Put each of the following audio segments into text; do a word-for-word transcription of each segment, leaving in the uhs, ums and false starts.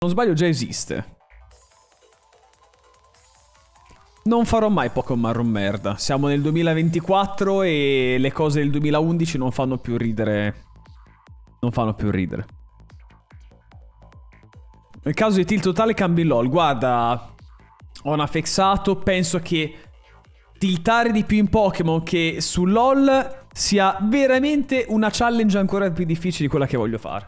non sbaglio già esiste. Non farò mai Pokémon marron merda. Siamo nel duemilaventiquattro e le cose del duemilaundici non fanno più ridere. Non fanno più ridere. Nel caso di Tilt totale cambi LOL. Guarda, ho una fexato. Penso che tiltare di più in Pokémon che su LOL sia veramente una challenge ancora più difficile di quella che voglio fare.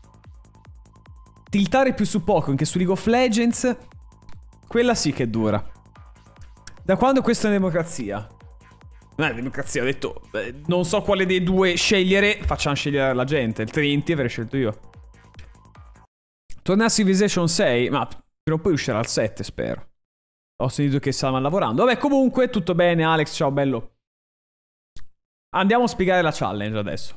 Tiltare più su Pokémon che su League of Legends, quella sì che è dura. Da quando questa è una democrazia? Non è una democrazia, ho detto eh, non so quale dei due scegliere, facciamo scegliere la gente. Il trenta avrei scelto io. Torna a Civilization sei, ma prima o poi uscirà al sette, spero. Ho sentito che stavano lavorando. Vabbè, comunque, tutto bene, Alex, ciao, bello. Andiamo a spiegare la challenge adesso.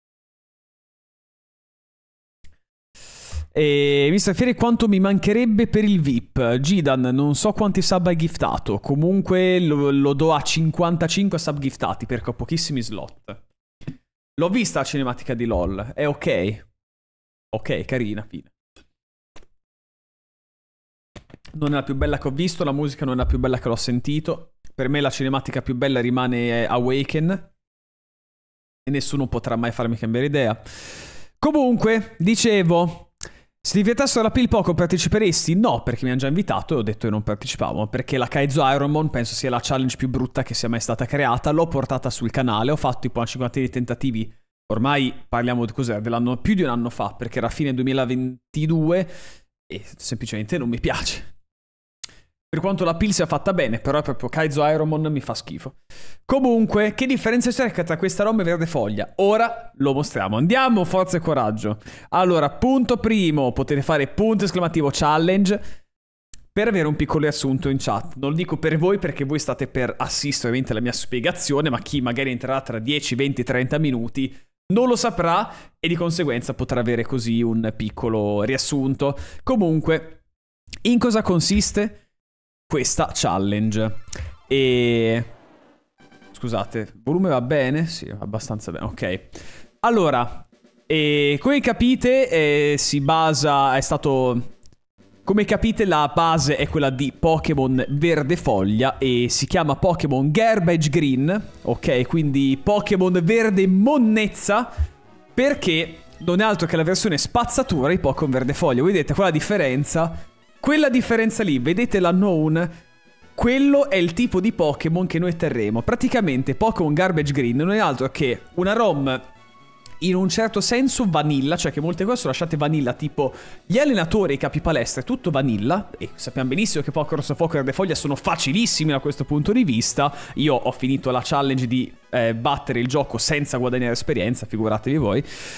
E mister Fieri, quanto mi mancherebbe per il V I P? Gidan, non so quanti sub hai giftato. Comunque lo, lo do a cinquantacinque sub giftati perché ho pochissimi slot. L'ho vista la cinematica di LOL. È ok. Ok, carina, fine. Non è la più bella che ho visto, la musica non è la più bella che l'ho sentito. Per me la cinematica più bella rimane Awaken. E nessuno potrà mai farmi cambiare idea. Comunque, dicevo... Se ti vietassero la Pill Poco parteciperesti? No, perché mi hanno già invitato e ho detto che non partecipavo. Perché la Kaizo Ironmon penso sia la challenge più brutta che sia mai stata creata. L'ho portata sul canale, ho fatto tipo una cinquantina di tentativi. Ormai parliamo di cos'era, dell'anno più di un anno fa, perché era fine duemilaventidue e semplicemente non mi piace. Per quanto la Pill sia fatta bene, però è proprio Kaizo Ironmon mi fa schifo. Comunque, che differenza c'è tra questa Rom e Verde Foglia? Ora lo mostriamo. Andiamo, forza e coraggio. Allora, punto primo, potete fare punto esclamativo challenge per avere un piccolo riassunto in chat. Non lo dico per voi perché voi state per assistere ovviamente alla mia spiegazione, ma chi magari entrerà tra dieci, venti, trenta minuti non lo saprà e di conseguenza potrà avere così un piccolo riassunto. Comunque, in cosa consiste questa challenge? E... scusate, il volume va bene? Sì, abbastanza bene, ok. Allora, e come capite eh, si basa, è stato... Come capite la base è quella di Pokémon Verde Foglia e si chiama Pokémon Garbage Green, ok? Quindi Pokémon Verde Monnezza, perché non è altro che la versione spazzatura di Pokémon Verde Foglia. Vedete quella differenza? Quella differenza lì, vedete la known? Quello è il tipo di Pokémon che noi terremo. Praticamente Pokémon Garbage Green non è altro che una ROM in un certo senso vanilla, cioè che molte cose sono lasciate vanilla, tipo gli allenatori e i capi palestra è tutto vanilla, e sappiamo benissimo che Pokémon Rosso Fuoco e Verde Foglia sono facilissimi da questo punto di vista. Io ho finito la challenge di eh, battere il gioco senza guadagnare esperienza, figuratevi voi.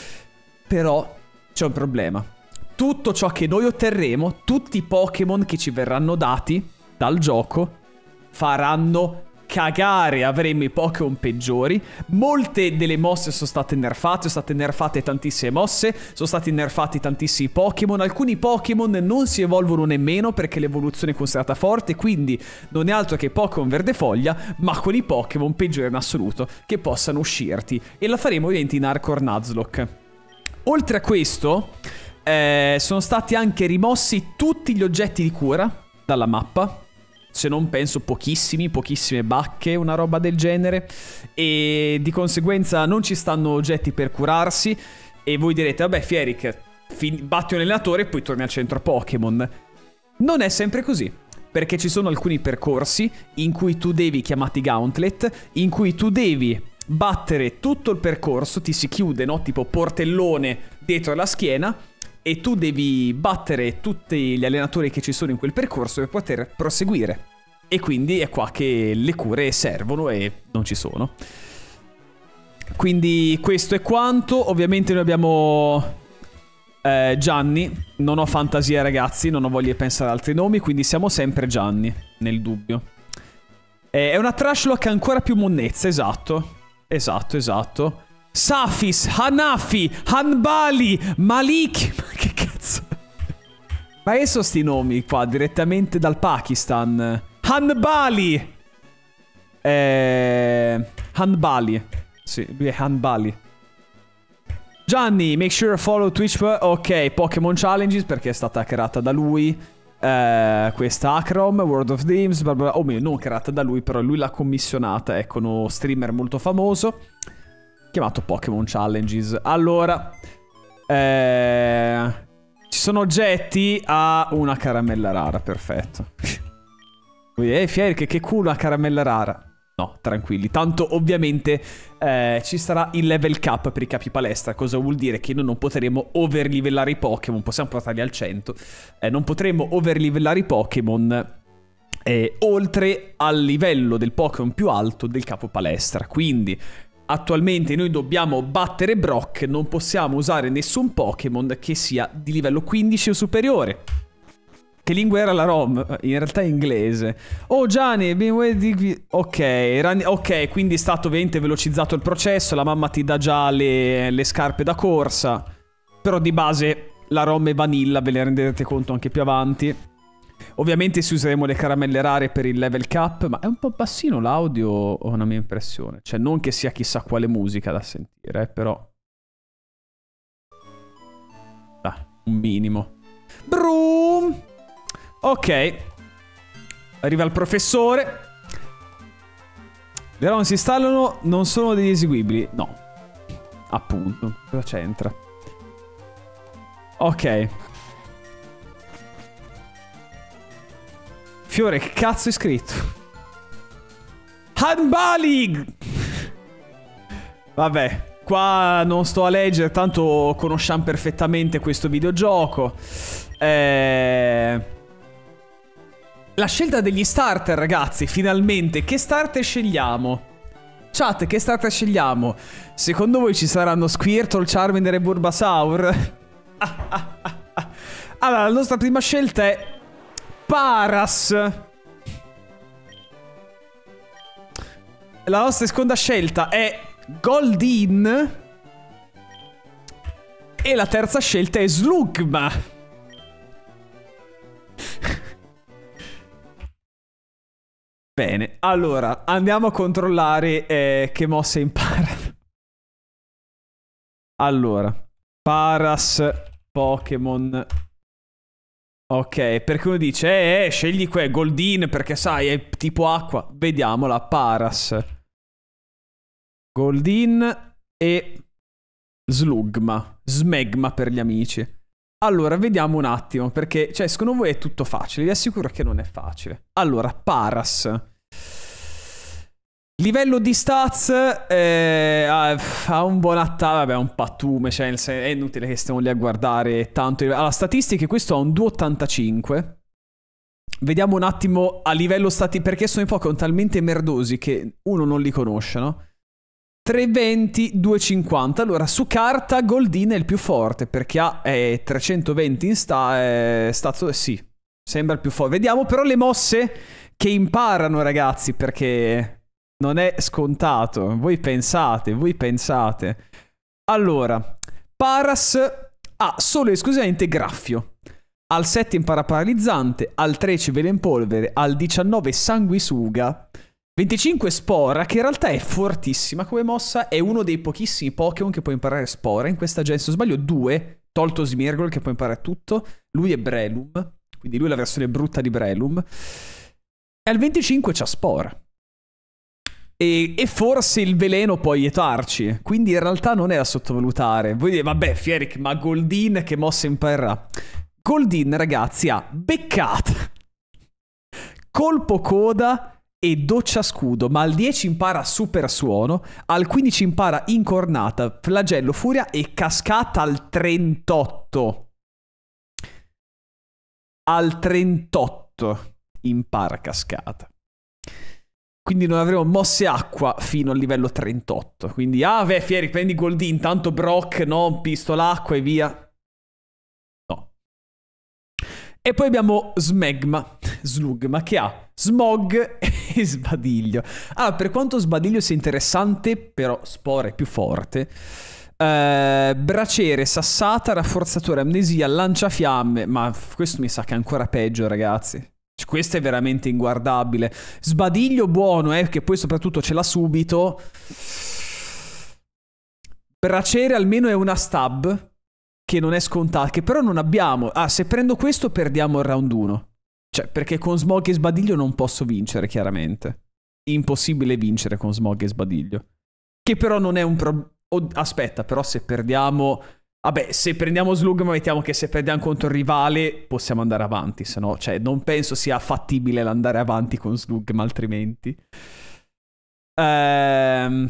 Però c'è un problema. Tutto ciò che noi otterremo, tutti i Pokémon che ci verranno dati dal gioco, faranno cagare, avremo i Pokémon peggiori. Molte delle mosse sono state nerfate, sono state nerfate tantissime mosse, sono stati nerfati tantissimi Pokémon. Alcuni Pokémon non si evolvono nemmeno perché l'evoluzione è considerata forte, quindi non è altro che Pokémon Verde Foglia, ma con i Pokémon peggiori in assoluto che possano uscirti. E la faremo ovviamente in Hardcore Nuzlocke. Oltre a questo... Eh, sono stati anche rimossi tutti gli oggetti di cura dalla mappa. Se non penso pochissimi, pochissime bacche, una roba del genere. E di conseguenza non ci stanno oggetti per curarsi. E voi direte, vabbè Fierik, batti un allenatore e poi torni al centro Pokémon. Non è sempre così, perché ci sono alcuni percorsi in cui tu devi, chiamati Gauntlet, in cui tu devi battere tutto il percorso. Ti si chiude, no? Tipo portellone dietro la schiena. E tu devi battere tutti gli allenatori che ci sono in quel percorso per poter proseguire. E quindi è qua che le cure servono e non ci sono. Quindi questo è quanto. Ovviamente noi abbiamo eh, Gianni. Non ho fantasia ragazzi, non ho voglia di pensare ad altri nomi, quindi siamo sempre Gianni, nel dubbio. eh, È una trashlock ancora più monnezza, esatto. Esatto, esatto. Safis, Hanafi, Hanbali, Malik. Ma che cazzo? Ma che sono sti nomi qua direttamente dal Pakistan? Hanbali. Eh, Hanbali. Sì, lui è Hanbali. Gianni, make sure to follow Twitch. Ok, Pokémon Challenges perché è stata creata da lui. Eh, questa Acrom, World of Dreams, bla bla, o meglio, non creata da lui, però lui l'ha commissionata. Ecco, uno streamer molto famoso chiamato Pokémon Challenges. Allora, eh, ci sono oggetti a una caramella rara, perfetto. Ehi, Fieri, che, che culo a caramella rara. No, tranquilli. Tanto ovviamente eh, ci sarà il level cap per i capi palestra. Cosa vuol dire? Che noi non potremo overlivellare i Pokémon. Possiamo portarli al cento. Eh, non potremo overlivellare i Pokémon eh, oltre al livello del Pokémon più alto del capo palestra. Quindi attualmente noi dobbiamo battere Brock. Non possiamo usare nessun Pokémon che sia di livello quindici o superiore. Che lingua era la ROM? In realtà è inglese. Oh Gianni, ok, era... ok, quindi è stato ovviamente velocizzato il processo. La mamma ti dà già le, le scarpe da corsa. Però di base la ROM è vanilla, ve ne renderete conto anche più avanti. Ovviamente si useremo le caramelle rare per il level cap. Ma è un po' bassino l'audio, ho una mia impressione. Cioè non che sia chissà quale musica da sentire, eh, però ah, un minimo. Broom. Ok, arriva il professore. Le ROM si installano, non sono degli eseguibili. No, appunto, cosa c'entra? Ok. Fiore, che cazzo è scritto? Hanbalig! Vabbè, qua non sto a leggere, tanto conosciamo perfettamente questo videogioco. Eh... La scelta degli starter, ragazzi, finalmente. Che starter scegliamo? Chat, che starter scegliamo? Secondo voi ci saranno Squirtle, Charmander e Bulbasaur? Ah, ah, ah, ah. Allora, la nostra prima scelta è Paras. La nostra seconda scelta è Goldeen. E la terza scelta è Slugma. Bene, allora, andiamo a controllare eh, che mosse imparano. Allora, Paras, Pokémon. Ok, perché uno dice, eh, eh, scegli qua, Goldeen, perché sai, è tipo acqua. Vediamola, Paras. Goldeen e Slugma. Smegma per gli amici. Allora, vediamo un attimo, perché, cioè, secondo voi è tutto facile? Vi assicuro che non è facile. Allora, Paras. Livello di stats eh, ha un buon attacco, vabbè, un pattume, cioè è inutile che stiamo lì a guardare tanto. Allora, statistiche, questo ha un due virgola ottantacinque. Vediamo un attimo a livello stati, perché sono i Pokémon talmente merdosi che uno non li conosce, no? tre venti, due cinquanta. Allora, su carta Goldeen è il più forte, perché ha eh, trecentoventi in sta, eh, stats, sì, sembra il più forte. Vediamo però le mosse che imparano, ragazzi, perché non è scontato. Voi pensate, voi pensate. Allora, Paras ha solo e esclusivamente Graffio. Al sette impara Paralizzante, al tredici Velo in Polvere, al diciannove Sanguisuga, venticinque Spora, che in realtà è fortissima come mossa. È uno dei pochissimi Pokémon che può imparare Spora. In questa gen, se non sbaglio, due, tolto Smeargle che può imparare tutto. Lui è Breloom, quindi lui è la versione brutta di Breloom. E al venticinque c'ha Spora. E, e forse il veleno può aiutarci. Quindi in realtà non è da sottovalutare. Voi dite, vabbè, Fieric, ma Goldeen che mossa imparerà? Goldeen, ragazzi, ha beccata, colpo coda e doccia scudo, ma al dieci impara super suono, al quindici impara incornata, flagello, furia e cascata al trentotto. Al trentotto impara cascata. Quindi non avremo mosse acqua fino al livello trentotto. Quindi, ah, beh, Fieri, prendi Goldeen, tanto Brock, no, pistola acqua e via. No. E poi abbiamo Smegma, Slugma, che ha Smog e Sbadiglio. Allora, per quanto Sbadiglio sia interessante, però Spora è più forte. Eh, braciere, sassata, rafforzatore, amnesia, lanciafiamme. Ma questo mi sa che è ancora peggio, ragazzi. Questo è veramente inguardabile. Sbadiglio buono, eh, che poi soprattutto ce l'ha subito. Braciere almeno è una stab, che non è scontata, che però non abbiamo. Ah, se prendo questo perdiamo il round uno. Cioè, perché con Smog e Sbadiglio non posso vincere, chiaramente. Impossibile vincere con Smog e Sbadiglio. Che però non è un problema. Oh, aspetta, però se perdiamo... Vabbè, se prendiamo Slugma, mettiamo che se perdiamo contro il rivale possiamo andare avanti, se no, cioè, non penso sia fattibile andare avanti con Slugma, altrimenti. Ehm...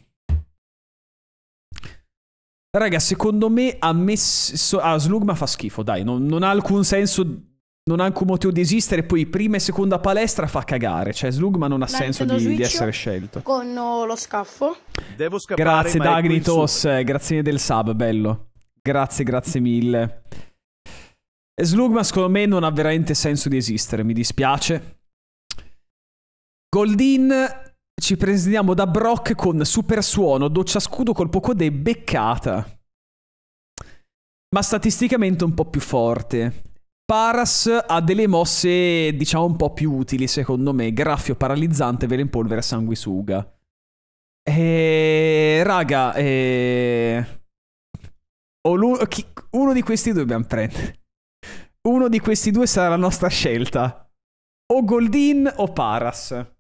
Raga, secondo me ha messo... Ah, Slugma fa schifo, dai, non, non ha alcun senso, non ha alcun motivo di esistere, poi prima e seconda palestra fa cagare, cioè Slugma non ha La senso di, di essere scelto. Con lo scaffo. Devo scappare, grazie Dagnitos, grazie del sub, bello. Grazie, grazie mille. Slugma secondo me non ha veramente senso di esistere, mi dispiace. Goldin, ci presentiamo da Brock con super suono, doccia scudo, colpo coda e beccata. Ma statisticamente un po' più forte. Paras ha delle mosse, diciamo, un po' più utili, secondo me. Graffio paralizzante, velo in polvere, sanguisuga. E... raga, e... O chi, uno di questi due dobbiamo prendere. Uno di questi due sarà la nostra scelta. O Goldin o Paras.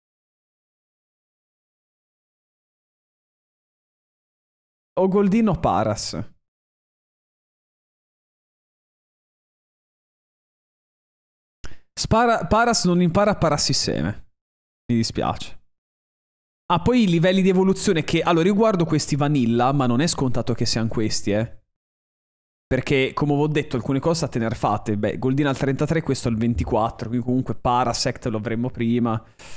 O Goldin o Paras. Spara, Paras non impara parassisseme. Mi dispiace. Ah, poi i livelli di evoluzione che... Allora, riguardo questi vanilla, ma non è scontato che siano questi, eh. Perché, come ho detto, alcune cose a tener fatte. Beh, Goldin al trentatré, questo al ventiquattro, quindi comunque Parasect lo avremmo prima.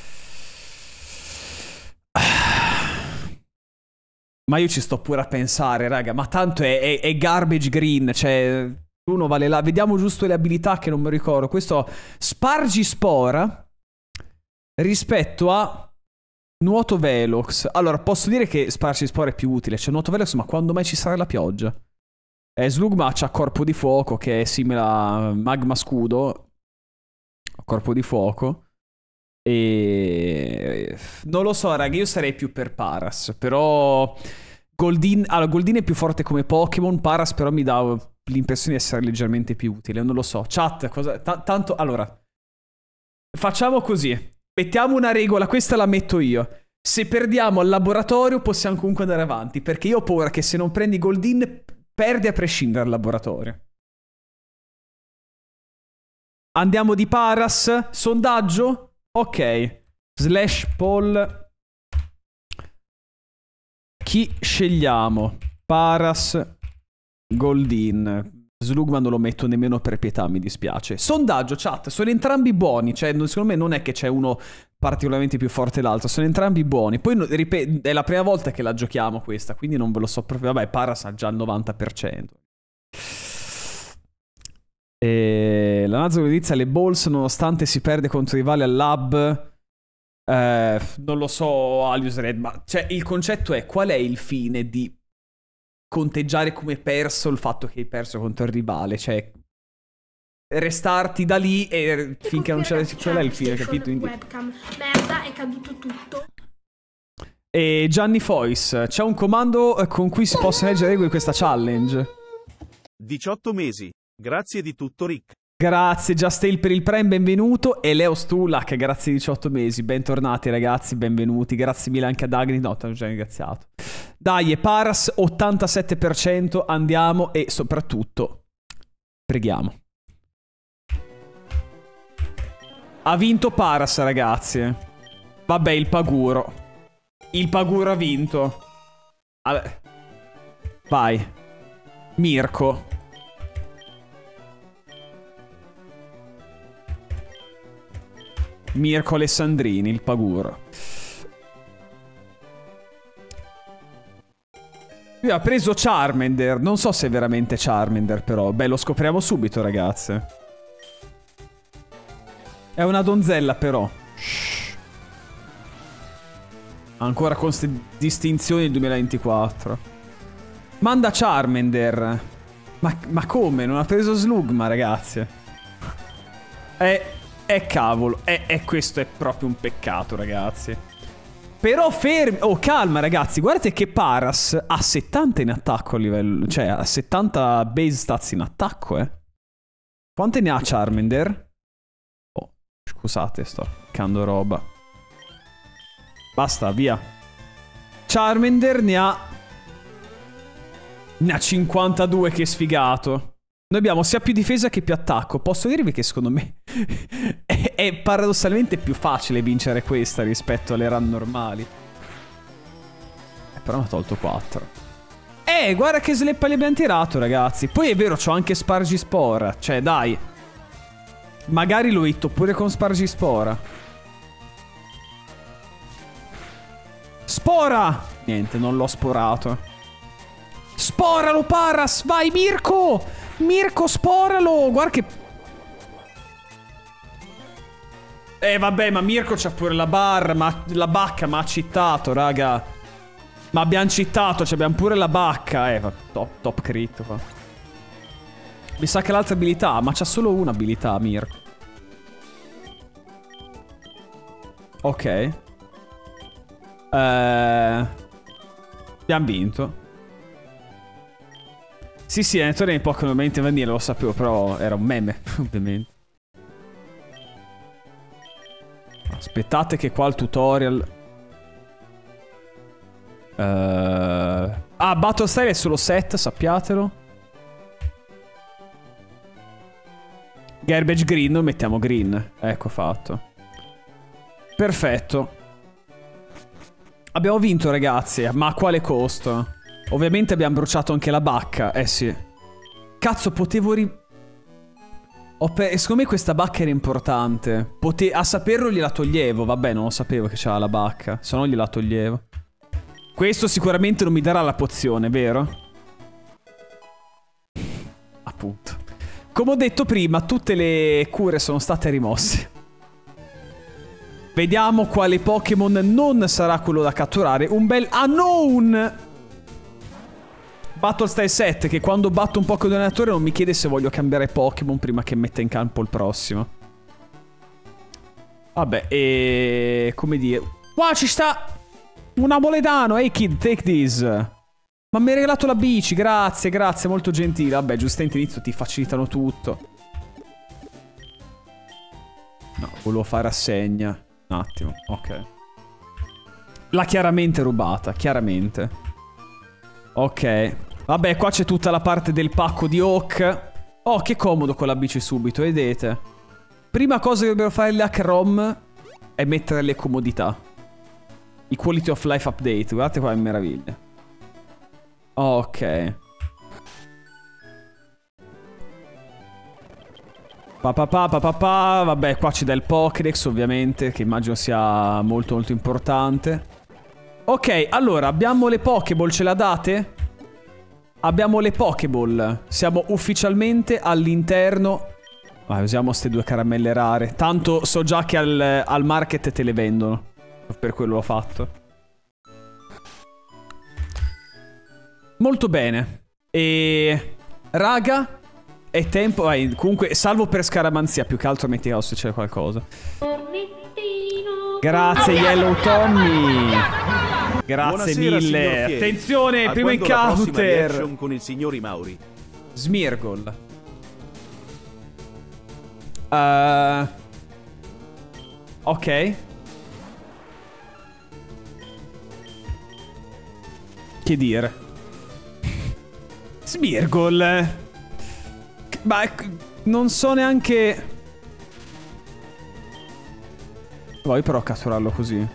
Ma io ci sto pure a pensare, raga, ma tanto è, è, è garbage green, cioè... Uno vale là. Vediamo giusto le abilità che non mi ricordo. Questo Spargi Spora rispetto a... Nuoto Velox. Allora, posso dire che Spargi Spora è più utile. C'è Nuoto Velox, ma quando mai ci sarà la pioggia? Eh, Slugma c'ha Corpo di Fuoco, che è simile a Magma Scudo. Corpo di Fuoco. E... non lo so, raga, io sarei più per Paras. Però... Goldin... Allora, Goldin è più forte come Pokémon. Paras però mi dà l'impressione di essere leggermente più utile. Non lo so. Chat, cosa... T- tanto... Allora... Facciamo così. Mettiamo una regola, questa la metto io. Se perdiamo al laboratorio possiamo comunque andare avanti, perché io ho paura che se non prendi Goldin perdi a prescindere dal laboratorio. Andiamo di Paras. Sondaggio? Ok. Slash poll. Chi scegliamo? Paras, Goldin. Slugma non lo metto nemmeno per pietà, mi dispiace. Sondaggio, chat, sono entrambi buoni. Cioè, secondo me non è che c'è uno particolarmente più forte dell'altro. Sono entrambi buoni. Poi, ripeto, è la prima volta che la giochiamo questa, quindi non ve lo so proprio. Vabbè, Paras ha già il novanta per cento. E... la Nazio inizia le balls nonostante si perde contro i rivali al lab. Eh, non lo so, Alius Red, ma... Cioè, il concetto è: qual è il fine di conteggiare come perso il fatto che hai perso contro il rivale? Cioè, restarti da lì e finché non c'è la qual è il fine, capito? Quindi... webcam. Merda, è caduto tutto. E Gianni Fois, c'è un comando con cui si possono leggere le regole di questa challenge. diciotto mesi. Grazie di tutto, Rick. Grazie Justale per il Prime, benvenuto. E Leo Stulak, grazie diciotto mesi. Bentornati ragazzi, benvenuti. Grazie mille anche ad Agni, no, ti ho già ringraziato. Dai, Paras ottantasette per cento, andiamo e soprattutto preghiamo. Ha vinto Paras, ragazzi. Vabbè, il Paguro. Il Paguro ha vinto. Vabbè. Vai. Mirko. Mirko Alessandrini, il Paguro. Lui ha preso Charmander. Non so se è veramente Charmander, però. Beh, lo scopriamo subito, ragazze. È una donzella, però. Shh. Ancora con queste distinzioni del duemilaventiquattro. Manda Charmander. Ma, ma come? Non ha preso Slugma, ragazzi. È... Eh, cavolo, e eh, eh, questo è proprio un peccato, ragazzi. Però fermi. Oh, calma, ragazzi. Guardate che Paras ha settanta in attacco a livello. Cioè, ha settanta base stats in attacco, eh. Quante ne ha Charmander? Oh, scusate, sto cercando roba. Basta, via. Charmander ne ha. Ne ha cinquantadue, che sfigato. Noi abbiamo sia più difesa che più attacco. Posso dirvi che secondo me è, è paradossalmente più facile vincere questa rispetto alle run normali. Eh, però mi ha tolto quattro. Eh, guarda che sleppa li abbiamo tirato, ragazzi. Poi è vero, c'ho anche Spargispora. Cioè, dai. Magari lo hitto pure con Spargispora. Spora! Niente, non l'ho sporato. Sporalo, Paras! Vai, Mirko! Mirko, sporalo! Guarda che... Eh, vabbè, ma Mirko c'ha pure la barra, ma la bacca, ma ha cheatato, raga. Ma abbiamo cheatato, abbiamo pure la bacca. Eh, top, top crit qua. Mi sa che l'altra abilità, ma c'ha solo un'abilità, Mirko. Ok. Eh... Abbiamo vinto. Sì, sì, è nei Pokémon ovviamente vanilla, lo sapevo, però era un meme, ovviamente. Aspettate che qua il tutorial... Uh... Ah, Battle Style è solo set, sappiatelo. Garbage Green, noi mettiamo Green. Ecco fatto. Perfetto. Abbiamo vinto, ragazzi, ma a quale costo? Ovviamente abbiamo bruciato anche la bacca. Eh sì. Cazzo, potevo ri... Ho pe... Secondo me questa bacca era importante. Pote... A saperlo gliela toglievo. Vabbè, non lo sapevo che c'era la bacca. Se no gliela toglievo. Questo sicuramente non mi darà la pozione, vero? Appunto. Come ho detto prima, tutte le cure sono state rimosse. Vediamo quale Pokémon non sarà quello da catturare. Un bel Unknown! Battle Style sette, che quando batto un Pokémon allenatore non mi chiede se voglio cambiare Pokémon prima che metta in campo il prossimo. Vabbè, e... come dire... Qua ci sta un amoledano. Hey kid, take this. Ma mi hai regalato la bici, grazie, grazie, molto gentile. Vabbè, giustamente inizio ti facilitano tutto. No, volevo fare assegna. Un attimo, ok. L'ha chiaramente rubata, chiaramente. Ok. Vabbè, qua c'è tutta la parte del pacco di Hawk. Oh, che comodo con la bici subito, vedete? Prima cosa che dovrebbero fare le hack ROM è mettere le comodità. I quality of life update, guardate qua, è meraviglia. Ok. Pa pa pa pa pa pa. Vabbè, qua ci dà il Pokédex, ovviamente, che immagino sia molto molto importante. Ok, allora, abbiamo le Pokéball, ce la date? Abbiamo le Pokéball. Siamo ufficialmente all'interno... Vai, usiamo queste due caramelle rare. Tanto so già che al, al market te le vendono. Per quello l'ho fatto. Molto bene. E... raga, è tempo... Vai, comunque, salvo per scaramanzia, più che altro metti caso se c'è qualcosa. Grazie, Yellow Tommy. Grazie Buonasera, mille. Attenzione, a primo encounter con il signor Mauri. Smeargle. Uh, ok. Che dire? Smeargle. Ma non so neanche... Vuoi però catturarlo così?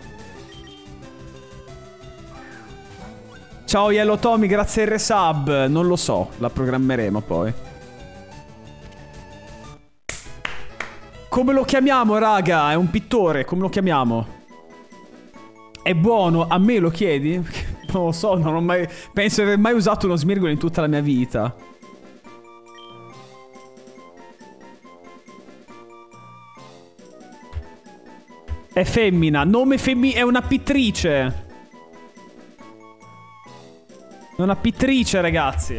Ciao Yellow Tommy, grazie al resub. Non lo so, la programmeremo poi. Come lo chiamiamo, raga? È un pittore, come lo chiamiamo? È buono, a me lo chiedi? Non lo so, non ho mai... Penso di aver mai usato uno Smeargle in tutta la mia vita. È femmina, nome femmi... È una pittrice. È una pittrice, ragazzi.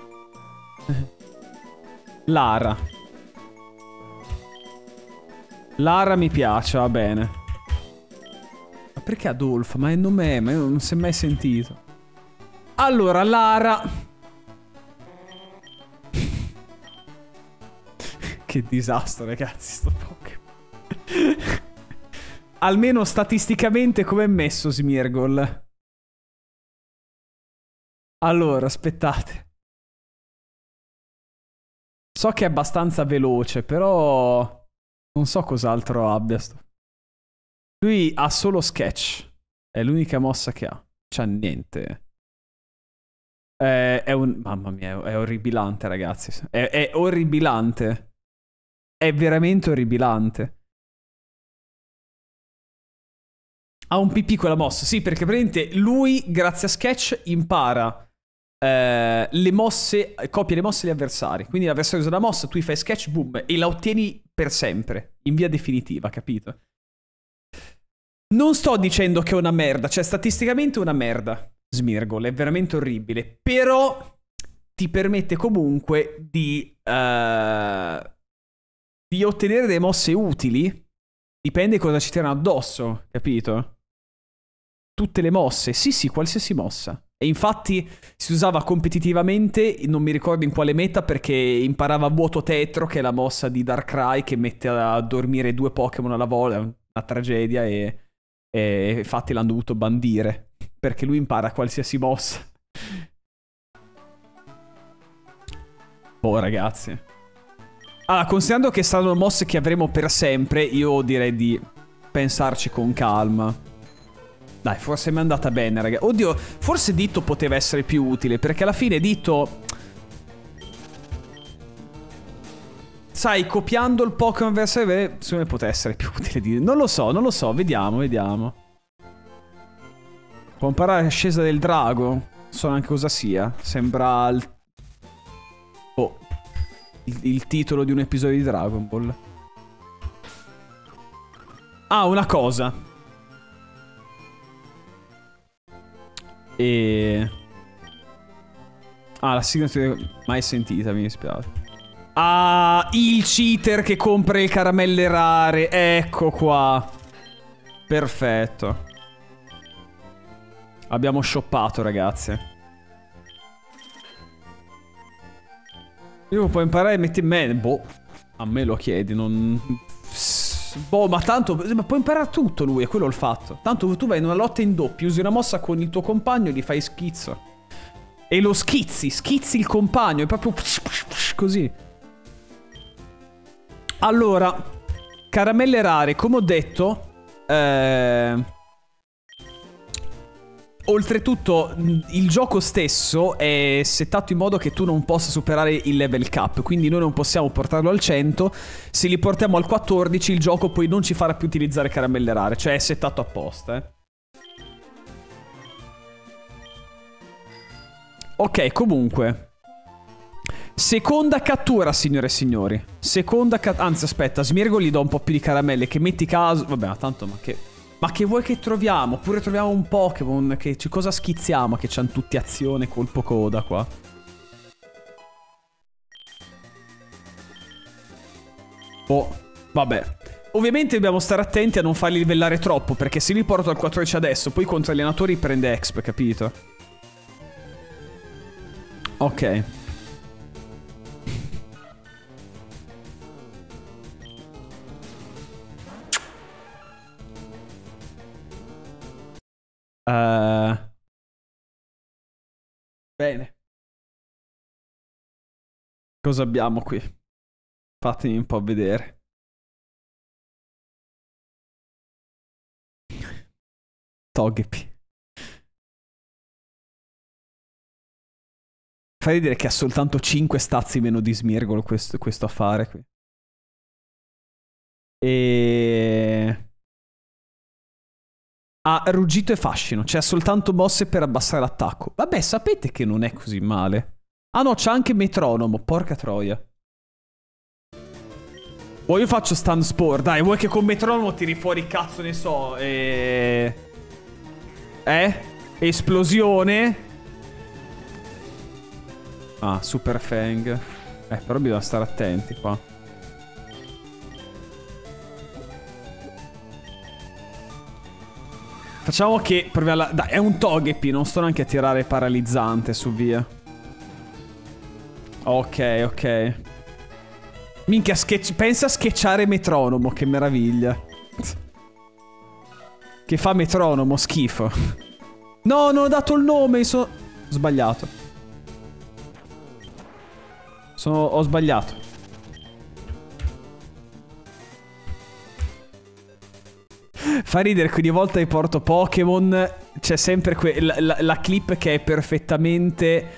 Lara. Lara mi piace, va bene. Ma perché Adolfo? Ma il nome è, ma io non si è mai sentito. Allora, Lara. Che disastro, ragazzi, sto Pokémon. Almeno statisticamente come è messo Smeargle? Allora, aspettate. So che è abbastanza veloce, però non so cos'altro abbia. Sto. Lui ha solo Sketch. È l'unica mossa che ha. C'ha niente. È, è un... Mamma mia, è orribilante, ragazzi. È, è orribilante. È veramente orribilante. Ha un P P quella mossa. Sì, perché praticamente lui, grazie a Sketch, impara... Uh, le mosse, copia le mosse degli avversari. Quindi l'avversario usa la mossa, tu gli fai sketch, boom, e la ottieni per sempre, in via definitiva, capito? Non sto dicendo che è una merda, cioè statisticamente è una merda Smeargle, è veramente orribile, però ti permette comunque di uh, di ottenere delle mosse utili. Dipende cosa ci tirano addosso, capito? Tutte le mosse, sì sì, qualsiasi mossa. E infatti si usava competitivamente, non mi ricordo in quale meta, perché imparava vuoto tetro, che è la mossa di Darkrai che mette a dormire due Pokémon alla volta, è una tragedia, e, e infatti l'hanno dovuto bandire, perché lui impara qualsiasi mossa. Oh ragazzi. Allora, considerando che saranno mosse che avremo per sempre, io direi di pensarci con calma. Dai, forse mi è andata bene, raga. Oddio, forse Ditto poteva essere più utile, perché alla fine Ditto... Sai, copiando il Pokémon avversario, secondo me poteva essere più utile di... Non lo so, non lo so, vediamo, vediamo. Può imparare l'ascesa del drago? Non so neanche cosa sia. Sembra il... Oh, il, il titolo di un episodio di Dragon Ball. Ah, una cosa. E... Ah, la sigla mai sentita, mi dispiace. Ah, il cheater che compra le caramelle rare. Ecco qua. Perfetto. Abbiamo shoppato, ragazzi. Io puoi imparare e metti in me. Boh, a me lo chiedi, non... Boh, ma tanto... Ma puoi imparare tutto lui, è quello il fatto. Tanto tu vai in una lotta in doppio, usi una mossa con il tuo compagno e gli fai schizzo. E lo schizzi, schizzi il compagno, è proprio... Così. Allora, caramelle rare, come ho detto... Eh... Oltretutto, il gioco stesso è settato in modo che tu non possa superare il level cap, quindi noi non possiamo portarlo al cento. Se li portiamo al quattordici, il gioco poi non ci farà più utilizzare caramelle rare, cioè è settato apposta, eh. Ok, comunque. Seconda cattura, signore e signori. Seconda cattura. Anzi, aspetta, Smeargle gli do un po' più di caramelle, che metti caso... Vabbè, ma tanto, ma che... Ma che vuoi che troviamo? Oppure troviamo un Pokémon che... Cosa schizziamo? Che c'hanno tutti azione, colpo coda qua. Oh, vabbè. Ovviamente dobbiamo stare attenti a non farli livellare troppo, perché se li porto al quattordici adesso, poi contro gli allenatori prende exp, capito? Ok. Uh, bene. Cosa abbiamo qui? Fatemi un po' vedere. Togepi. Fai dire che ha soltanto cinque stazzi meno di Smeargle questo, questo affare qui. E... Ha ruggito e fascino, c'ha soltanto mosse per abbassare l'attacco. Vabbè, sapete che non è così male. Ah no, c'ha anche metronomo, porca troia. Oh, io faccio stun spore, dai, vuoi che con metronomo tiri fuori cazzo ne so, e... Eh? Esplosione? Ah, Super Fang. Eh, però bisogna stare attenti qua. Facciamo che proviamo a... Dai, è un Togepi, non sto neanche a tirare paralizzante su via. Ok, ok. Minchia, sketch... pensa a sketchare metronomo, che meraviglia. Che fa metronomo, schifo. No, non ho dato il nome, so... Sbagliato. Sono... Ho sbagliato. Fa ridere che ogni volta che porto Pokémon c'è sempre que- la, la, la clip che è perfettamente...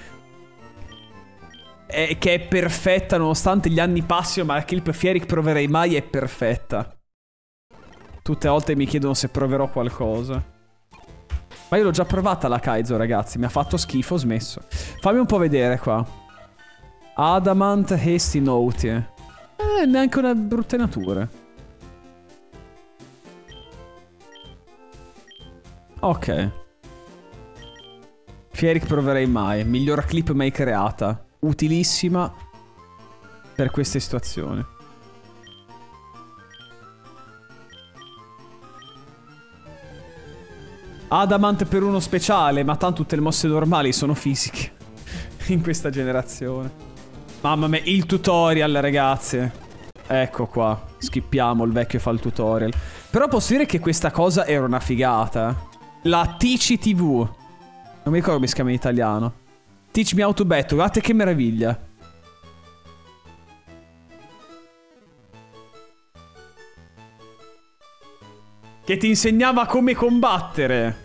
È, che è perfetta nonostante gli anni passino, ma la clip Fieric proverei mai è perfetta. Tutte le volte mi chiedono se proverò qualcosa. Ma io l'ho già provata la Kaizo, ragazzi. Mi ha fatto schifo, ho smesso. Fammi un po' vedere qua. Adamant Hasty Note. Eh, neanche una brutte nature. Ok. Fieric proverei mai. Miglior clip mai creata. Utilissima per queste situazioni. Adamant per uno speciale, ma tanto tutte le mosse normali sono fisiche in questa generazione. Mamma mia, il tutorial, ragazzi. Ecco qua. Skippiamo il vecchio fa il tutorial. Però posso dire che questa cosa era una figata. La T C T V. Non mi ricordo come si chiama in italiano. Teach me how to battle. Guardate che meraviglia. Che ti insegnava come combattere.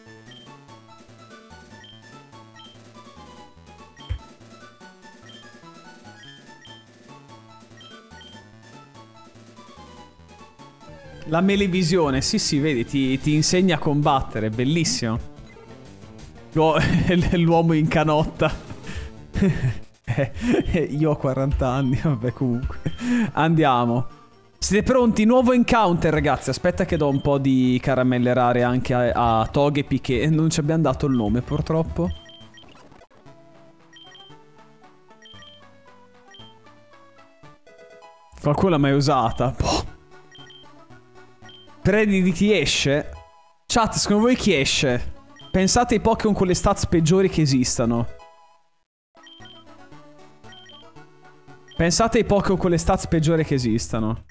La melevisione, sì sì, vedi, ti, ti insegna a combattere, bellissimo. L'uomo in canotta. Io ho quaranta anni, vabbè comunque. Andiamo. Siete pronti? Nuovo encounter, ragazzi. Aspetta che do un po' di caramelle rare anche a, a Togepi, che non ci abbiamo dato il nome purtroppo. Qualcuno l'ha mai usata? Boh. Predi di chi esce? Chat, secondo voi chi esce? Pensate ai Pokémon con le stats peggiori che esistano. Pensate ai Pokémon con le stats peggiori che esistano.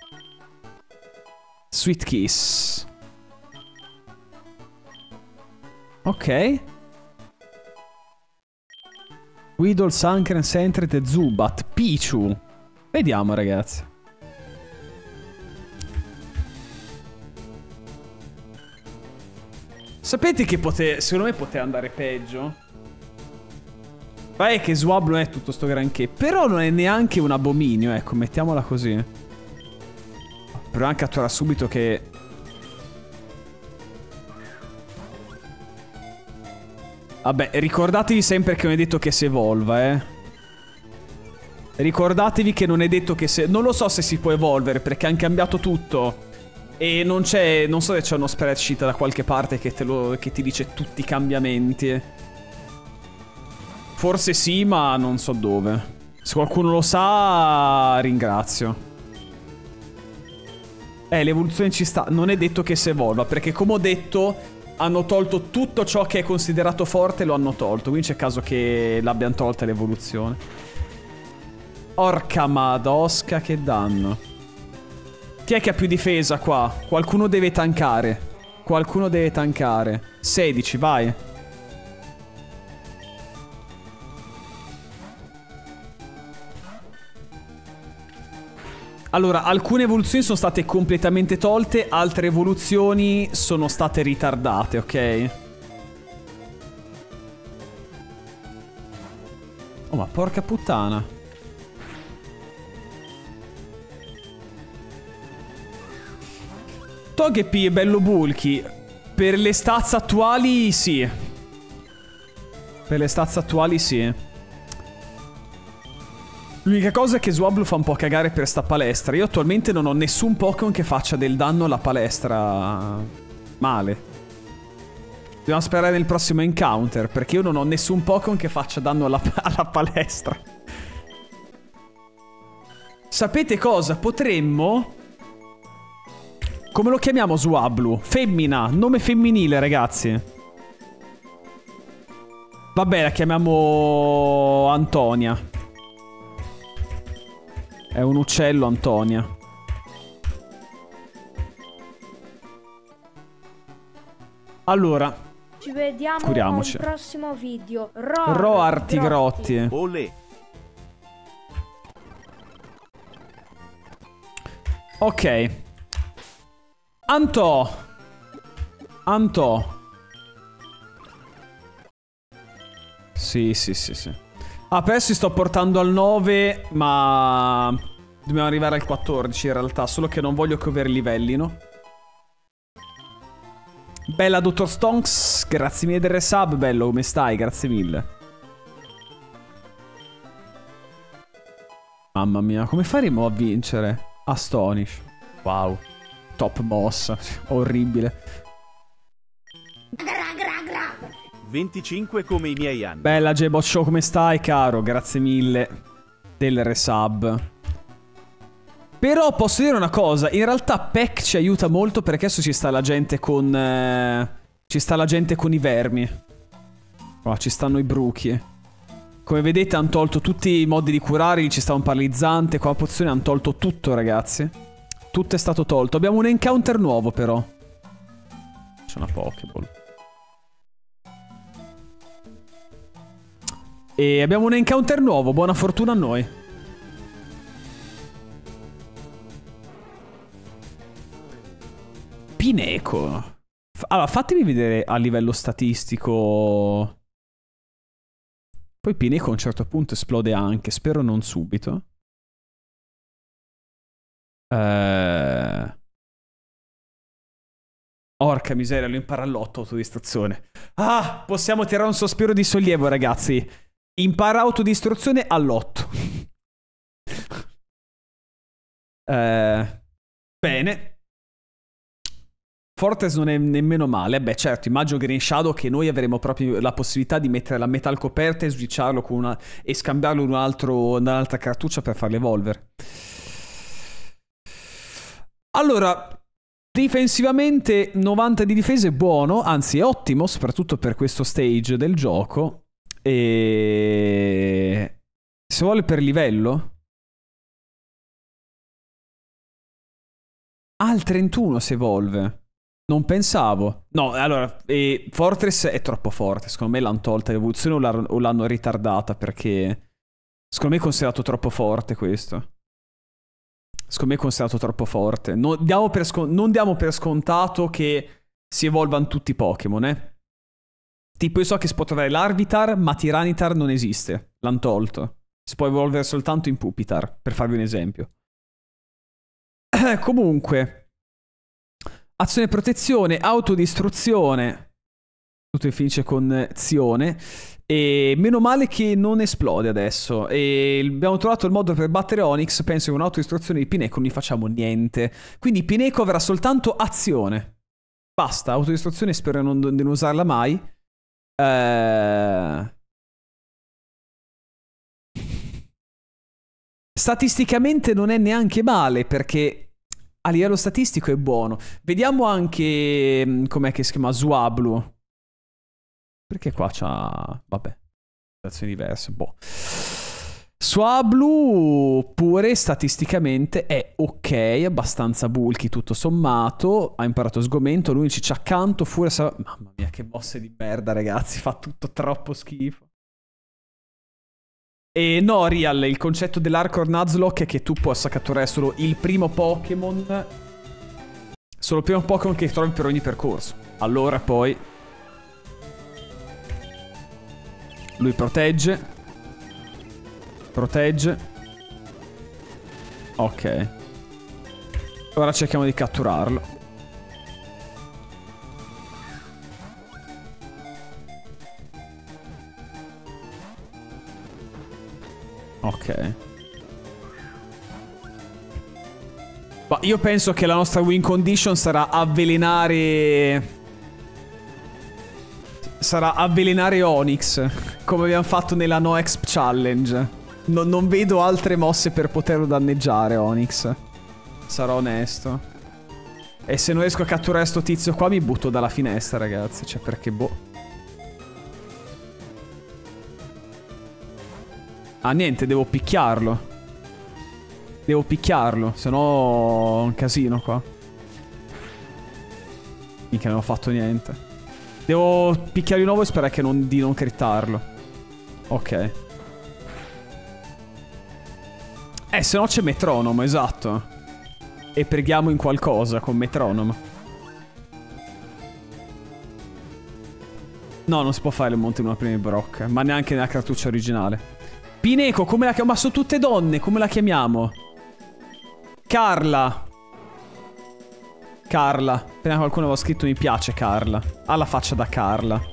Sweet Kiss. Ok. Weedle, Sunkern, Sentret e Zubat. Pichu. Vediamo, ragazzi. Sapete che pote... secondo me poteva andare peggio? Vai che Swab non è tutto sto granché. Però non è neanche un abominio, ecco, mettiamola così. Però anche attuare subito che... Vabbè, ricordatevi sempre che non è detto che si evolva, eh. Ricordatevi che non è detto che se... Non lo so se si può evolvere, perché hanno cambiato tutto. E non c'è... Non so se c'è uno spreadsheet da qualche parte che, te lo, che ti dice tutti i cambiamenti. Forse sì, ma non so dove. Se qualcuno lo sa, ringrazio. Eh, l'evoluzione ci sta. Non è detto che si evolva, perché come ho detto, hanno tolto tutto ciò che è considerato forte, lo hanno tolto. Quindi c'è caso che l'abbiano tolta l'evoluzione. Orca madosca, che danno. Chi è che ha più difesa qua? Qualcuno deve tankare. Qualcuno deve tankare. sedici, vai. Allora, alcune evoluzioni sono state completamente tolte, altre evoluzioni sono state ritardate, ok? Oh, ma porca puttana. Togepi è bello bulky. Per le stats attuali, sì. Per le stats attuali, sì. L'unica cosa è che Swablu fa un po' cagare per sta palestra. Io attualmente non ho nessun Pokémon che faccia del danno alla palestra male. Dobbiamo sperare nel prossimo encounter, perché io non ho nessun Pokémon che faccia danno alla, alla palestra. Sapete cosa? Potremmo... Come lo chiamiamo Swablu? Femmina, nome femminile, ragazzi. Vabbè, la chiamiamo Antonia. È un uccello, Antonia. Allora, ci vediamo curiamoci. al prossimo video. Ro, Ro Artigrotti. Olè. Ok. Antò. Antò. Sì, sì, sì, sì. Ah, per adesso sto portando al nove, ma dobbiamo arrivare al quattordici in realtà, solo che non voglio che overlivellino. Bella Dottor Stonks, grazie mille del resub, bello, come stai? Grazie mille. Mamma mia, come faremo a vincere? Astonish. Wow. Top mossa. Orribile. venticinque come i miei anni. Bella J-Bot Show, come stai, caro? Grazie mille del resub. Però posso dire una cosa, in realtà Peck ci aiuta molto perché adesso ci sta la gente con... Eh, ci sta la gente con i vermi. Qua ci stanno i bruchi. Come vedete hanno tolto tutti i modi di curare, ci sta un paralizzante, qua la pozione hanno tolto tutto, ragazzi. Tutto è stato tolto. Abbiamo un encounter nuovo però. C'è una Pokéball. E abbiamo un encounter nuovo, buona fortuna a noi. Pineco. Allora, fatemi vedere a livello statistico. Poi Pineco a un certo punto esplode anche, spero non subito. Eh... Orca miseria, lo impara all'otto, autodistruzione. Ah, possiamo tirare un sospiro di sollievo, ragazzi. Impara autodistruzione all'otto. eh... Bene. Fortress non è nemmeno male. Beh, certo, immagino Green Shadow che noi avremo proprio la possibilità di mettere la metal coperta e switcharlo con una... e scambiarlo in un altro... un'altra cartuccia per farlo evolvere. Allora, difensivamente novanta di difesa è buono, anzi è ottimo, soprattutto per questo stage del gioco. E... se vuole per livello... Ah, il trentuno si evolve. Non pensavo. No, allora, eh, Fortress è troppo forte. Secondo me l'hanno tolta l'evoluzione o l'hanno ritardata perché... secondo me è considerato troppo forte questo. Secondo me è considerato troppo forte. Non diamo per, scon non diamo per scontato che si evolvano tutti i Pokémon, eh. Tipo io so che si può trovare l'Arvitar, ma Tiranitar non esiste. L'hanno tolto. Si può evolvere soltanto in Pupitar, per farvi un esempio. Comunque... azione protezione, autodistruzione. Tutto finisce con zione. E meno male che non esplode adesso. E abbiamo trovato il modo per battere Onix. Penso che con autodistruzione di Pineco non gli facciamo niente. Quindi Pineco avrà soltanto azione. Basta, autodistruzione spero non, di non usarla mai. Eh... Statisticamente non è neanche male perché... a livello statistico è buono. Vediamo anche... com'è che si chiama? Swablu. Perché qua c'ha... vabbè. Situazioni diverse. Boh. Swablu pure statisticamente è ok. Abbastanza bulky tutto sommato. Ha imparato sgomento. L'unici c'ha accanto. Furia sa... mamma mia che bosse di merda, ragazzi. Fa tutto troppo schifo. E no, Real, il concetto dell'Arcor Nuzlocke è che tu possa catturare solo il primo Pokémon. Solo il primo Pokémon che trovi per ogni percorso. Allora poi lui protegge. Protegge. Ok. Ora cerchiamo di catturarlo. Ok. Ma io penso che la nostra win condition sarà avvelenare... sarà avvelenare Onix, come abbiamo fatto nella No Exp Challenge. No, non vedo altre mosse per poterlo danneggiare Onix. Sarò onesto. E se non riesco a catturare sto tizio qua mi butto dalla finestra, ragazzi. Cioè, perché boh. Ah, niente, devo picchiarlo. Devo picchiarlo, se no è un casino qua. Mica non ho fatto niente. Devo picchiare di nuovo e sperare che non, di non crittarlo. Ok. Eh, se no c'è metronomo, esatto. E preghiamo in qualcosa con metronomo. No, non si può fare il monte in una prima Brock. Ma neanche nella cartuccia originale. Pineco, come la chiamiamo? Ma sono tutte donne, come la chiamiamo? Carla. Carla. Appena qualcuno aveva scritto mi piace Carla. Ha la faccia da Carla.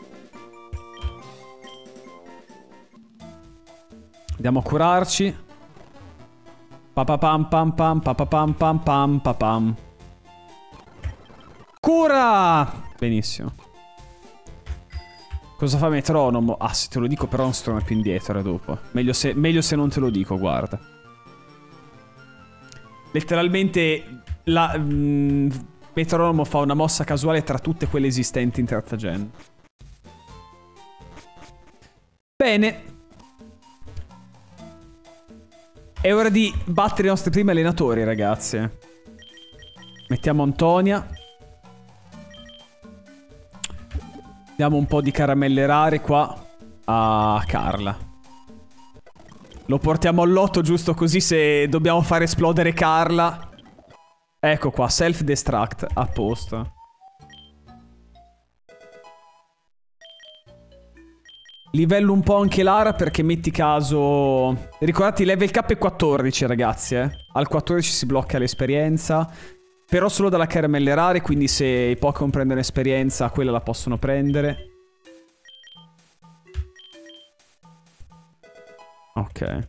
Andiamo a curarci. Papapam pam pam papapam pam pam papam. Cura! Benissimo. Cosa fa metronomo? Ah, se te lo dico però non si torna più indietro dopo. Meglio se, meglio se non te lo dico, guarda. Letteralmente la, mm, metronomo fa una mossa casuale tra tutte quelle esistenti in terza gen. Bene. È ora di battere i nostri primi allenatori, ragazzi. Mettiamo Antonia. Diamo un po' di caramelle rare qua a Carla. Lo portiamo all'otto giusto così se dobbiamo fare esplodere Carla. Ecco qua, self-destruct, a posto. Livello un po' anche Lara perché metti caso... Ricordate, level cap è quattordici, ragazzi, eh. Al quattordici si blocca l'esperienza. Però solo dalla caramelle rare, quindi se i Pokémon prendono esperienza, quella la possono prendere. Ok.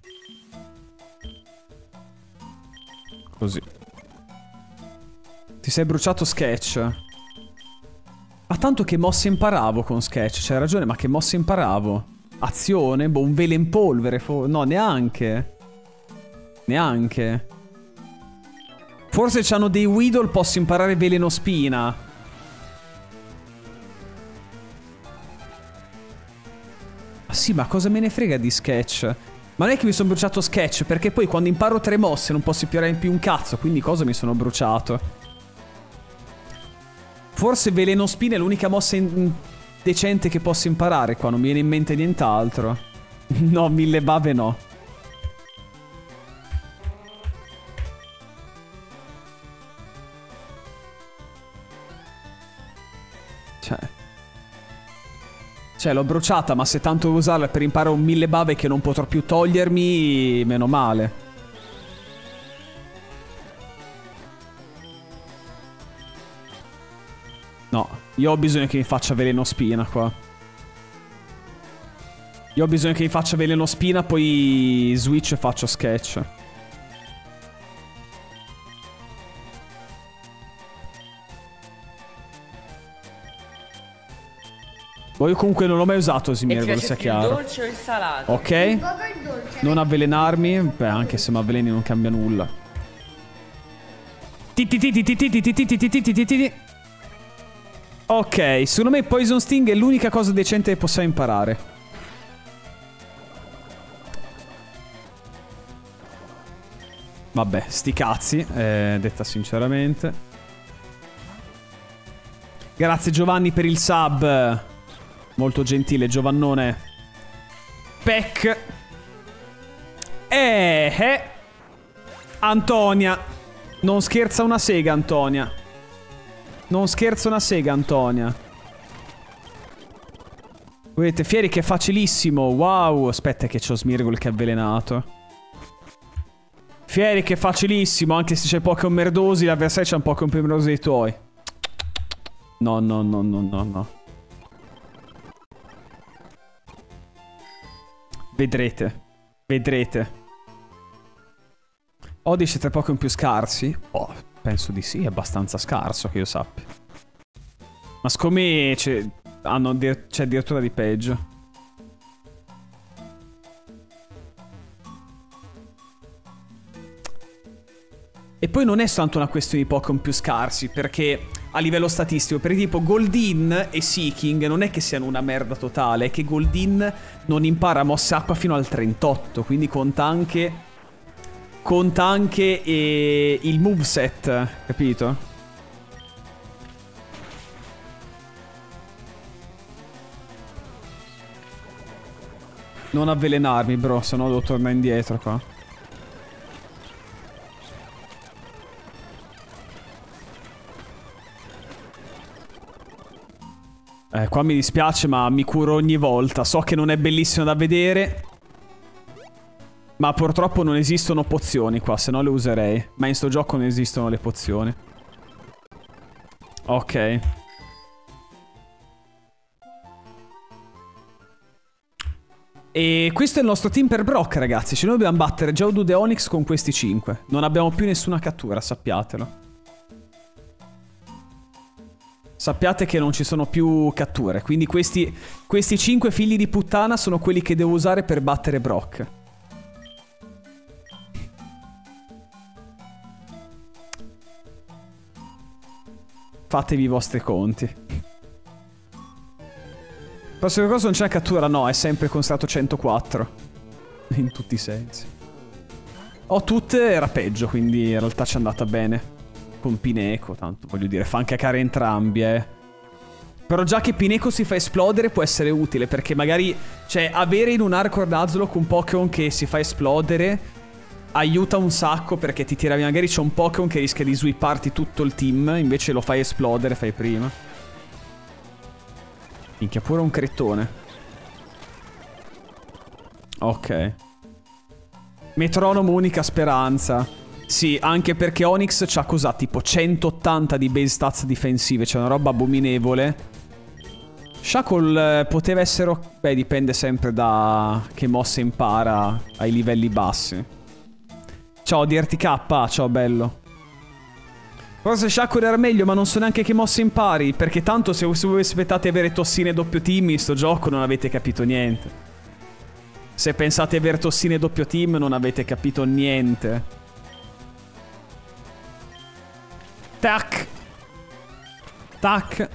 Così. Ti sei bruciato Sketch. Ma tanto che mosse imparavo con Sketch, c'hai ragione, ma che mosse imparavo? Azione? Boh, un velo in polvere, no, neanche. Neanche. Forse c'hanno dei Weedle, posso imparare veleno spina. Ma sì, ma cosa me ne frega di Sketch? Ma non è che mi sono bruciato Sketch, perché poi quando imparo tre mosse non posso imparare più un cazzo, quindi cosa mi sono bruciato? Forse veleno spina è l'unica mossa in... decente che posso imparare qua, non mi viene in mente nient'altro. No, mille bave no. Cioè... Cioè, l'ho bruciata, ma se tanto devo usarla per imparare un mille bave che non potrò più togliermi, meno male. No, io ho bisogno che mi faccia veleno spina qua. Io ho bisogno che mi faccia veleno spina, poi switch e faccio Sketch. Poi io comunque non l'ho mai usato Simier, sia chiaro. Il dolce o il salato? Ok. Non avvelenarmi. Beh, anche se mi avveleni non cambia nulla. Ok, secondo me Poison Sting è l'unica cosa decente che possiamo imparare. Vabbè, sti cazzi, eh, detta sinceramente. Grazie Giovanni per il sub. Molto gentile Giovannone. Peck. Eh, eh. Antonia. Non scherza una sega Antonia. Non scherza una sega Antonia. Vedete, fieri che è facilissimo. Wow. Aspetta che c'ho Smirgol che è avvelenato. Fieri che è facilissimo. Anche se c'è Pokémon merdosi, l'avversario c'è un Pokémon più merdoso dei tuoi. No, no, no, no, no, no. Vedrete. Vedrete. Odish tra Pokémon più scarsi? Oh, penso di sì, è abbastanza scarso che io sappia. Ma secondo me c'è addirittura di peggio. E poi non è soltanto una questione di Pokémon più scarsi, perché a livello statistico, per tipo Goldeen e Seeking non è che siano una merda totale, è che Goldeen non impara mosse acqua fino al trentotto, quindi conta anche conta anche eh, il moveset, capito? Non avvelenarmi, bro, sennò devo tornare indietro qua. Eh, qua mi dispiace, ma mi curo ogni volta. So che non è bellissimo da vedere, ma purtroppo non esistono pozioni qua, se no le userei. Ma in sto gioco non esistono le pozioni. Ok. E questo è il nostro team per Brock, ragazzi. Cioè noi dobbiamo battere Geodude e Onix con questi cinque. Non abbiamo più nessuna cattura, sappiatelo. Sappiate che non ci sono più catture. Quindi questi, questi cinque figli di puttana sono quelli che devo usare per battere Brock. Fatevi i vostri conti. Prossima cosa, non c'è la cattura, no, è sempre considerato centoquattro. In tutti i sensi. Ho tutte, era peggio, quindi in realtà ci è andata bene. Con Pineco, tanto voglio dire, fa anche cacare entrambi, eh. Però già che Pineco si fa esplodere può essere utile, perché magari, cioè, avere in un arco Nuzlocke un Pokémon che si fa esplodere aiuta un sacco, perché ti tira via, magari c'è un Pokémon che rischia di sweeparti tutto il team, invece lo fai esplodere, fai prima. Minchia, pure un crettone. Ok. Metronomo, unica speranza. Sì, anche perché Onix c'ha cos'ha? Tipo centottanta di base stats difensive, c'è una roba abominevole. Shackle eh, poteva essere... Beh, dipende sempre da che mosse impara ai livelli bassi. Ciao, D R T K, ciao bello. Forse Shackle era meglio, ma non so neanche che mosse impari, perché tanto se, se voi aspettate avere tossine doppio team in sto gioco non avete capito niente. Se pensate avere tossine doppio team non avete capito niente. Tac. Tac.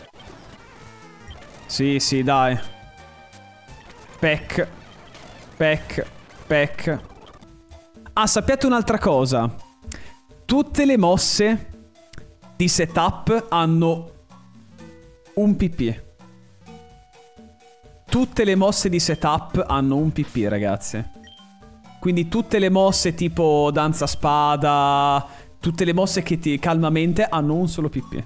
Sì, sì, dai. Peck. Peck. Peck. Ah, sappiate un'altra cosa. Tutte le mosse di setup hanno un P P. Tutte le mosse di setup hanno un P P, ragazzi. Quindi tutte le mosse tipo danza spada, tutte le mosse che ti calmamente hanno un solo P P.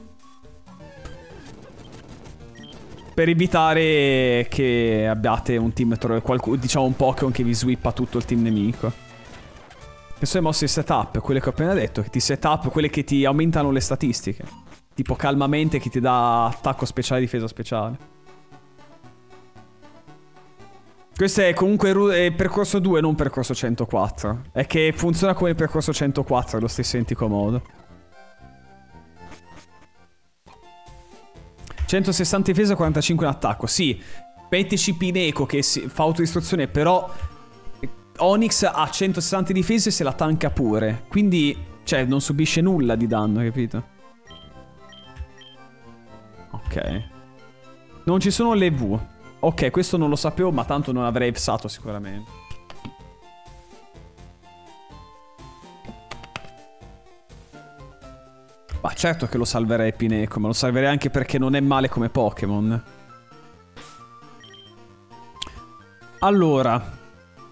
Per evitare che abbiate un team, diciamo un Pokémon che vi swippa tutto il team nemico. Che sono le mosse di setup, quelle che ho appena detto, che ti setup, quelle che ti aumentano le statistiche. Tipo calmamente, che ti dà attacco speciale e difesa speciale. Questo è comunque è percorso due, non percorso centoquattro. È che funziona come il percorso centoquattro, allo stesso identico modo. centosessanta difesa, quarantacinque in attacco. Sì, mettici Pineco che si fa autodistruzione, però Onix ha centosessanta difese e se la tanca pure. Quindi, cioè, non subisce nulla di danno, capito? Ok. Non ci sono le V. Ok, questo non lo sapevo, ma tanto non avrei psato sicuramente. Ma certo che lo salverei Pineco, ma lo salverei anche perché non è male come Pokémon. Allora.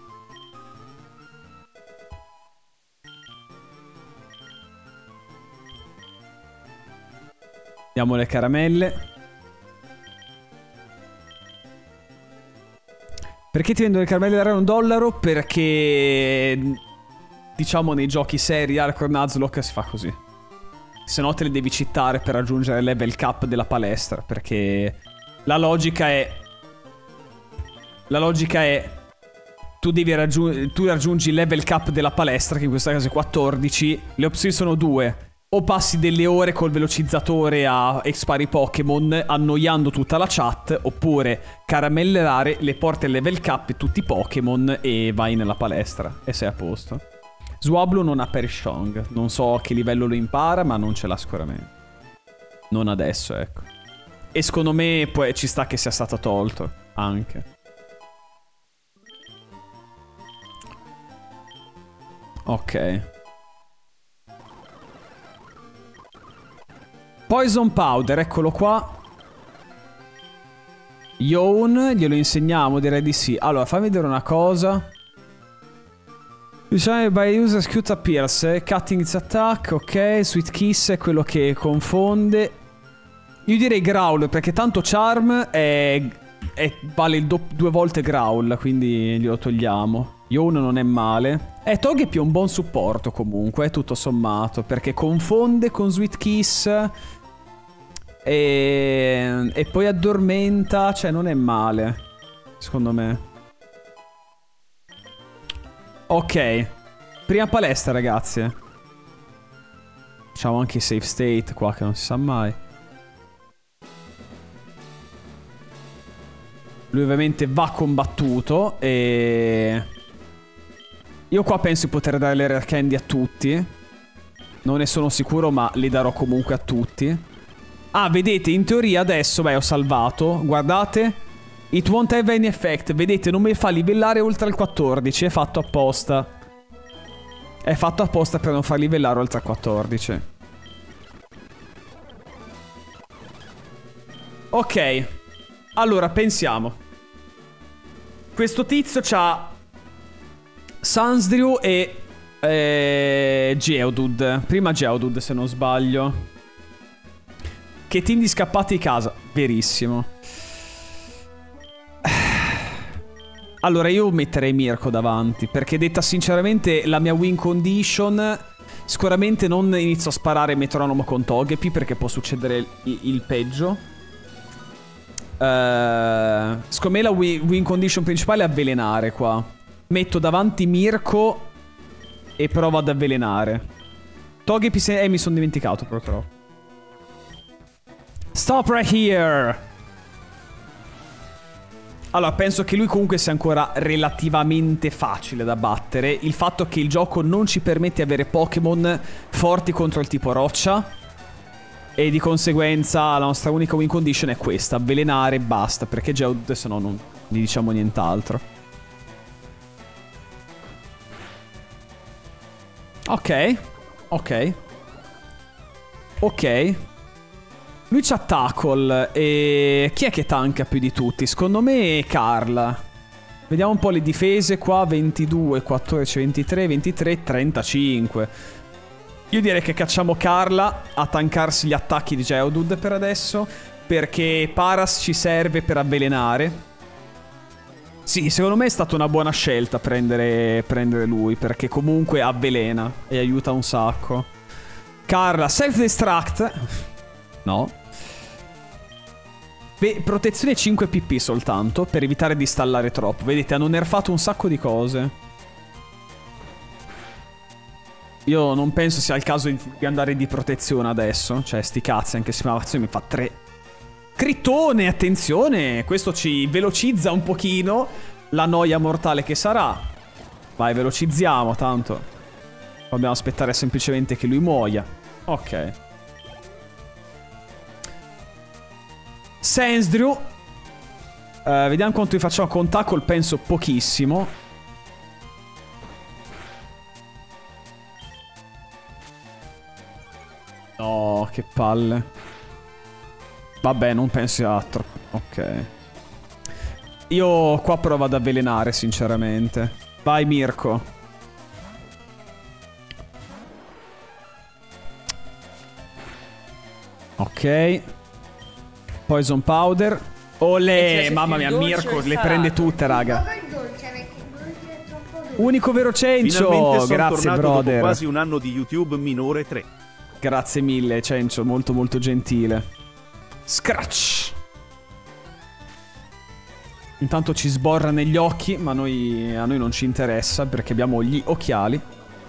Diamo le caramelle. Perché ti vendono le caramelle da un dollaro? Perché, diciamo, nei giochi seri Arco Nuzlocke si fa così. Se no te le devi cheatare per raggiungere il level cap della palestra. Perché la logica è... La logica è... Tu devi raggiungere... Tu raggiungi il level cap della palestra, che in questo caso è quattordici. Le opzioni sono due. O passi delle ore col velocizzatore a expari Pokémon annoiando tutta la chat, oppure caramellare le porte al level cap e tutti i Pokémon e vai nella palestra e sei a posto. Swablu non ha Perishong. Non so a che livello lo impara, ma non ce l'ha sicuramente. Non adesso, ecco. E secondo me poi ci sta che sia stato tolto anche. Ok. Poison Powder, eccolo qua. Yawn, glielo insegniamo, direi di sì. Allora, fammi vedere una cosa. Diciamo by user Scute appears, eh? Cutting its attack, ok. Sweet Kiss è quello che confonde. Io direi Growl, perché tanto Charm è, è, vale il do, due volte Growl, quindi glielo togliamo. Yawn non è male. Eh, Togepi è un buon supporto comunque, tutto sommato, perché confonde con Sweet Kiss e, e poi addormenta, cioè non è male, secondo me. Ok, prima palestra ragazzi. Facciamo anche i save state qua che non si sa mai. Lui ovviamente va combattuto e... Io qua penso di poter dare le rare candy a tutti. Non ne sono sicuro, ma li darò comunque a tutti. Ah, vedete, in teoria adesso, beh, ho salvato. Guardate. It won't have any effect. Vedete, non mi fa livellare oltre al quattordici. È fatto apposta. È fatto apposta per non far livellare oltre al quattordici. Ok. Allora, pensiamo. Questo tizio c'ha Sansdrew e eh, Geodude. Prima Geodude, se non sbaglio. Che team di scappati di casa. Verissimo. Allora io metterei Mirko davanti, perché detta sinceramente la mia win condition, sicuramente non inizio a sparare metronomo con Togepi, perché può succedere il, il peggio. uh, Secondo me la win, win condition principale è avvelenare qua. Metto davanti Mirko e provo ad avvelenare. Togepi se... Eh, mi sono dimenticato proprio. Stop right here. Allora, penso che lui comunque sia ancora relativamente facile da battere. Il fatto che il gioco non ci permette di avere Pokémon forti contro il tipo roccia. E di conseguenza la nostra unica win condition è questa: avvelenare e basta, perché Geodude se no non gli diciamo nient'altro. Ok. Ok. Ok. Lui c'ha Tackle e... Chi è che tanka più di tutti? Secondo me Carla. Vediamo un po' le difese qua. ventidue, quattordici, ventitré, ventitré, trentacinque. Io direi che cacciamo Carla a tankarsi gli attacchi di Geodude per adesso, perché Paras ci serve per avvelenare. Sì, secondo me è stata una buona scelta prendere, prendere lui, perché comunque avvelena e aiuta un sacco. Carla, self-destruct. No. Beh, protezione cinque P P soltanto, per evitare di stallare troppo. Vedete, hanno nerfato un sacco di cose. Io non penso sia il caso di andare di protezione adesso. Cioè, sti cazzi, anche se mi fa tre. Crittone, attenzione! Questo ci velocizza un pochino la noia mortale che sarà. Vai, velocizziamo, tanto dobbiamo aspettare semplicemente che lui muoia. Ok. Sansdrew. uh, Vediamo quanto vi facciamo con Tackle. Penso pochissimo. No, che palle. Vabbè, non pensi altro. Ok. Io qua provo ad avvelenare, sinceramente. Vai, Mirko. Ok. Poison Powder. Olè, mamma mia, Mirko le prende tutte, raga. Unico vero Cencio. Grazie, brother. Dopo quasi un anno di YouTube minore tre. Grazie mille, Cencio, molto molto gentile. Scratch. Intanto ci sborra negli occhi, ma noi, a noi non ci interessa perché abbiamo gli occhiali.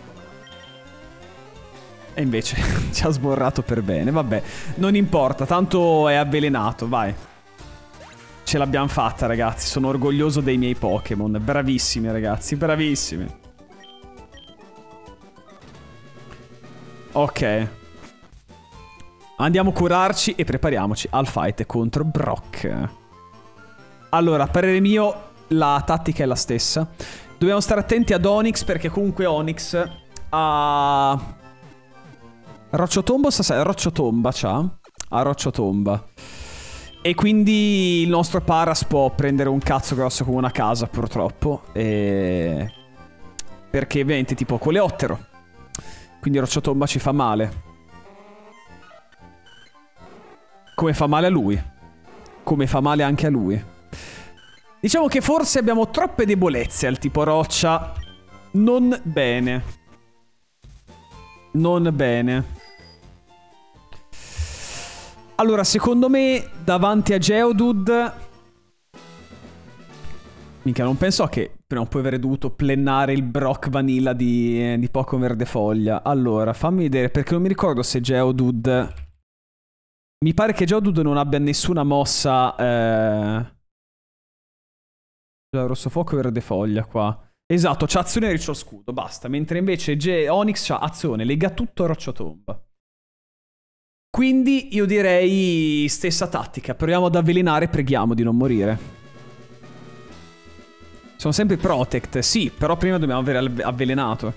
E invece ci ha sborrato per bene. Vabbè, non importa, tanto è avvelenato, vai. Ce l'abbiamo fatta, ragazzi. Sono orgoglioso dei miei Pokémon. Bravissimi, ragazzi, bravissimi. Ok. Andiamo a curarci e prepariamoci al fight contro Brock. Allora, a parere mio, la tattica è la stessa. Dobbiamo stare attenti ad Onyx, perché comunque Onyx ha... Rocciotomba o Sasai? Rocciotomba c'ha. Ha Rocciotomba. E quindi il nostro Paras può prendere un cazzo grosso come una casa, purtroppo. E... Perché ovviamente tipo coleottero. Quindi Rocciotomba ci fa male. Come fa male a lui. Come fa male anche a lui. Diciamo che forse abbiamo troppe debolezze al tipo roccia. Non bene. Non bene. Allora, secondo me, davanti a Geodude... Minchia, non penso che prima o poi avrei dovuto plennare il Brock Vanilla di, di Pokémon Verde Foglia. Allora, fammi vedere, perché non mi ricordo se Geodude... Mi pare che Geodude non abbia nessuna mossa... Eh... Rosso Fuoco e Verde Foglia qua. Esatto, c'ha azione e riccio scudo, basta. Mentre invece Ge Onyx c'ha azione, lega tutto a Rocciotomba. Quindi io direi stessa tattica. Proviamo ad avvelenare e preghiamo di non morire. Sono sempre protect, sì, però prima dobbiamo aver avvelenato.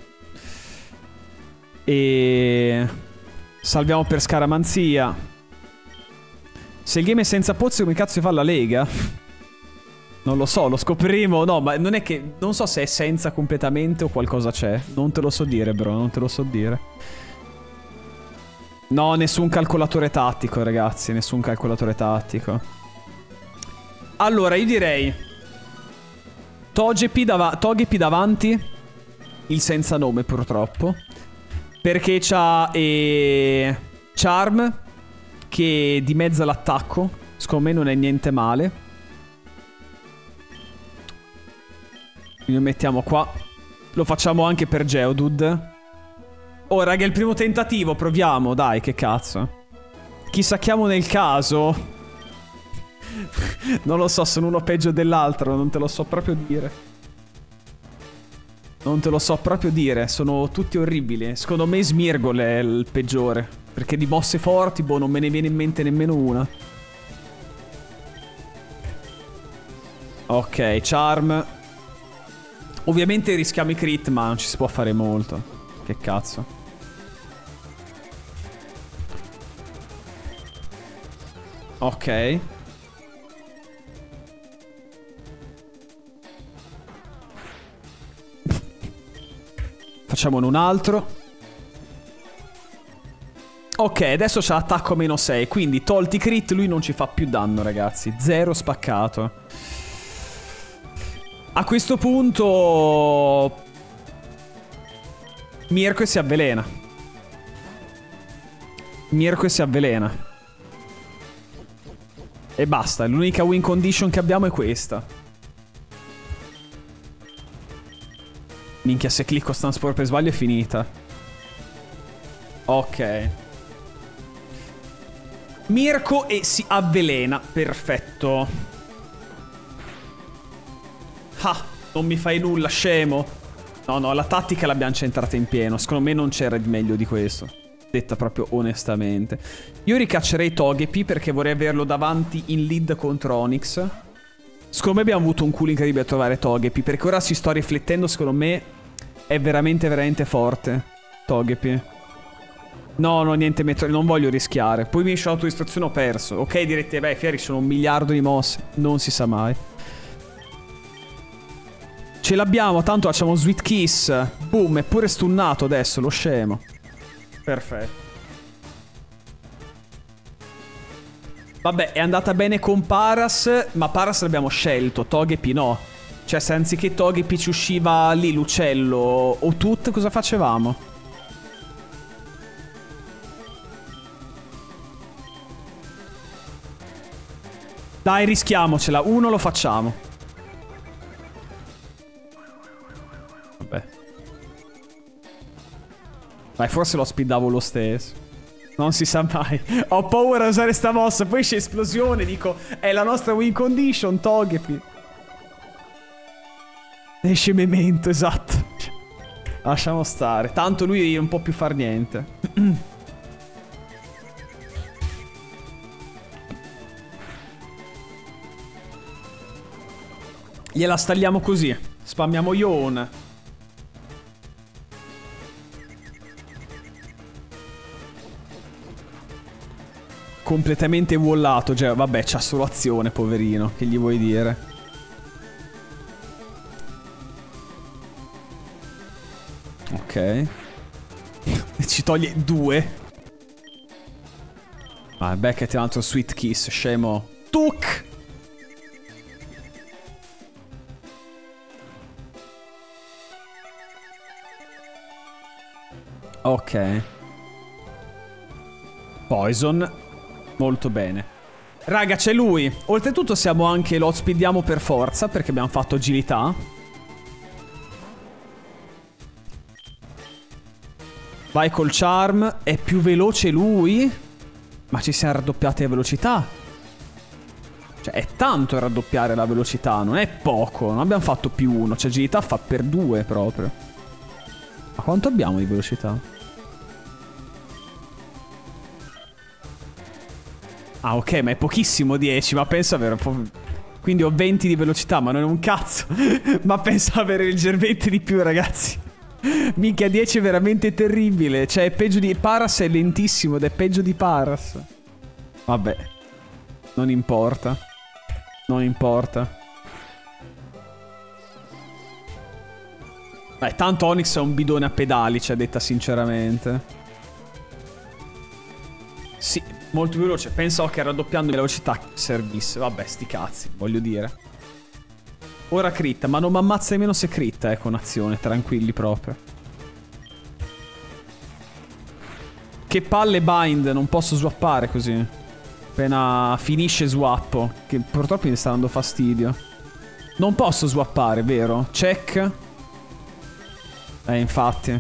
E... salviamo per scaramanzia. Se il game è senza pozzi, come cazzo si fa la lega? Non lo so, lo scopriremo. No, ma non è che... non so se è senza completamente o qualcosa c'è. Non te lo so dire, bro, non te lo so dire. No, nessun calcolatore tattico, ragazzi. Nessun calcolatore tattico. Allora, io direi Togepi, dav Togepi davanti. Il senza nome, purtroppo. Perché c'ha eh, Charm, che dimezza l'attacco. Secondo me non è niente male. Lo mettiamo qua. Lo facciamo anche per Geodude. Oh, raga, è il primo tentativo. Proviamo, dai, che cazzo. Chi sacchiamo nel caso? Non lo so, sono uno peggio dell'altro. Non te lo so proprio dire. Non te lo so proprio dire. Sono tutti orribili. Secondo me Smeargle è il peggiore. Perché di mosse forti, boh, non me ne viene in mente nemmeno una. Ok, Charm. Ovviamente rischiamo i crit, ma non ci si può fare molto. Che cazzo. Ok. Facciamone un altro. Ok, adesso c'ha attacco meno sei. Quindi tolti i crit, lui non ci fa più danno, ragazzi. Zero spaccato. A questo punto Mirko si avvelena. Mirko si avvelena. E basta, l'unica win condition che abbiamo è questa. Minchia, se clicco Stanspore per sbaglio è finita. Ok. Mirko e si avvelena, perfetto. Ah, non mi fai nulla, scemo. No, no, la tattica l'abbiamo centrata in pieno. Secondo me non c'era di meglio di questo. Detta proprio onestamente. Io ricaccerei Togepi perché vorrei averlo davanti in lead contro Onyx. Secondo me abbiamo avuto un culo incredibile a trovare Togepi, perché ora si sto riflettendo, secondo me è veramente, veramente forte Togepi. No, no, niente, metro, non voglio rischiare. Poi mi esce l'autodistruzione, ho perso. Ok, direte, beh, Fieri, sono un miliardo di mosse. Non si sa mai. Ce l'abbiamo, tanto facciamo Sweet Kiss. Boom, è pure stunnato adesso, lo scemo. Perfetto. Vabbè, è andata bene con Paras, ma Paras l'abbiamo scelto, Togepi no. Cioè, se anziché Togepi ci usciva lì l'uccello o Tut, cosa facevamo? Dai, rischiamocela, uno lo facciamo. Vabbè. Dai, forse lo speedavo lo stesso. Non si sa mai. Ho paura di usare sta mossa. Poi c'è esplosione. Dico, è la nostra win condition, Togepi. Esce Memento, esatto. Lasciamo stare. Tanto lui non può più far niente. Gliela stalliamo così. Spammiamo Yawn. Completamente wallato. Cioè, vabbè, c'ha solo azione, poverino. Che gli vuoi dire? Ok. Ci toglie due. Ah, beccati un altro sweet kiss, scemo. Tuc! Ok. Poison. Molto bene. Raga, c'è lui. Oltretutto siamo anche... Lo speediamo per forza, perché abbiamo fatto agilità. Vai col charm. È più veloce lui? Ma ci siamo raddoppiati la velocità. Cioè, è tanto raddoppiare la velocità. Non è poco. Non abbiamo fatto più uno. Cioè, agilità fa per due proprio. Ma quanto abbiamo di velocità? Ah, ok, ma è pochissimo dieci. Ma penso avere un po'... Quindi ho venti di velocità, ma non è un cazzo. Ma penso avere leggermente di più, ragazzi. Minchia, dieci è veramente terribile. Cioè, è peggio di... Paras è lentissimo ed è peggio di Paras. Vabbè. Non importa. Non importa. Beh, tanto Onyx è un bidone a pedali, cioè, detta sinceramente. Sì, molto veloce. Pensavo che raddoppiando la velocità servisse. Vabbè, sti cazzi, voglio dire. Ora critta, ma non mi ammazza nemmeno se critta, eh, con azione, tranquilli proprio. Che palle bind, non posso swappare così. Appena finisce swappo, che purtroppo mi sta dando fastidio. Non posso swappare, vero? Check. Eh, infatti.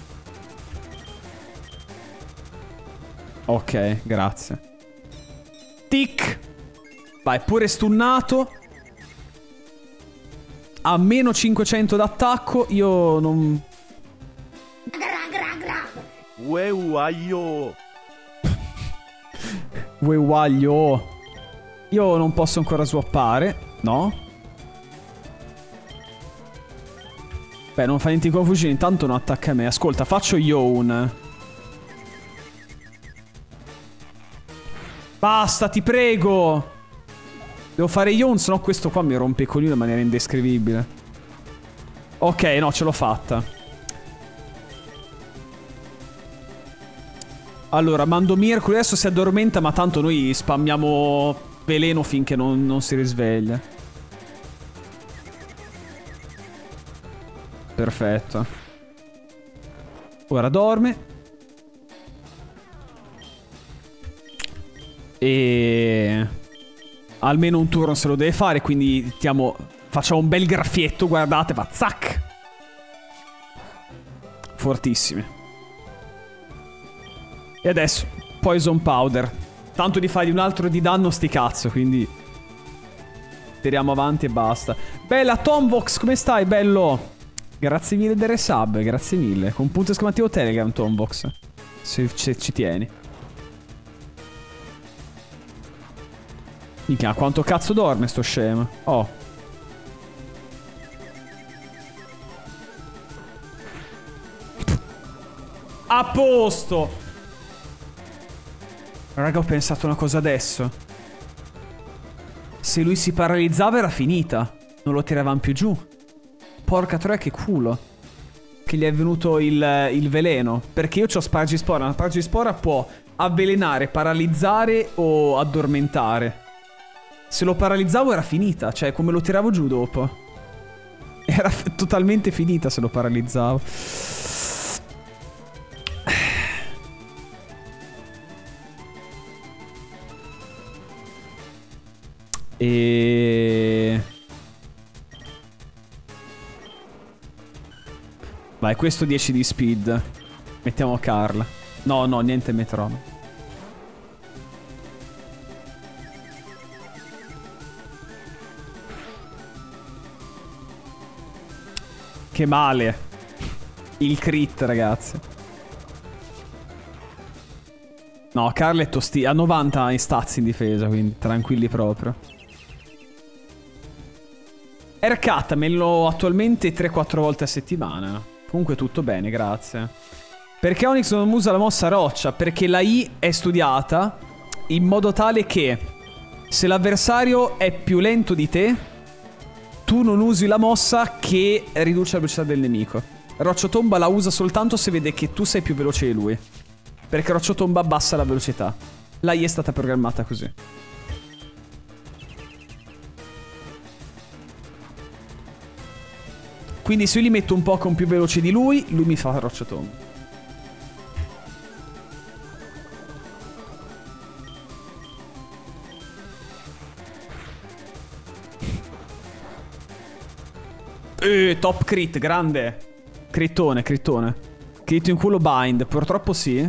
Ok, grazie. Tic. Vai, pure stunnato. A meno cinquecento d'attacco. Io non... Ue uaio. Ue uaglio. Io non posso ancora swappare. No? Beh, non fa niente di confusione. Intanto non attacca a me. Ascolta, faccio Yawn. Basta, ti prego. Devo fare Yawn, sennò questo qua mi rompe i coglioni in maniera indescrivibile. Ok, no, ce l'ho fatta. Allora, mando Mirko, adesso si addormenta, ma tanto noi spammiamo veleno finché non, non si risveglia. Perfetto. Ora dorme. E... almeno un turno se lo deve fare, quindi tiamo... facciamo un bel graffietto, guardate, va, zac! Fortissimi. E adesso, Poison Powder. Tanto di fargli un altro di danno sti cazzo, quindi... tiriamo avanti e basta. Bella Tomvox, come stai, bello? Grazie mille del resub, grazie mille. Con punto esclamativo Telegram, Tomvox. Se, se ci tieni. Minchia, quanto cazzo dorme sto scemo? Oh. A posto! Raga, ho pensato una cosa adesso. Se lui si paralizzava era finita. Non lo tiravamo più giù. Porca troia, che culo. Che gli è venuto il, il veleno. Perché io c'ho Spargispora. La Spargispora può avvelenare, paralizzare o addormentare. Se lo paralizzavo era finita. Cioè, come lo tiravo giù dopo. Era totalmente finita se lo paralizzavo. E... vai, questo dieci di speed. Mettiamo Carl. No, no, niente metronomo. Che male. Il crit, ragazzi. No, Carl è tosti. Ha novanta in stats in difesa, quindi tranquilli proprio. Aircut me lo attualmente tre quattro volte a settimana. Comunque tutto bene, grazie. Perché Onyx non usa la mossa roccia? Perché la I è studiata in modo tale che se l'avversario è più lento di te, tu non usi la mossa che riduce la velocità del nemico. Rocciotomba la usa soltanto se vede che tu sei più veloce di lui. Perché Rocciotomba abbassa la velocità. La I è stata programmata così. Quindi se io li metto un po' con più veloce di lui, lui mi fa Rocciotomba. Eh, top crit, grande. Crittone, crittone. Crit in culo bind, purtroppo sì.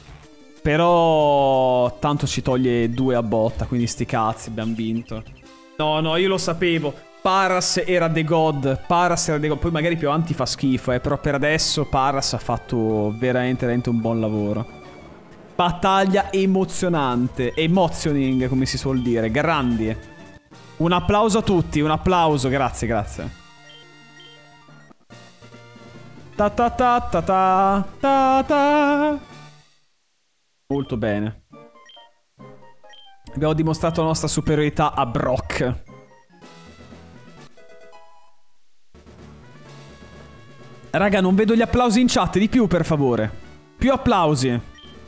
Però tanto ci toglie due a botta, quindi sti cazzi, abbiamo vinto. No, no, io lo sapevo. Paras era The God. Paras era The God. Poi magari più avanti fa schifo, eh. Però per adesso Paras ha fatto veramente, veramente un buon lavoro. Battaglia emozionante. Emotioning, come si suol dire. Grandi. Un applauso a tutti, un applauso. Grazie, grazie. Ta ta ta ta ta ta ta. Molto bene. Abbiamo dimostrato la nostra superiorità a Brock. Raga, non vedo gli applausi in chat. Di più, per favore. Più applausi.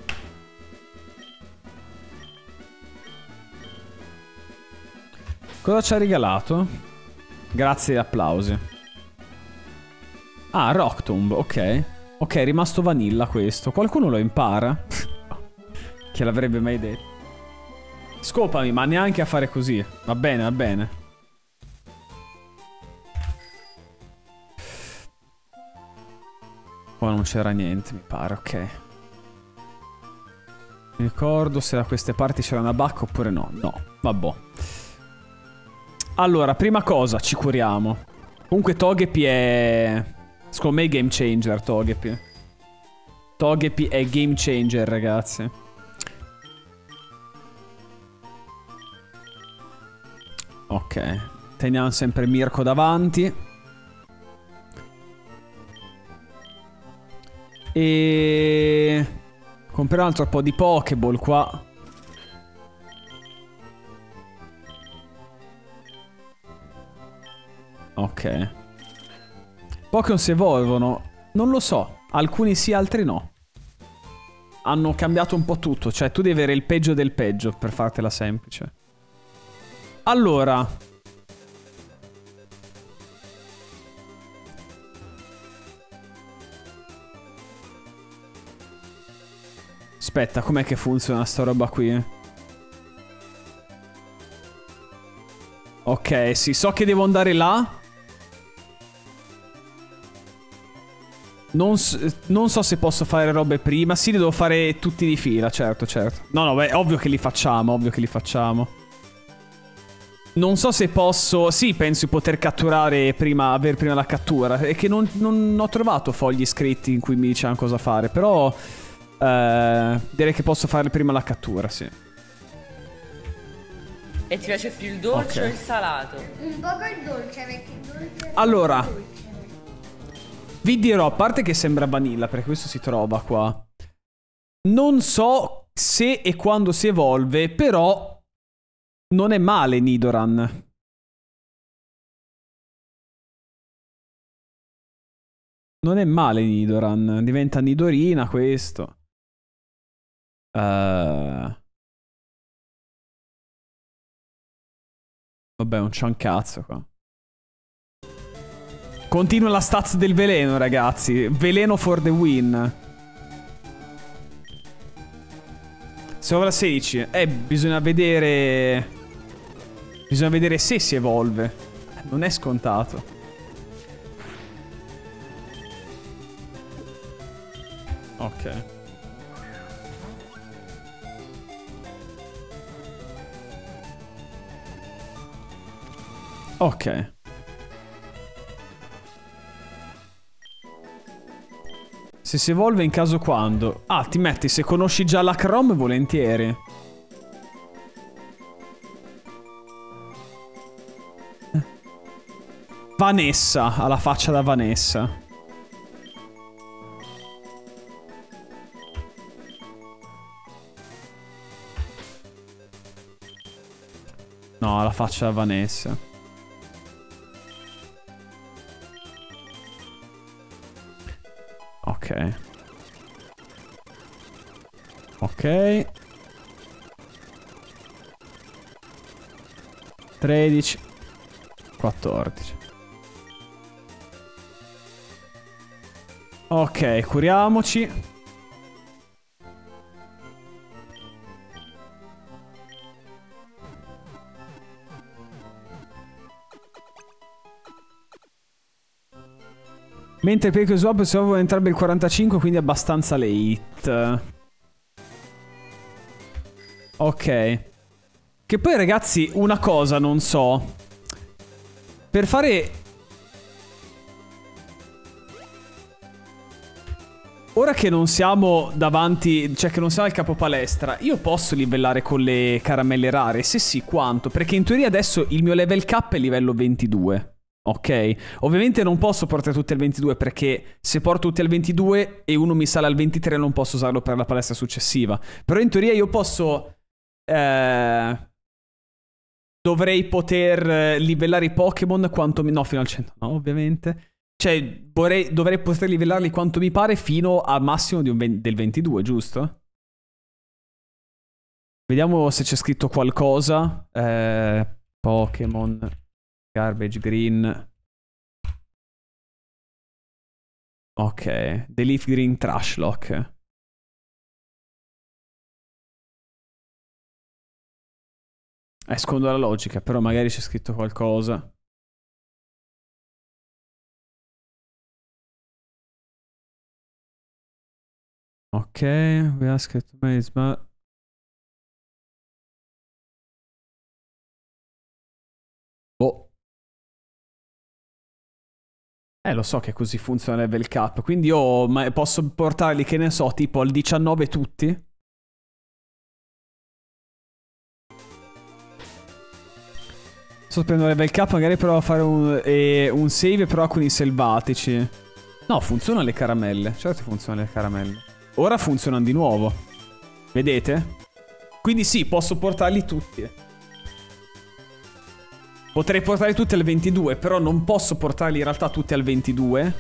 Cosa ci ha regalato? Grazie agli applausi. Ah, Rock Tomb, ok. Ok, è rimasto vanilla questo. Qualcuno lo impara? Chi l'avrebbe mai detto? Scopami, ma neanche a fare così. Va bene, va bene. Qua non c'era niente, mi pare, ok. Mi ricordo se da queste parti c'era una bacca oppure no. No, vabbè. Allora, prima cosa, ci curiamo. Comunque Togepi è... secondo me è game changer, Togepi. Togepi è game changer, ragazzi. Ok. Teniamo sempre Mirko davanti. E... comprerò un altro po' di Pokéball qua. Ok. Pokémon si evolvono. Non lo so. Alcuni sì, altri no. Hanno cambiato un po' tutto. Cioè, tu devi avere il peggio del peggio, per fartela semplice. Allora. Aspetta, com'è che funziona sta roba qui? Ok, sì, so che devo andare là. Non, non so se posso fare robe prima. Sì, le devo fare tutti di fila, certo, certo. No, no, beh, ovvio che li facciamo, ovvio che li facciamo. Non so se posso... Sì, penso di poter catturare prima, avere prima la cattura. È che non, non ho trovato fogli scritti in cui mi dicevano cosa fare, però... Eh, direi che posso fare prima la cattura, sì. E ti piace più il dolce Okay. o il salato? Un poco il dolce, perché il dolce... Allora, vi dirò, a parte che sembra vanilla, perché questo si trova qua. Non so se e quando si evolve, però non è male Nidoran. Non è male Nidoran. Diventa Nidorina questo. Uh... Vabbè, non c'è un cazzo qua. Continua la stats del veleno, ragazzi. Veleno for the win. Sopra sedici. Eh, bisogna vedere... Bisogna vedere se si evolve. Non è scontato. Ok. Ok. Se si evolve in caso quando? Ah, ti metti se conosci già la Chrome, volentieri. Vanessa, ha la faccia da Vanessa. No, ha la faccia da Vanessa. Ok. Ok. tredici. quattordici. Ok, curiamoci. Mentre per il swap si vuole entrare il quarantacinque, quindi abbastanza late. Ok. Che poi ragazzi, una cosa non so. Per fare... Ora che non siamo davanti, cioè che non siamo al capo palestra, io posso livellare con le caramelle rare? Se sì, quanto? Perché in teoria adesso il mio level cap è livello ventidue. Ok, ovviamente non posso portare tutti al ventidue perché se porto tutti al ventidue e uno mi sale al ventitré non posso usarlo per la palestra successiva. Però in teoria io posso... Eh, dovrei poter livellare i Pokémon quanto mi... No, fino al cento. No, ovviamente. Cioè, vorrei, dovrei poter livellarli quanto mi pare fino al massimo di un venti, del ventidue, giusto? Vediamo se c'è scritto qualcosa. Eh, Pokémon... Garbage Green. Ok. The Leaf Green Trash Lock. Escondo la logica, però magari c'è scritto qualcosa. Ok. We ask it to me, ma... Oh. Eh, lo so che così funziona il level cap. Quindi io ma posso portarli, che ne so, tipo al diciannove tutti. Sto prendendo level cap, magari provo a fare un, eh, un save però con i selvatici. No, funzionano le caramelle. Certo funzionano le caramelle. Ora funzionano di nuovo. Vedete? Quindi sì, posso portarli tutti. Potrei portarli tutti al ventidue, però non posso portarli in realtà tutti al ventidue.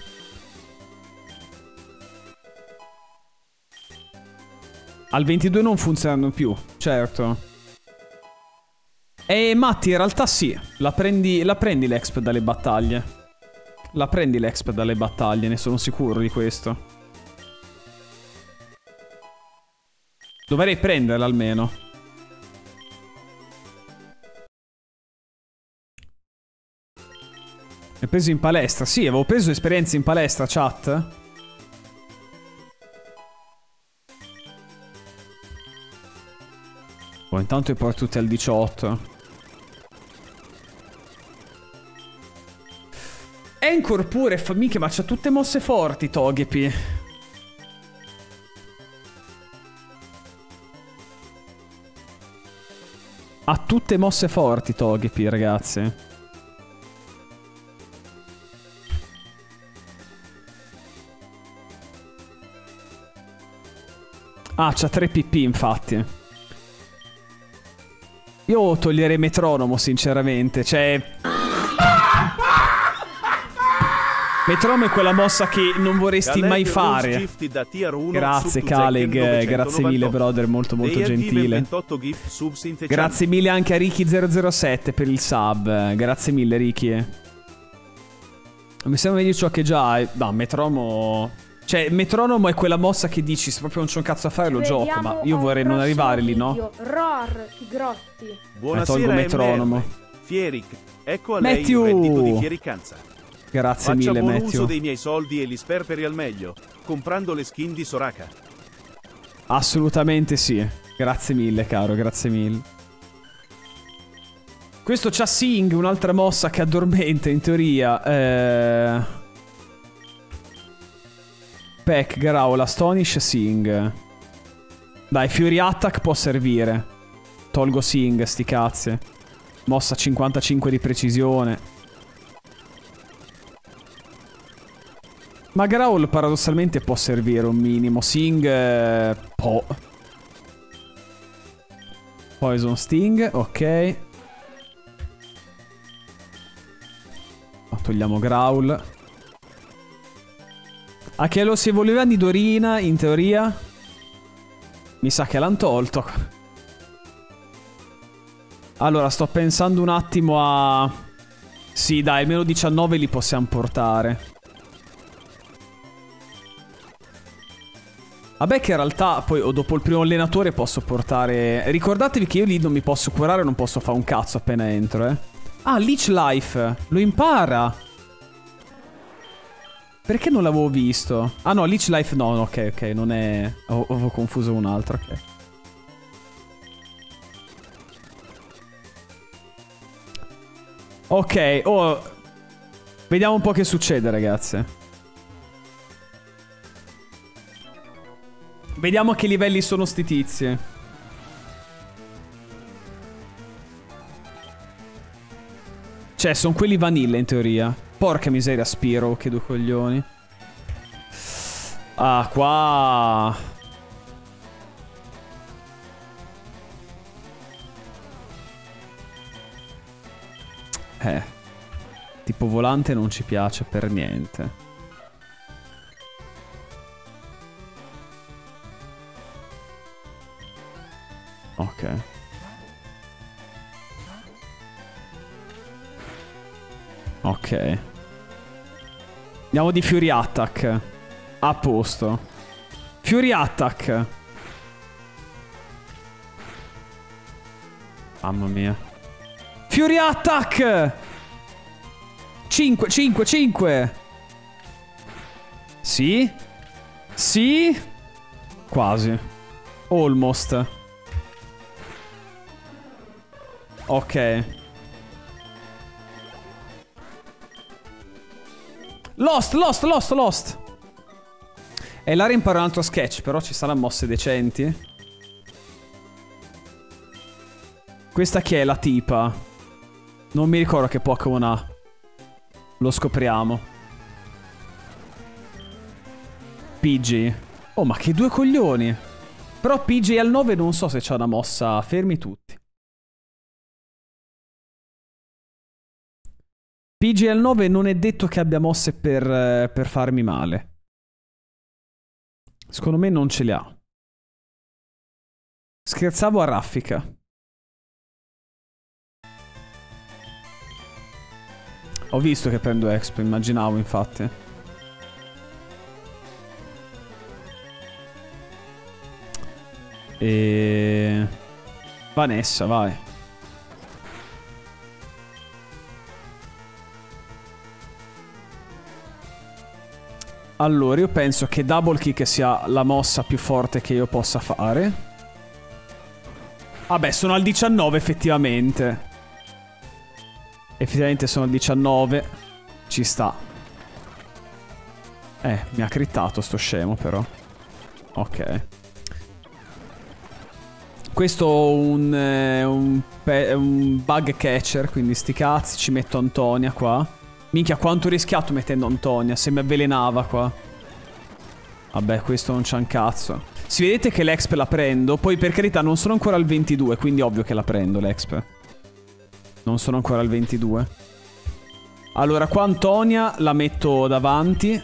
Al ventidue non funzionano più, certo. E Matti, in realtà sì. La prendi, la prendi l'exp dalle battaglie. La prendi l'exp dalle battaglie, ne sono sicuro di questo. Dovrei prenderla almeno. Hai preso in palestra? Sì, avevo preso esperienze in palestra, chat. Oh, intanto li porto tutti al diciotto. Anchor pure, fa mica, ma c'ha tutte mosse forti, Togepi. Ha tutte mosse forti, Togepi, ragazzi. Ah, c'ha tre P P, infatti. Io toglierei metronomo, sinceramente. Cioè... Metronomo è quella mossa che non vorresti mai fare. Grazie, Kaleg. Grazie mille, brother. Molto, molto gentile. Grazie mille anche a Ricky zero zero sette per il sub. Grazie mille, Ricky. Mi sembra di ciò che già... È... No, metronomo... Cioè, metronomo è quella mossa che dici, se proprio non c'è un cazzo a fare lo gioco, ma io vorrei non arrivare lì, no? Roar, Tigrotti. Buonasera, tolgo metronomo. Fieric, ecco a lei Matthew. il reddito di fiericanza. Grazie Faccia mille, buon Matthew. uso dei miei soldi e li sperperi al meglio, comprando le skin di Soraka. Assolutamente sì. Grazie mille, caro, grazie mille. Questo c'ha Sing, un'altra mossa che addormenta in teoria. Eh... Peck, Growl, Astonish, Sing. Dai, Fury Attack può servire. Tolgo Sing, sti cazzi. Mossa cinquantacinque di precisione. Ma Growl paradossalmente può servire un minimo. Sing... Eh, po'. Poison Sting, ok. Togliamo Growl. A che lo si voleva Nidorina, in teoria? Mi sa che l'hanno tolto. Allora, sto pensando un attimo a... Sì, dai, almeno diciannove li possiamo portare. Vabbè che in realtà poi o dopo il primo allenatore posso portare... Ricordatevi che io lì non mi posso curare, non posso fare un cazzo appena entro, eh. Ah, Leech Life. Lo impara. Perché non l'avevo visto? Ah no, Leech Life no, ok, ok, non è... Ho, avevo confuso un altro, ok. Ok, oh... Vediamo un po' che succede, ragazzi. Vediamo a che livelli sono sti tizi. Cioè, sono quelli vanilla in teoria. Porca miseria, Spiro, che due coglioni. Ah, qua... Eh. Tipo volante non ci piace per niente. Ok. Ok. Andiamo di Fury Attack. A posto. Fury Attack. Mamma mia. Fury Attack. cinque, cinque, cinque. Sì. Sì. Quasi. Almost. Ok. Lost, lost, lost, lost. E l'area impara un altro sketch, però ci saranno mosse decenti. Questa chi è la tipa? Non mi ricordo che Pokémon ha. Lo scopriamo. P G. Oh, ma che due coglioni. Però P G al nove non so se c'ha una mossa. Fermi tutti. P G al nove non è detto che abbia mosse per, per farmi male. Secondo me non ce le ha. Scherzavo a raffica. Ho visto che prendo Exp, immaginavo infatti. E... Vanessa, vai. Allora, io penso che Double Kick sia la mossa più forte che io possa fare. Vabbè, sono al diciannove effettivamente. Effettivamente sono al diciannove. Ci sta. Eh, mi ha crittato sto scemo però. Ok. Questo è un, eh, un, un bug catcher, quindi sti cazzi. Ci metto Antonia qua. Minchia, quanto ho rischiato mettendo Antonia. Se mi avvelenava qua. Vabbè, questo non c'ha un cazzo. Si vedete che l'exp la prendo. Poi per carità non sono ancora al ventidue, quindi ovvio che la prendo l'exp. Non sono ancora al ventidue. Allora qua Antonia la metto davanti,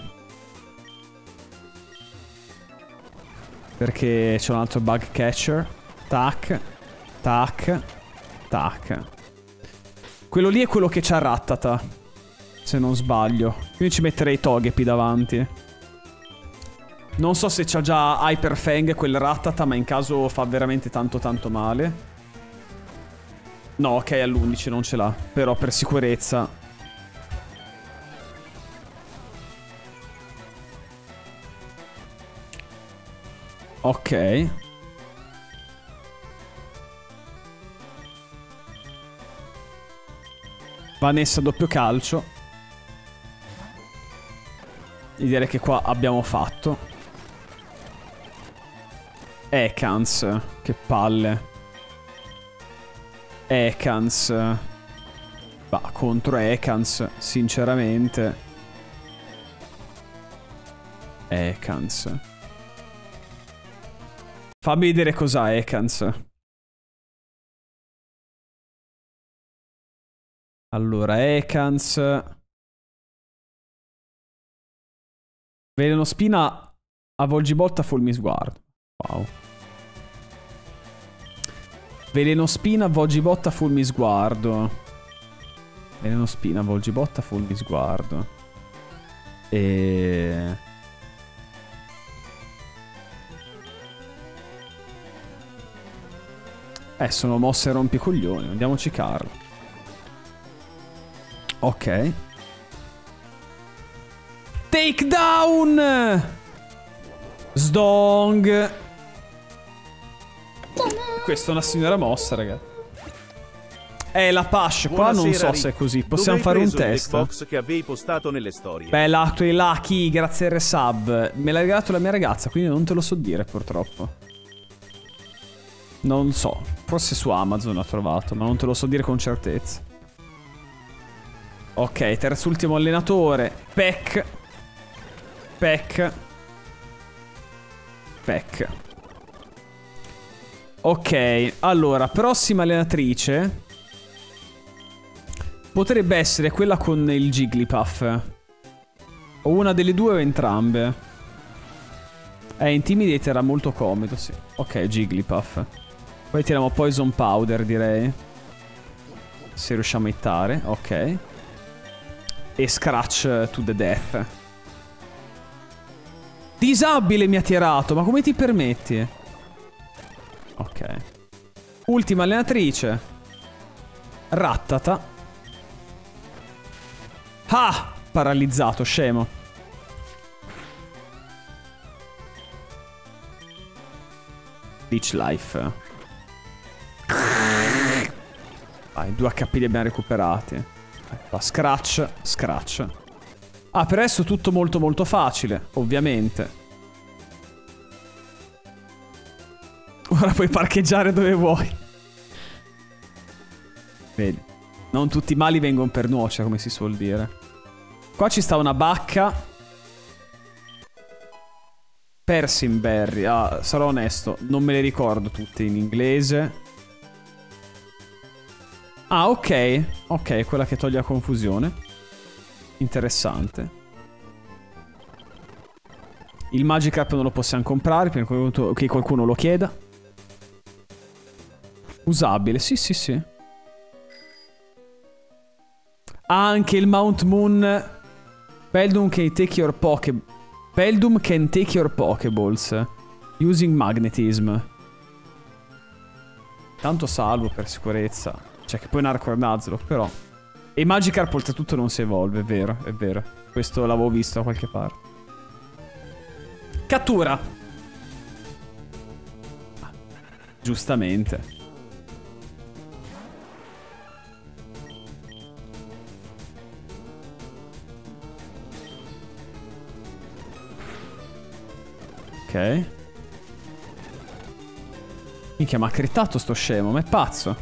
perché c'è un altro bug catcher. Tac. Tac. Tac. Quello lì è quello che c'ha Rattata, se non sbaglio. Quindi ci metterei Togepi davanti. Non so se c'ha già Hyper Fang quel Rattata, ma in caso fa veramente tanto tanto male. No, ok, all'undici non ce l'ha. Però per sicurezza. Ok. Vanessa doppio calcio. E direi che qua abbiamo fatto. Ekans. Che palle. Ekans. Bah, contro Ekans, sinceramente. Ekans. Fammi vedere cos'ha Ekans. Allora, Ekans. Veleno spina, avvolgibotta, fulmi sguardo. Wow. Veleno spina, avvolgibotta, fulmi sguardo. Veleno spina, avvolgibotta, fulmi sguardo. E... Eh, sono mosse rompicoglioni. Andiamoci Carlo. Ok. Takedown! Sdong! Questa è una signora mossa, ragazzi. Eh, la Pash, qua non so se è così. Possiamo fare un test. Box che avevi postato nelle storie. Bella, Actually Lucky, grazie al resub. Me l'ha regalato la mia ragazza, quindi non te lo so dire purtroppo. Non so, forse su Amazon l'ha trovato, ma non te lo so dire con certezza. Ok, terzultimo allenatore. Peck. Peck. Peck. Ok, allora, prossima allenatrice potrebbe essere quella con il Jigglypuff. O una delle due o entrambe. Eh, Intimidate era molto comodo, sì. Ok, Jigglypuff. Poi tiriamo Poison Powder, direi. Se riusciamo a hittare, ok. E Scratch to the death. Disabile mi ha tirato, ma come ti permetti? Ok. Ultima allenatrice. Rattata. Ah! Paralizzato, scemo. Leech Life. Vai, due H P li abbiamo recuperati. Ecco, Scratch, Scratch. Ah, per adesso tutto molto molto facile, ovviamente. Ora puoi parcheggiare dove vuoi. Vedi, non tutti i mali vengono per nuocere, come si suol dire. Qua ci sta una bacca. Persimberry. Ah, sarò onesto, non me le ricordo tutte in inglese. Ah, ok. Ok, quella che toglie la confusione. Interessante. Il Magikarp non lo possiamo comprare prima che qualcuno lo chieda. Usabile, sì, sì, sì. Anche il Mount Moon. Peldum can take your poke. Peldum can take your Pokeballs using magnetism. Tanto salvo per sicurezza. Cioè che poi narco è Nuzlocke, però. E Magikarp oltretutto non si evolve, è vero, è vero. Questo l'avevo visto da qualche parte. Cattura. Giustamente. Ok. Minchia, ma ha critato sto scemo, ma è pazzo.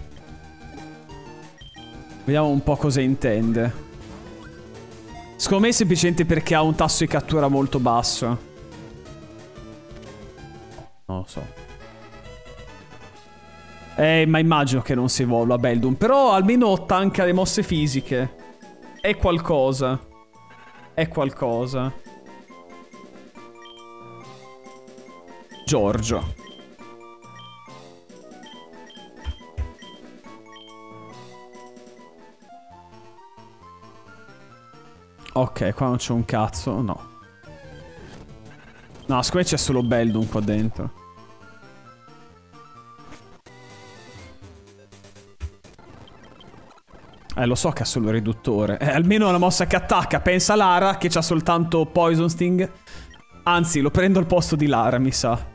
Vediamo un po' cosa intende. Secondo me è semplicemente perché ha un tasso di cattura molto basso. Non lo so. Eh, ma immagino che non si evolva Beldum. Però almeno tanca le mosse fisiche. È qualcosa. È qualcosa. Giorgio. Ok, qua non c'è un cazzo, no. No, secondo me c'è solo Beldum qua dentro. Eh, lo so che ha solo il riduttore. Eh, almeno una mossa che attacca. Pensa Lara che c'ha soltanto Poison Sting. Anzi, lo prendo al posto di Lara, mi sa.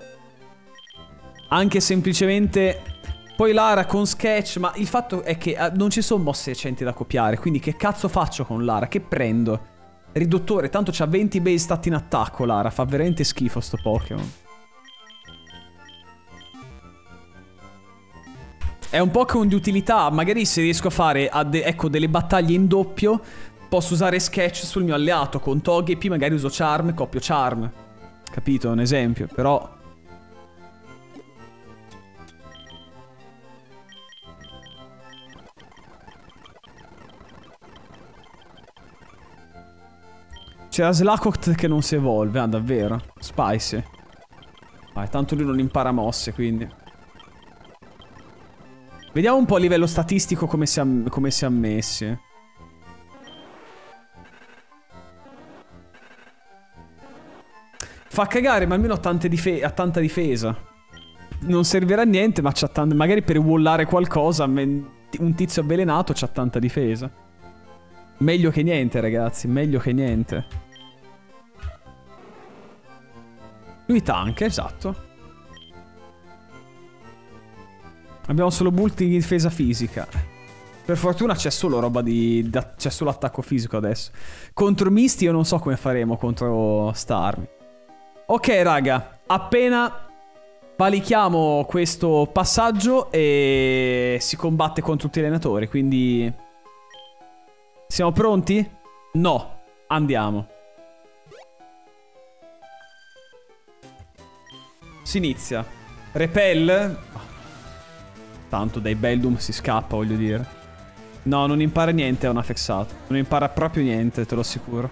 Anche semplicemente... Poi Lara con Sketch, ma il fatto è che uh, non ci sono mosse decenti da copiare, quindi che cazzo faccio con Lara? Che prendo? Riduttore, tanto c'ha venti base stat in attacco Lara, fa veramente schifo sto Pokémon. È un Pokémon di utilità. Magari se riesco a fare a de- ecco, delle battaglie in doppio, posso usare Sketch sul mio alleato. Con Togepi magari uso Charm, coppio Charm. Capito? Un esempio. Però... c'era Slakoth che non si evolve. Ah, davvero? Spicy. Vai, tanto lui non impara mosse, quindi... Vediamo un po' a livello statistico come siamo, come siamo messi. Fa cagare, ma almeno ha, tante dife- ha tanta difesa. Non servirà a niente, ma c'ha tanta... Magari per wallare qualcosa, un tizio avvelenato c'ha tanta difesa. Meglio che niente, ragazzi, meglio che niente. Lui tank, esatto. Abbiamo solo multi di difesa fisica. Per fortuna c'è solo roba di... da, c'è solo attacco fisico adesso. Contro Misty io non so come faremo contro Starmie. Ok, raga. Appena valichiamo questo passaggio e si combatte contro tutti gli allenatori, quindi... Siamo pronti? No. Andiamo. Si inizia. Repel... Tanto dai Beldum si scappa, voglio dire. No, non impara niente a una fexata. Non impara proprio niente, te lo assicuro.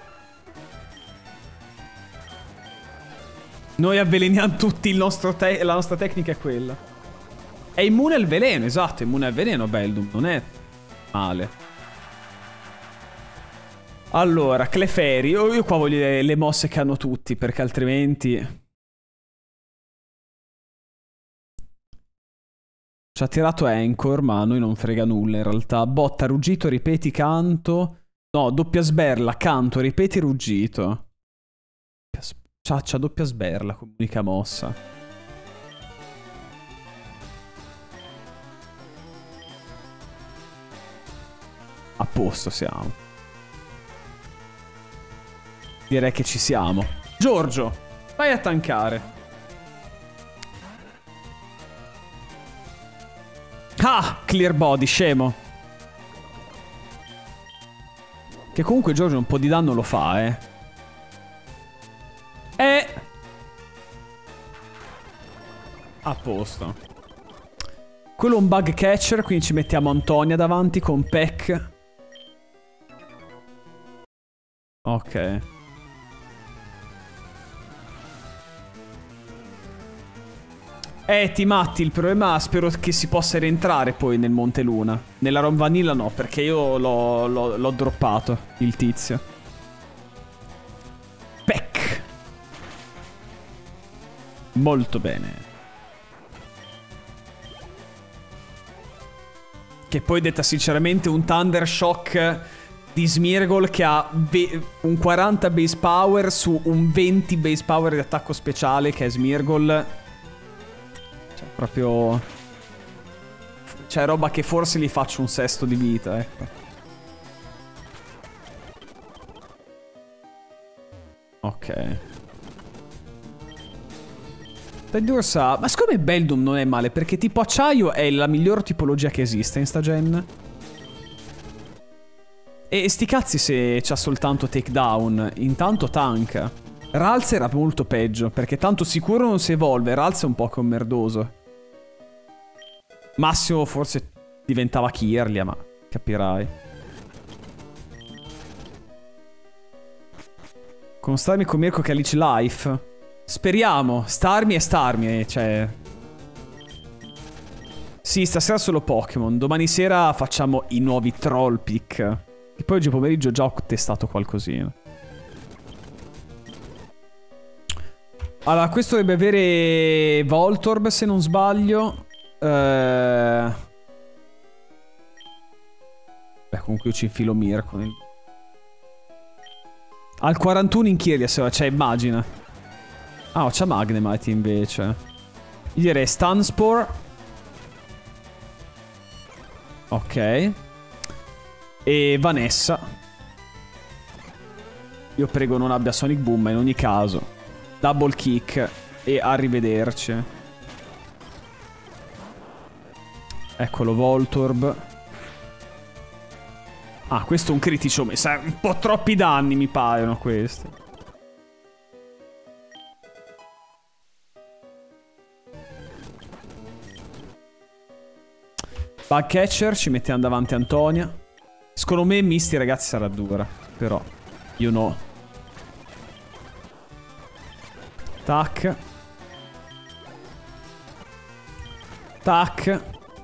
Noi avveleniamo tutti, il nostro te- la nostra tecnica è quella. È immune al veleno, esatto, è immune al veleno Beldum, non è male. Allora, Clefairy. Io, io qua voglio le, le mosse che hanno tutti, perché altrimenti... Ci ha tirato Anchor, ma a noi non frega nulla in realtà. Botta, ruggito, ripeti, canto. No, doppia sberla, canto, ripeti, ruggito. C'ha, c'ha doppia sberla come unica mossa. A posto siamo. Direi che ci siamo. Giorgio, vai a tankare. Ah, clear body, scemo. Che comunque Giorgio un po' di danno lo fa, eh. Eh. A posto. Quello è un bug catcher, quindi ci mettiamo Antonia davanti con Peck. Ok. Eh, ti matti, il problema spero che si possa rientrare poi nel Monte Luna. Nella Rom Vanilla no, perché io l'ho, l'ho, l'ho droppato, il tizio. Peck. Molto bene. Che poi, detta sinceramente, un Thunder Shock di Smeargle che ha un quaranta base power su un venti base power di attacco speciale, che è Smeargle. Cioè, proprio... C'è roba che forse gli faccio un sesto di vita, ecco. Ok. Tedursa... Ma siccome Beldum non è male, perché tipo acciaio è la miglior tipologia che esiste in sta gen. E sti cazzi se c'ha soltanto takedown. Intanto tank. Ralz era molto peggio, perché tanto sicuro non si evolve. Ralz è un po' merdoso. Massimo forse diventava Kirlia, ma capirai. Con Starmie con Mirko che ha Leech Life. Speriamo. Starmie e Starmie, cioè... Sì, stasera solo Pokémon. Domani sera facciamo i nuovi Troll Pick. E poi oggi pomeriggio già ho testato qualcosina. Allora, questo dovrebbe avere Voltorb, se non sbaglio. Eh... Beh, comunque io ci infilo Mirko. Al quarantuno in Kirlia, se cioè, immagina. Ah, c'ha Magnemite invece. Io direi Stunspore. Ok. E Vanessa. Io prego non abbia Sonic Boom, ma in ogni caso double kick e arrivederci. Eccolo Voltorb. Ah, questo è un critico. Mi sa un po' troppi danni mi paiono questi. Bug Catcher, ci mettiamo davanti Antonia. Secondo me Misty, ragazzi, sarà dura. Però, you know. Tac. Tac.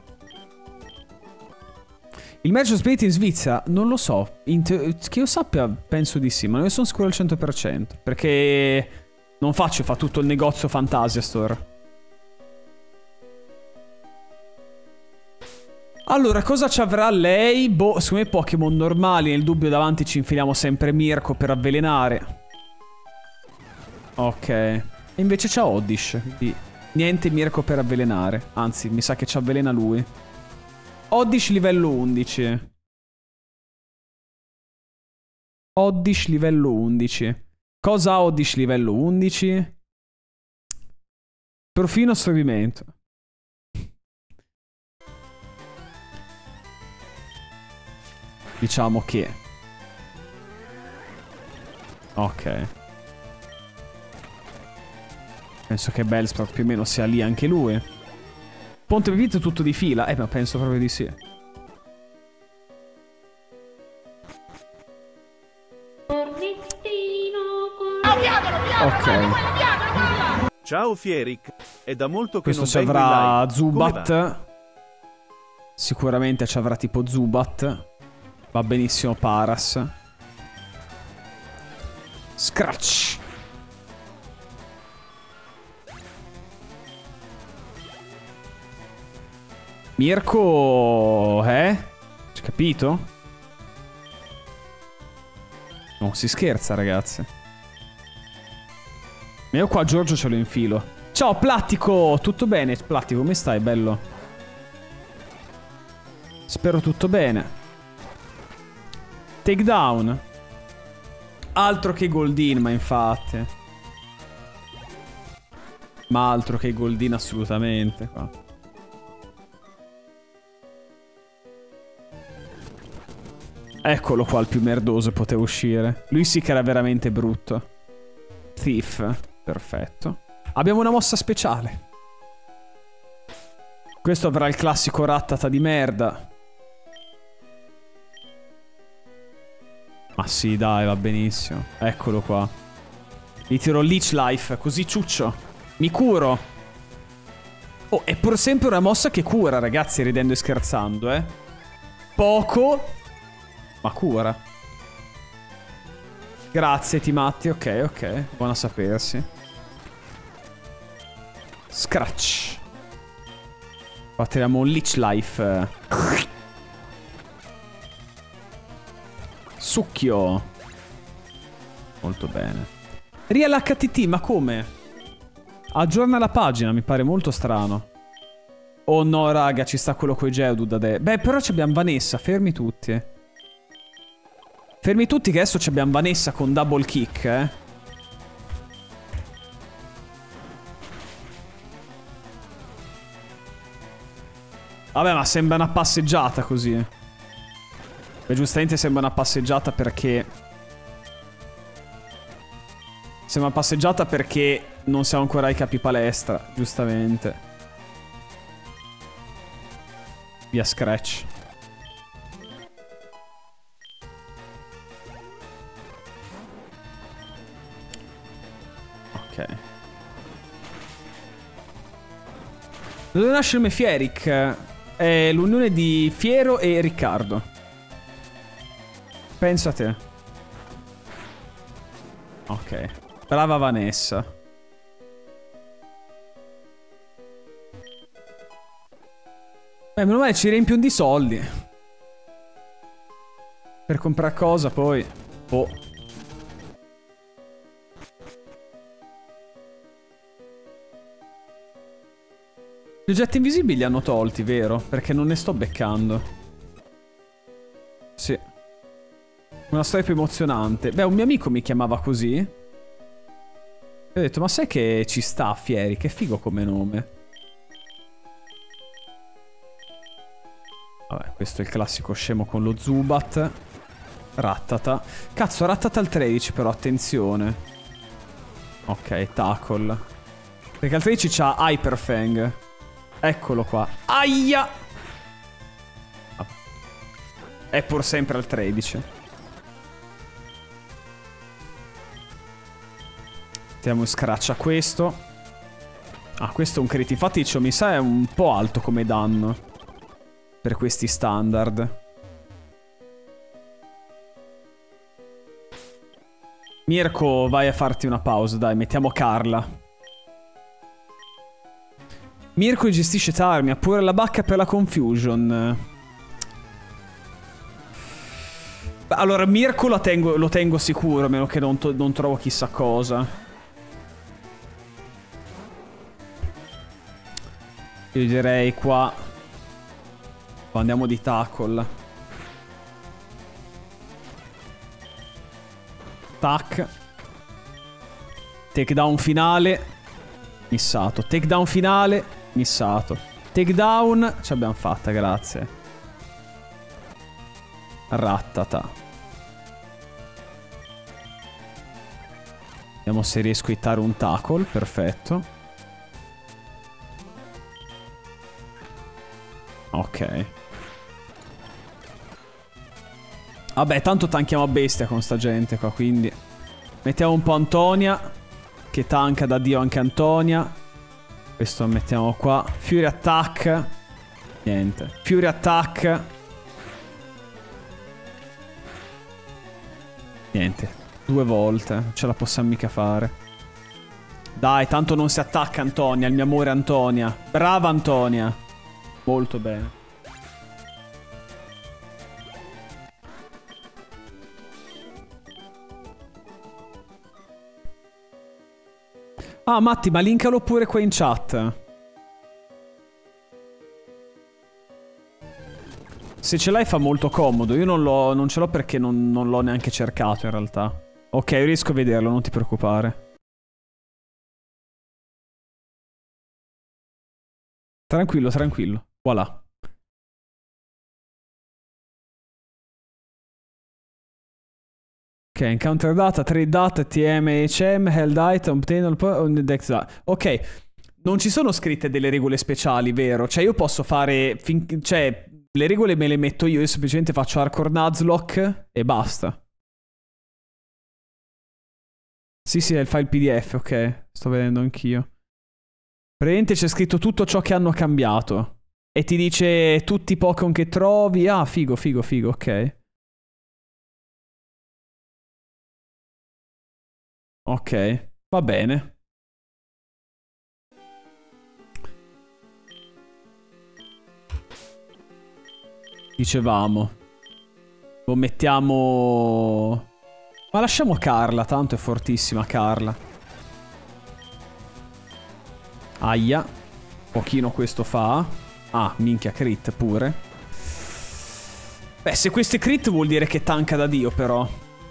Il match split in Svizzera? Non lo so. Che io sappia, penso di sì. Ma non ne sono sicuro al cento per cento. Perché non faccio, fa tutto il negozio Fantasia Store. Allora, cosa ci avrà lei? Boh, secondo me Pokémon normali. Nel dubbio davanti ci infiliamo sempre Mirko per avvelenare. Ok. E invece c'ha Oddish. Quindi niente Mirko per avvelenare. Anzi, mi sa che ci avvelena lui. Oddish livello undici. Oddish livello undici. Cosa ha Oddish livello undici? Profilo assorbimento. Diciamo che... Ok. Penso che Bellsprout più o meno sia lì anche lui. Ponte Pepito tutto di fila. Eh, ma penso proprio di sì. Ok. Ciao Fieric. È da molto che Questo non ci vengo in avrà live. Zubat. Sicuramente ci avrà tipo Zubat. Va benissimo Paras. Scratch. Mirko... Eh? Ci capito? Non si scherza, ragazzi. Ma io qua Giorgio ce lo infilo. Ciao, Plattico! Tutto bene? Plattico, come stai, bello? Spero tutto bene. Takedown. Altro che Goldin, ma infatti. Ma altro che Goldin assolutamente, qua. Eccolo qua il più merdoso, poteva uscire. Lui sì che era veramente brutto. Thief, perfetto. Abbiamo una mossa speciale. Questo avrà il classico rattata di merda. Ma sì, dai, va benissimo. Eccolo qua. Gli tiro Leech Life, così ciuccio. Mi curo. Oh, è pur sempre una mossa che cura, ragazzi, ridendo e scherzando, eh. Poco... ma cura. Grazie Timatti. Ok, ok. Buona sapersi. Scratch. Qua tiriamo un Leech Life. Succhio. Molto bene. Real H T T, ma come? Aggiorna la pagina, mi pare molto strano. Oh no, raga, ci sta quello coi Geodude adesso. Beh, però abbiamo Vanessa, fermi tutti. Fermi tutti che adesso abbiamo Vanessa con double kick, eh. Vabbè, ma sembra una passeggiata così. Beh, giustamente sembra una passeggiata perché... Sembra una passeggiata perché non siamo ancora ai capi palestra, giustamente. Via Scratch. Ok. Dove nasce il nome Fieric? È l'unione di Fiero e Riccardo. Pensa a te. Ok. Brava Vanessa. Beh, meno male ci riempiono di soldi. Per comprare cosa poi? Oh. Gli oggetti invisibili li hanno tolti, vero? Perché non ne sto beccando. Sì. Una storia più emozionante. Beh, un mio amico mi chiamava così. E ho detto, ma sai che ci sta Fieri? Che figo come nome. Vabbè, questo è il classico scemo con lo Zubat. Rattata. Cazzo, Rattata al tredici però, attenzione. Ok, tackle. Perché al tredici c'ha Hyper Fang. Eccolo qua. Aia! È pur sempre al tredici. Mettiamo in scratch a questo. Ah, questo è un crit. Infatti, dicevo, mi sa è un po' alto come danno per questi standard. Mirko, vai a farti una pausa, dai, mettiamo Carla. Mirko gestisce Tarmi, ha pure la bacca per la confusion. Allora, Mirko lo tengo, lo tengo sicuro, a meno che non, non trovo chissà cosa. Io direi qua andiamo di tackle. Tac. Takedown finale. Missato. Takedown finale. Missato. Takedown. Ce l'abbiamo fatta, grazie. Rattata. Vediamo se riesco a hittare un tackle. Perfetto. Ok. Vabbè, tanto tanchiamo a bestia con sta gente qua, quindi mettiamo un po' Antonia, che tanca da dio anche Antonia. Questo lo mettiamo qua. Fury Attack. Niente. Fury Attack. Niente. Due volte. Non ce la possiamo mica fare. Dai, tanto non si attacca Antonia, il mio amore Antonia. Brava Antonia. Molto bene. Ah, Matti, ma linkalo pure qua in chat. Se ce l'hai fa molto comodo. Io non, l'ho, non ce l'ho perché non, non l'ho neanche cercato in realtà. Ok, riesco a vederlo, non ti preoccupare. Tranquillo, tranquillo. Voilà. Ok, encounter data, trade data, T M H M, held item, obtain on the dex data. Ok, non ci sono scritte delle regole speciali, vero? Cioè io posso fare... Fin... Cioè, le regole me le metto io, io semplicemente faccio Hardcore Nuzlocke e basta. Sì, sì, è il file P D F, ok. Sto vedendo anch'io. Praticamente c'è scritto tutto ciò che hanno cambiato. E ti dice tutti i Pokémon che trovi. Ah, figo, figo, figo, ok. Ok, va bene. Dicevamo. Lo mettiamo... Ma lasciamo Carla, tanto è fortissima Carla. Aia. Pochino questo fa. Ah, minchia, crit pure. Beh, se questo è crit vuol dire che tanca da dio, però.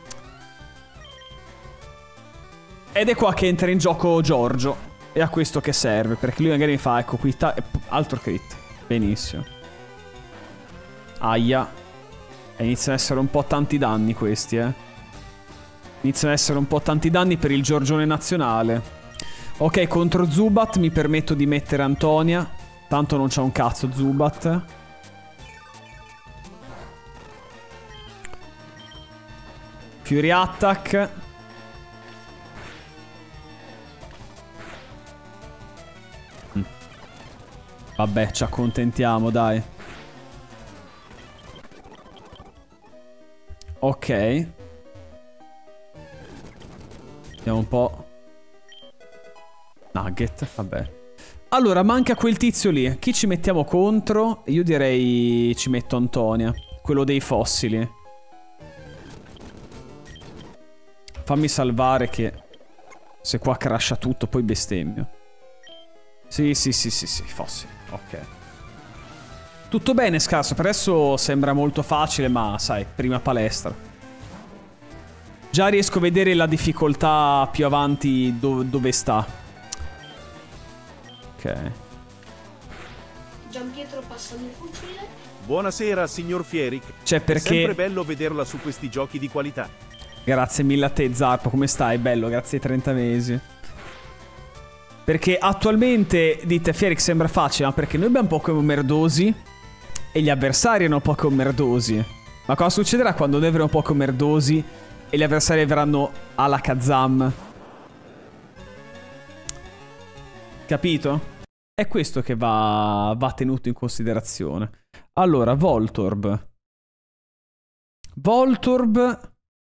Ed è qua che entra in gioco Giorgio. E a questo che serve, perché lui magari mi fa, ecco qui, altro crit. Benissimo. Aia. E iniziano ad essere un po' tanti danni questi, eh. Iniziano ad essere un po' tanti danni per il Giorgione nazionale. Ok, contro Zubat mi permetto di mettere Antonia. Tanto non c'ha un cazzo Zubat. Fury Attack. Mm. Vabbè, ci accontentiamo, dai. Ok. Vediamo un po'. Nugget, vabbè. Allora, manca quel tizio lì. Chi ci mettiamo contro? Io direi ci metto Antonia. Quello dei fossili. Fammi salvare che... Se qua crasha tutto, poi bestemmio. Sì, sì, sì, sì, sì, fossili. Ok. Tutto bene, scarso. Per adesso sembra molto facile, ma sai, prima palestra. Già riesco a vedere la difficoltà più avanti do dove sta. Ok. Giampietro passami il fucile. Buonasera, signor Fieric. Cioè, È perché... sempre bello vederla su questi giochi di qualità. Grazie mille a te, Zarpo. Come stai? Bello, grazie ai trenta mesi. Perché attualmente, dite, Fieric sembra facile, ma perché noi abbiamo Pokémon merdosi e gli avversari hanno Pokémon merdosi. Ma cosa succederà quando noi avremo Pokémon merdosi e gli avversari avranno Alakazam? Capito? È questo che va, va tenuto in considerazione. Allora, Voltorb. Voltorb...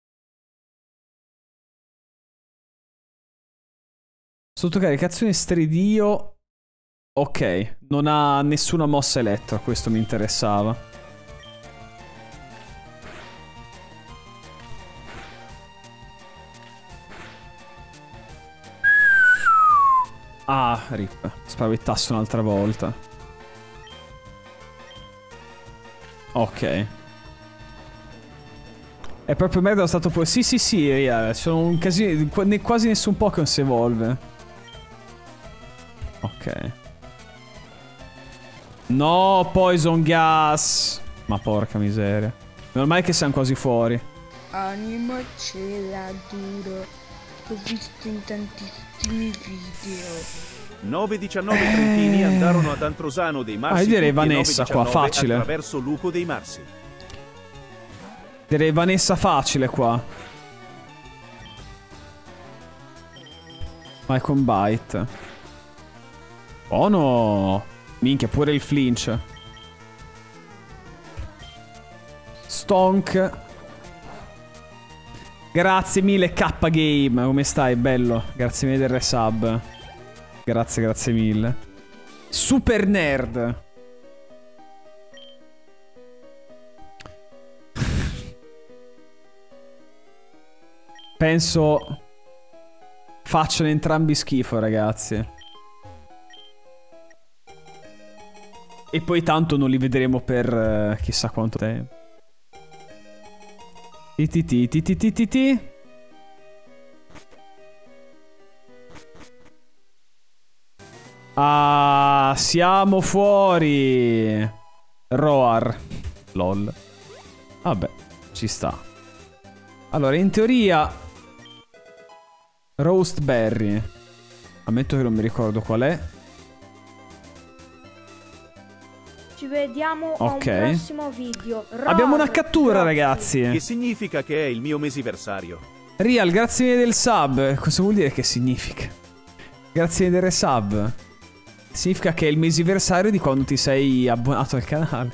Sottocaricazione Stridio. Ok, non ha nessuna mossa elettro, questo mi interessava. Ah, rip. Spavettasse un'altra volta. Ok. È proprio merda lo stato poi. Sì, sì, sì, yeah. Sono un casino. Quasi nessun Pokémon si evolve. Ok. No, Poison Gas. Ma porca miseria. Meno male che siamo quasi fuori. Anima ce l'ha duro. L'ho visto in tantissimi video. nove diciannove Trentini andarono ad Antrosano dei Marsi. Ah, io direi tutti e Vanessa qua, nove diciannove facile. Attraverso Luco dei Marsi. Direi Vanessa facile qua. Vai con Bite. Oh no. Minchia, pure il flinch. Stonk. Grazie mille K Game. Come stai? Bello. Grazie mille del resub. Grazie, grazie mille. Super nerd. Penso facciano entrambi schifo, ragazzi. E poi tanto non li vedremo per uh, chissà quanto tempo. Ti ti ti ti ti ti ti ti. Ah, siamo fuori. Roar. Lol. Vabbè, ci sta. Allora, in teoria Roast Berry. Ammetto che non mi ricordo qual è. Ci vediamo Ok. a un prossimo video. Roar, Abbiamo una cattura, grazie. ragazzi. Che significa che è il mio mesiversario. Real, grazie mille del sub. Cosa vuol dire che significa? Grazie mille del sub. Significa che è il mesiversario di quando ti sei abbonato al canale.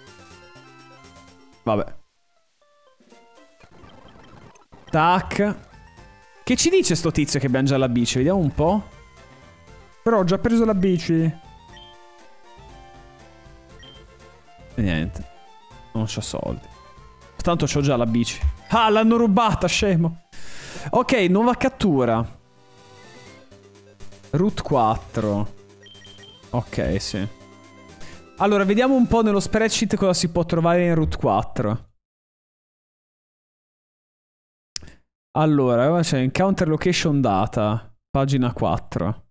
Vabbè. Tac. Che ci dice sto tizio che abbiamo già la bici? Vediamo un po'. Però ho già preso la bici. E niente. Non c'ho soldi. Tanto c'ho già la bici. Ah, l'hanno rubata, scemo. Ok, nuova cattura. Route quattro. Ok, sì. Allora, vediamo un po' nello spreadsheet cosa si può trovare in Route quattro. Allora, c'è Encounter Location Data. Pagina quattro.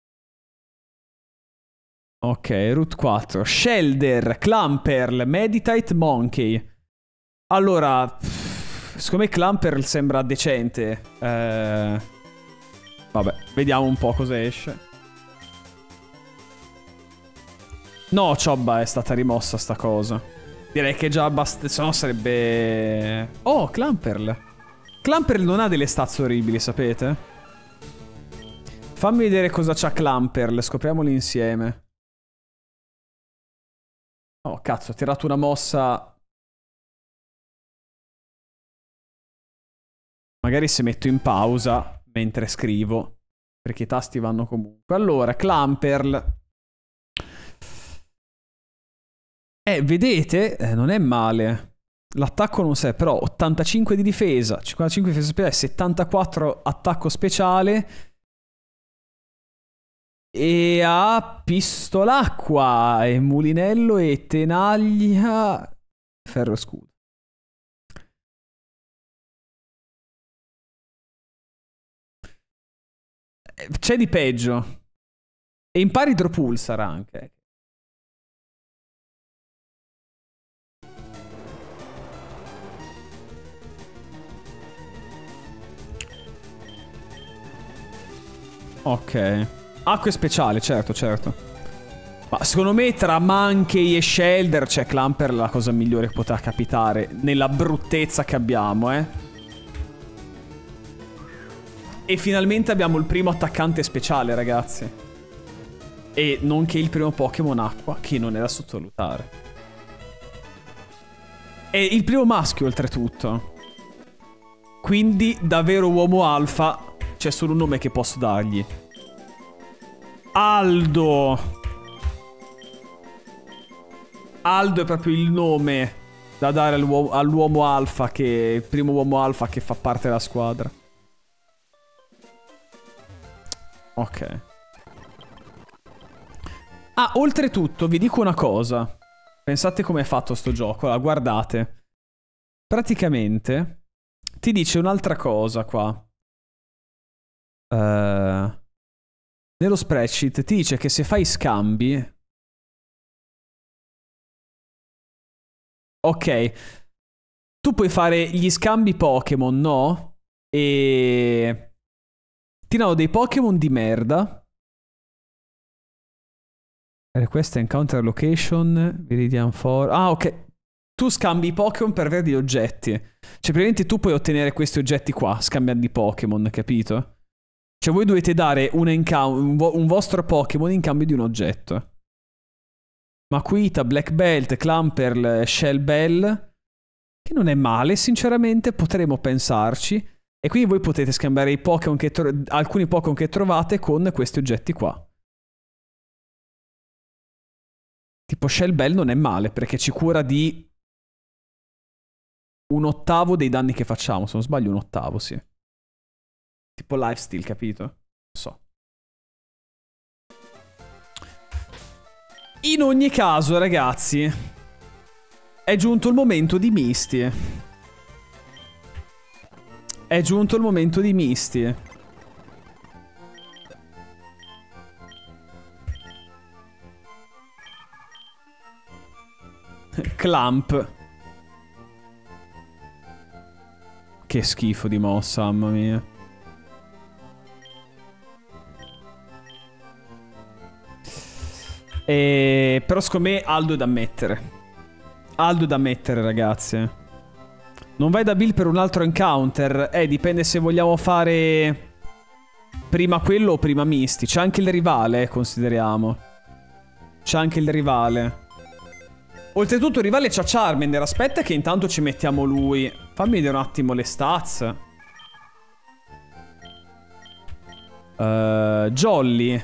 Ok, Route quattro. Shelder, Clamperl, Meditate, Monkey. Allora, pff, secondo me Clamperl sembra decente. Eh, vabbè, vediamo un po' cosa esce. No, Ciobba, è stata rimossa sta cosa. Direi che già basta. Se no sarebbe... Oh, Clamperl. Clamperl non ha delle stats orribili, sapete? Fammi vedere cosa c'ha Clamperl. Scopriamoli insieme. Oh, cazzo, ho tirato una mossa. Magari se metto in pausa mentre scrivo, perché i tasti vanno comunque. Allora, Clamperl. Eh, vedete? Eh, non è male. L'attacco non sei, però ottantacinque di difesa, cinquantacinque di difesa speciale, settantaquattro attacco speciale. E ha pistolacqua e mulinello e tenaglia. Ferro scudo. C'è di peggio. E impari Idropulsar anche. Ok. Acque speciali, certo, certo. Ma secondo me tra Mankey e Shelder, c'è Clamper la cosa migliore che potrà capitare nella bruttezza che abbiamo, eh. E finalmente abbiamo il primo attaccante speciale, ragazzi. E nonché il primo Pokémon acqua, che non è da sottovalutare. E il primo maschio, oltretutto. Quindi, davvero uomo alfa, c'è solo un nome che posso dargli. Aldo. Aldo è proprio il nome da dare all'uomo, all'uomo alfa, che il primo uomo alfa che fa parte della squadra. Ok. Ah, oltretutto, vi dico una cosa. Pensate com'è fatto sto gioco. Allora, guardate. Praticamente ti dice un'altra cosa qua. Uh, nello spreadsheet ti dice che se fai scambi... Ok. Tu puoi fare gli scambi Pokémon, no? E... ti danno dei Pokémon di merda. Request encounter location, Viridian for... Ah, ok. Tu scambi i Pokémon per avere degli oggetti. Cioè, praticamente tu puoi ottenere questi oggetti qua, scambiando i Pokémon, capito? Cioè, voi dovete dare un, un, vo un vostro Pokémon in cambio di un oggetto. Makuhita, Black Belt, Clamperl, Shell Bell. Che non è male, sinceramente, potremmo pensarci. E quindi voi potete scambiare i Pokémon che alcuni Pokémon che trovate con questi oggetti qua. Tipo Shell Bell non è male, perché ci cura di un ottavo dei danni che facciamo. Se non sbaglio un ottavo, sì. Tipo lifesteal, capito? Non so. In ogni caso, ragazzi, è giunto il momento di Misty. È giunto il momento di Misty. Clamp. Che schifo di mossa, mamma mia. E... però secondo me Aldo è da mettere. Aldo è da mettere, ragazzi. Non vai da Bill per un altro encounter? Eh, dipende se vogliamo fare prima quello o prima Misty. C'è anche il rivale, consideriamo. C'è anche il rivale. Oltretutto il rivale c'ha Charmander. Aspetta che intanto ci mettiamo lui. Fammi vedere un attimo le stats. uh, Jolly.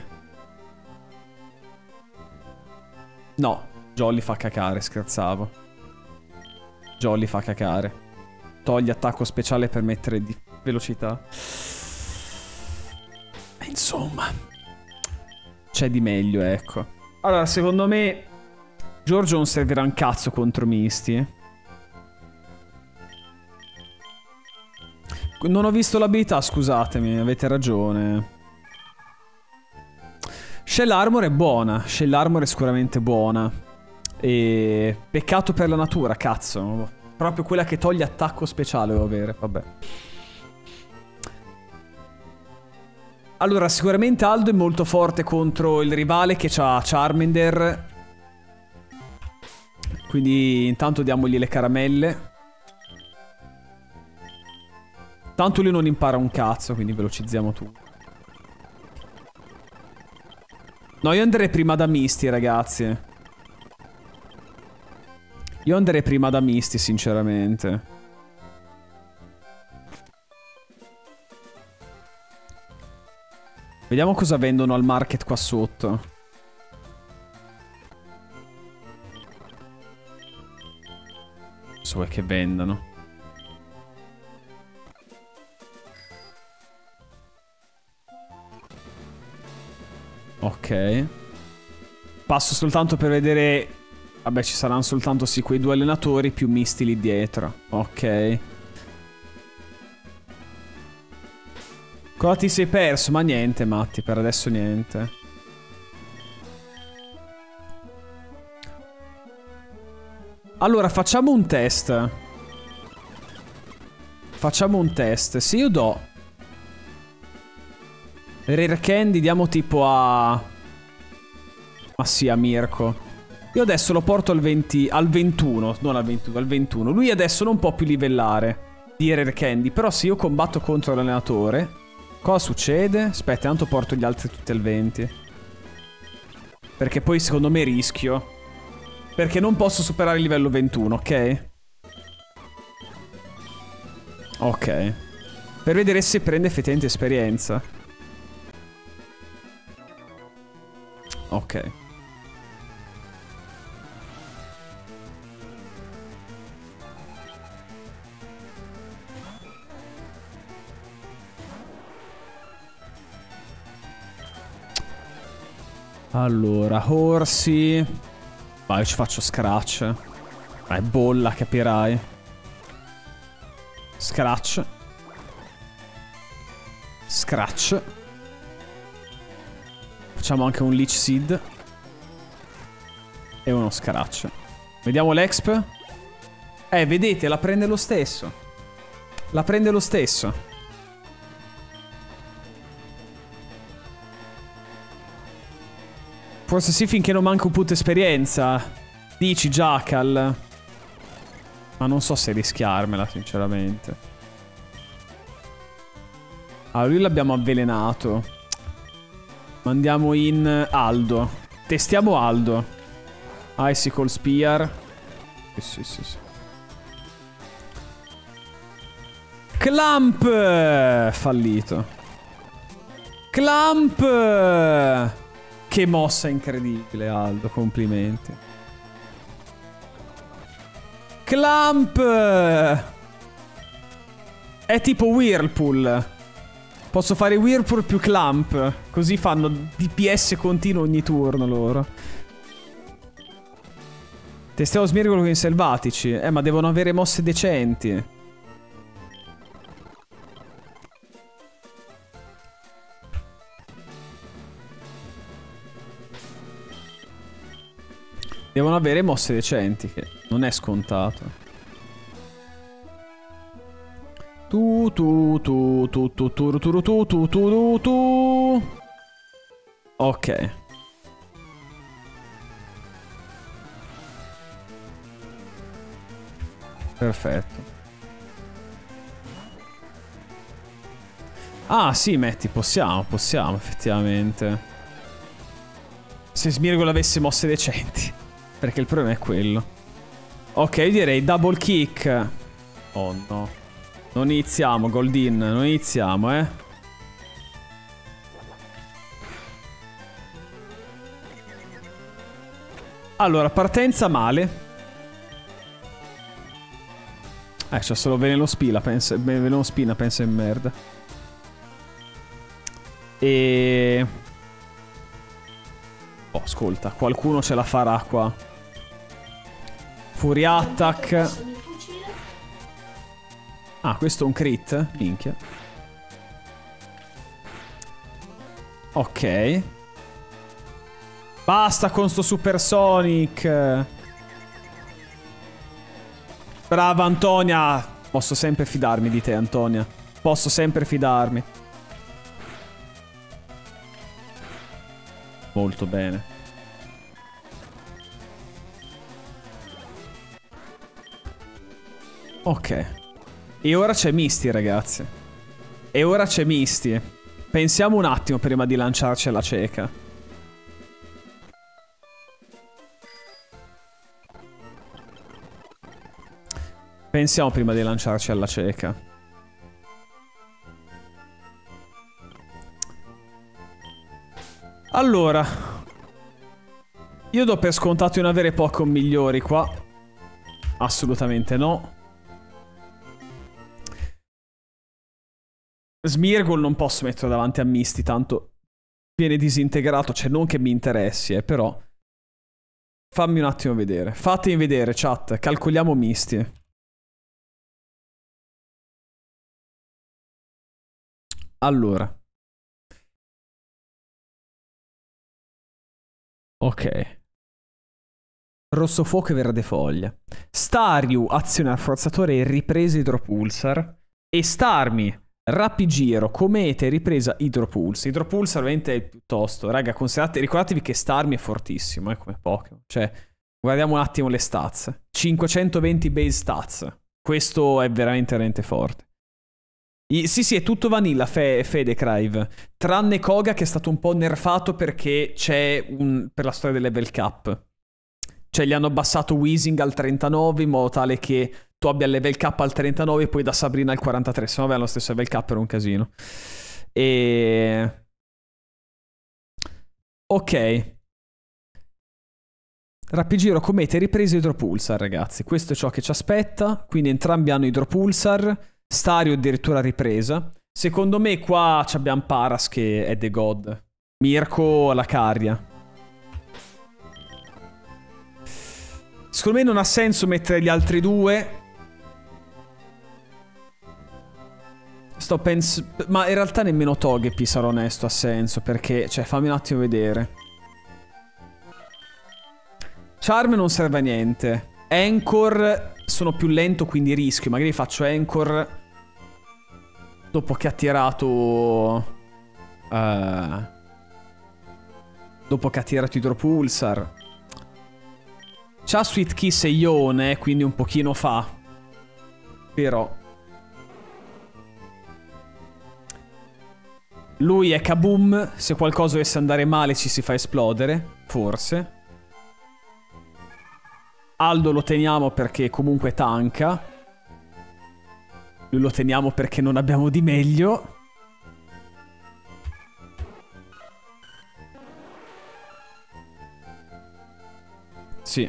No, Jolly fa cacare, scherzavo. Jolly fa cacare. Togli attacco speciale per mettere di velocità. Insomma, c'è di meglio, ecco. Allora, secondo me Giorgio non servirà un cazzo contro Misty. Non ho visto l'abilità, scusatemi, avete ragione. Shell Armor è buona. Shell Armor è sicuramente buona. E... peccato per la natura, cazzo. Proprio quella che toglie attacco speciale devo avere, vabbè. Allora, sicuramente Aldo è molto forte contro il rivale che ha Charmander. Quindi intanto diamogli le caramelle. Tanto lui non impara un cazzo, quindi velocizziamo tutto. No, io andrei prima da Misty, ragazzi. Io andrei prima da Misty, sinceramente. Vediamo cosa vendono al market qua sotto. So che vendano. Ok. Passo soltanto per vedere. Vabbè, ci saranno soltanto sì quei due allenatori più Misty lì dietro. Ok. Cosa ti sei perso? Ma niente, Matti, per adesso niente. Allora, facciamo un test. Facciamo un test. Se io do Rare Candy diamo tipo a... Ma sì, a Mirko. Io adesso lo porto al venti... Al ventuno, non al ventuno, al ventuno. Lui adesso non può più livellare di Rare Candy. Però se io combatto contro l'allenatore, cosa succede? Aspetta, tanto porto gli altri tutti al venti. Perché poi secondo me rischio. Perché non posso superare il livello ventuno, ok? Ok. Per vedere se prende effettivamente esperienza. Ok. Allora, Orsi. Vai, io ci faccio Scratch. Vai, bolla, capirai. Scratch. Scratch. Facciamo anche un Leech Seed. E uno Scratch. Vediamo l'exp. Eh, vedete, la prende lo stesso. La prende lo stesso. Forse sì, finché non manca un punto esperienza. Dici, Jackal. Ma non so se rischiarmela, sinceramente. Allora, lui l'abbiamo avvelenato. Mandiamo in Aldo. Testiamo Aldo. Icicle Spear. Sì, sì, sì, sì. Clamp. Fallito. Clamp. Che mossa incredibile, Aldo. Complimenti. Clamp. È tipo Whirlpool. Posso fare Whirlpool più Clamp. Così fanno D P S continuo ogni turno loro. Testiamo Smirgolo con i selvatici. Eh, ma devono avere mosse decenti. Devono avere mosse decenti, che non è scontato. Tu tu tu tu tu tu tu tu tu tu tu. Ok. Perfetto. Ah, sì, metti, possiamo, possiamo, effettivamente. Se Smirgolo avesse mosse decenti. Perché il problema è quello. Ok, io direi double kick. Oh no. Non iniziamo, Goldin. Non iniziamo, eh. Allora, partenza male. Eh, c'è solo veleno spina, pensa. Veleno spina, pensa in merda. E... Oh, ascolta, qualcuno ce la farà qua. Fury Attack. Ah, questo è un crit? Minchia. Ok. Basta con sto Supersonic. Brava Antonia. Posso sempre fidarmi di te, Antonia. Posso sempre fidarmi. Molto bene. Ok. E ora c'è Misty, ragazzi. E ora c'è Misty. Pensiamo un attimo prima di lanciarci alla cieca. Pensiamo prima di lanciarci alla cieca. Allora, io do per scontato di non avere Pokémon migliori qua. Assolutamente no. Smirgol non posso mettere davanti a Misty, tanto viene disintegrato. Cioè, non che mi interessi, eh, però. Fammi un attimo vedere. Fatemi vedere, chat. Calcoliamo Misty. Allora. Ok. Rosso fuoco e verde foglia. Staryu, azione al forzatore e riprese idropulsar. E Starmie, Rapigiro, Comete, ripresa, Idropulse. Idropulse veramente è il piuttosto. Raga, considerate, ricordatevi che Starmie è fortissimo, eh, come Pokémon. Cioè, guardiamo un attimo le stats. cinquecentoventi base stats. Questo è veramente, veramente forte. I, sì, sì, è tutto vanilla, fe, Fede Crive. Tranne Koga che è stato un po' nerfato perché c'è un... per la storia del level cap. Cioè, gli hanno abbassato Weezing al trentanove in modo tale che tu abbia il level cap al trentanove e poi da Sabrina al quarantatré. Se no aveva lo stesso level cap, era un casino. E... ok. Rapigiro, Comete, riprese, Idropulsar, ragazzi. Questo è ciò che ci aspetta. Quindi entrambi hanno Idropulsar. Stario addirittura ripresa. Secondo me qua abbiamo Paras che è The God. Mirko la Caria. Secondo me non ha senso mettere gli altri due. Sto pensando... ma in realtà nemmeno Togepi, sarò onesto, ha senso. Perché, cioè, fammi un attimo vedere. Charm non serve a niente. Anchor sono più lento, quindi rischio. Magari faccio Anchor dopo che ha tirato... Uh, dopo che ha tirato Idropulsar. C'ha Sweet Kiss e Ione, quindi un pochino fa. Però... lui è Kaboom. Se qualcosa dovesse andare male ci si fa esplodere. Forse. Aldo lo teniamo perché comunque tanka. Lui lo teniamo perché non abbiamo di meglio. Sì.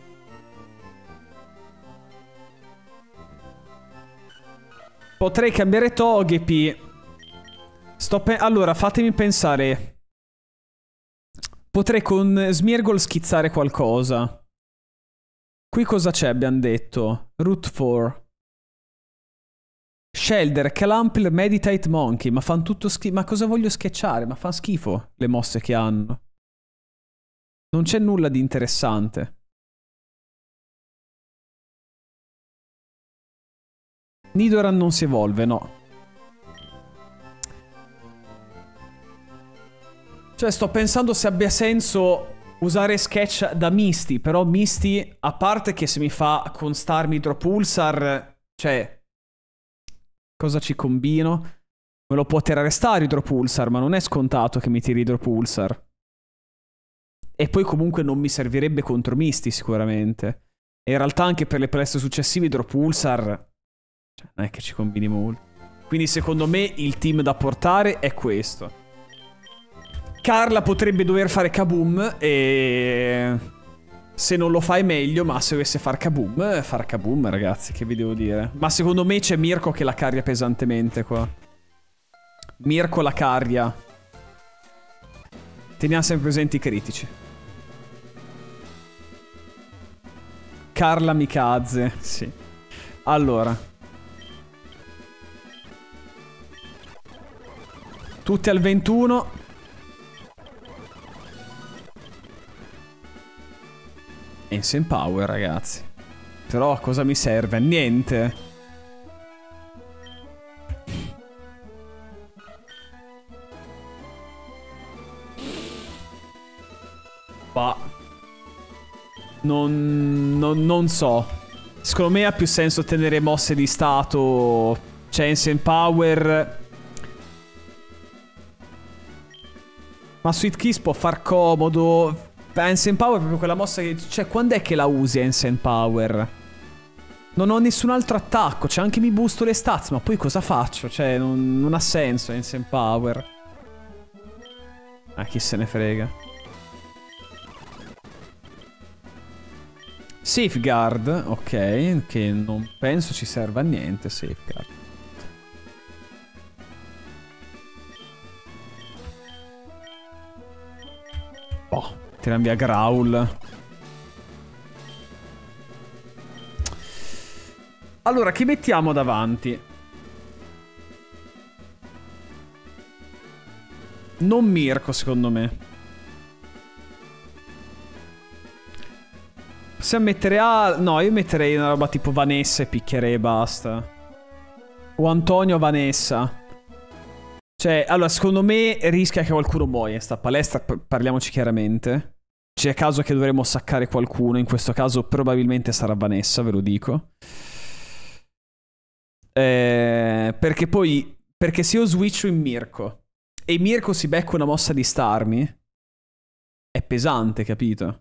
Potrei cambiare Togepi. Sto pe- allora, fatemi pensare. Potrei con Smeargle schizzare qualcosa. Qui cosa c'è, abbiamo detto? Route quattro. Shelder, Calampil, Meditate, Monkey. Ma fanno tutto schifo. Ma cosa voglio sketchare? Ma fa schifo le mosse che hanno. Non c'è nulla di interessante. Nidoran non si evolve, no. Cioè, sto pensando se abbia senso usare sketch da Misty. Però Misty, a parte che se mi fa constarmi Idropulsar, cioè... cosa ci combino? Me lo può tirare stare Idropulsar, ma non è scontato che mi tiri Idropulsar. E poi comunque non mi servirebbe contro Misty sicuramente. E in realtà anche per le palestre successive Idropulsar, cioè, non è che ci combini molto. Quindi secondo me il team da portare è questo. Carla potrebbe dover fare Kaboom e... se non lo fai meglio, ma se dovesse far Kaboom, far Kaboom, ragazzi, che vi devo dire. Ma secondo me c'è Mirko che la carria pesantemente qua. Mirko la carria. Teniamo sempre presenti i critici. Carla Mikazze, sì. Allora. Tutti al ventuno. Insane Power, ragazzi. Però a cosa mi serve? Niente. Bah. Non, non, non so. Secondo me ha più senso tenere mosse di stato. Cioè Insane Power. Ma Sweet Kiss può far comodo. Insane Power è proprio quella mossa che... cioè, quando è che la usi Insane Power? Non ho nessun altro attacco. Cioè, anche mi boosto le stats. Ma poi cosa faccio? Cioè, non, non ha senso Insane Power. Ah, chi se ne frega. Safeguard, ok. Che non penso ci serva a niente, Safeguard. Oh. Tiriamo via Growl. Allora, chi mettiamo davanti? Non Mirko, secondo me. Possiamo mettere a... no, io metterei una roba tipo Vanessa e picchierei e basta. O Antonio Vanessa. Cioè, allora, secondo me rischia che qualcuno muoia in sta palestra, p- parliamoci chiaramente. C'è caso che dovremmo saccare qualcuno, in questo caso probabilmente sarà Vanessa, ve lo dico. Eh, perché poi, perché se io switcho in Mirko e Mirko si becca una mossa di Starmie, è pesante, capito?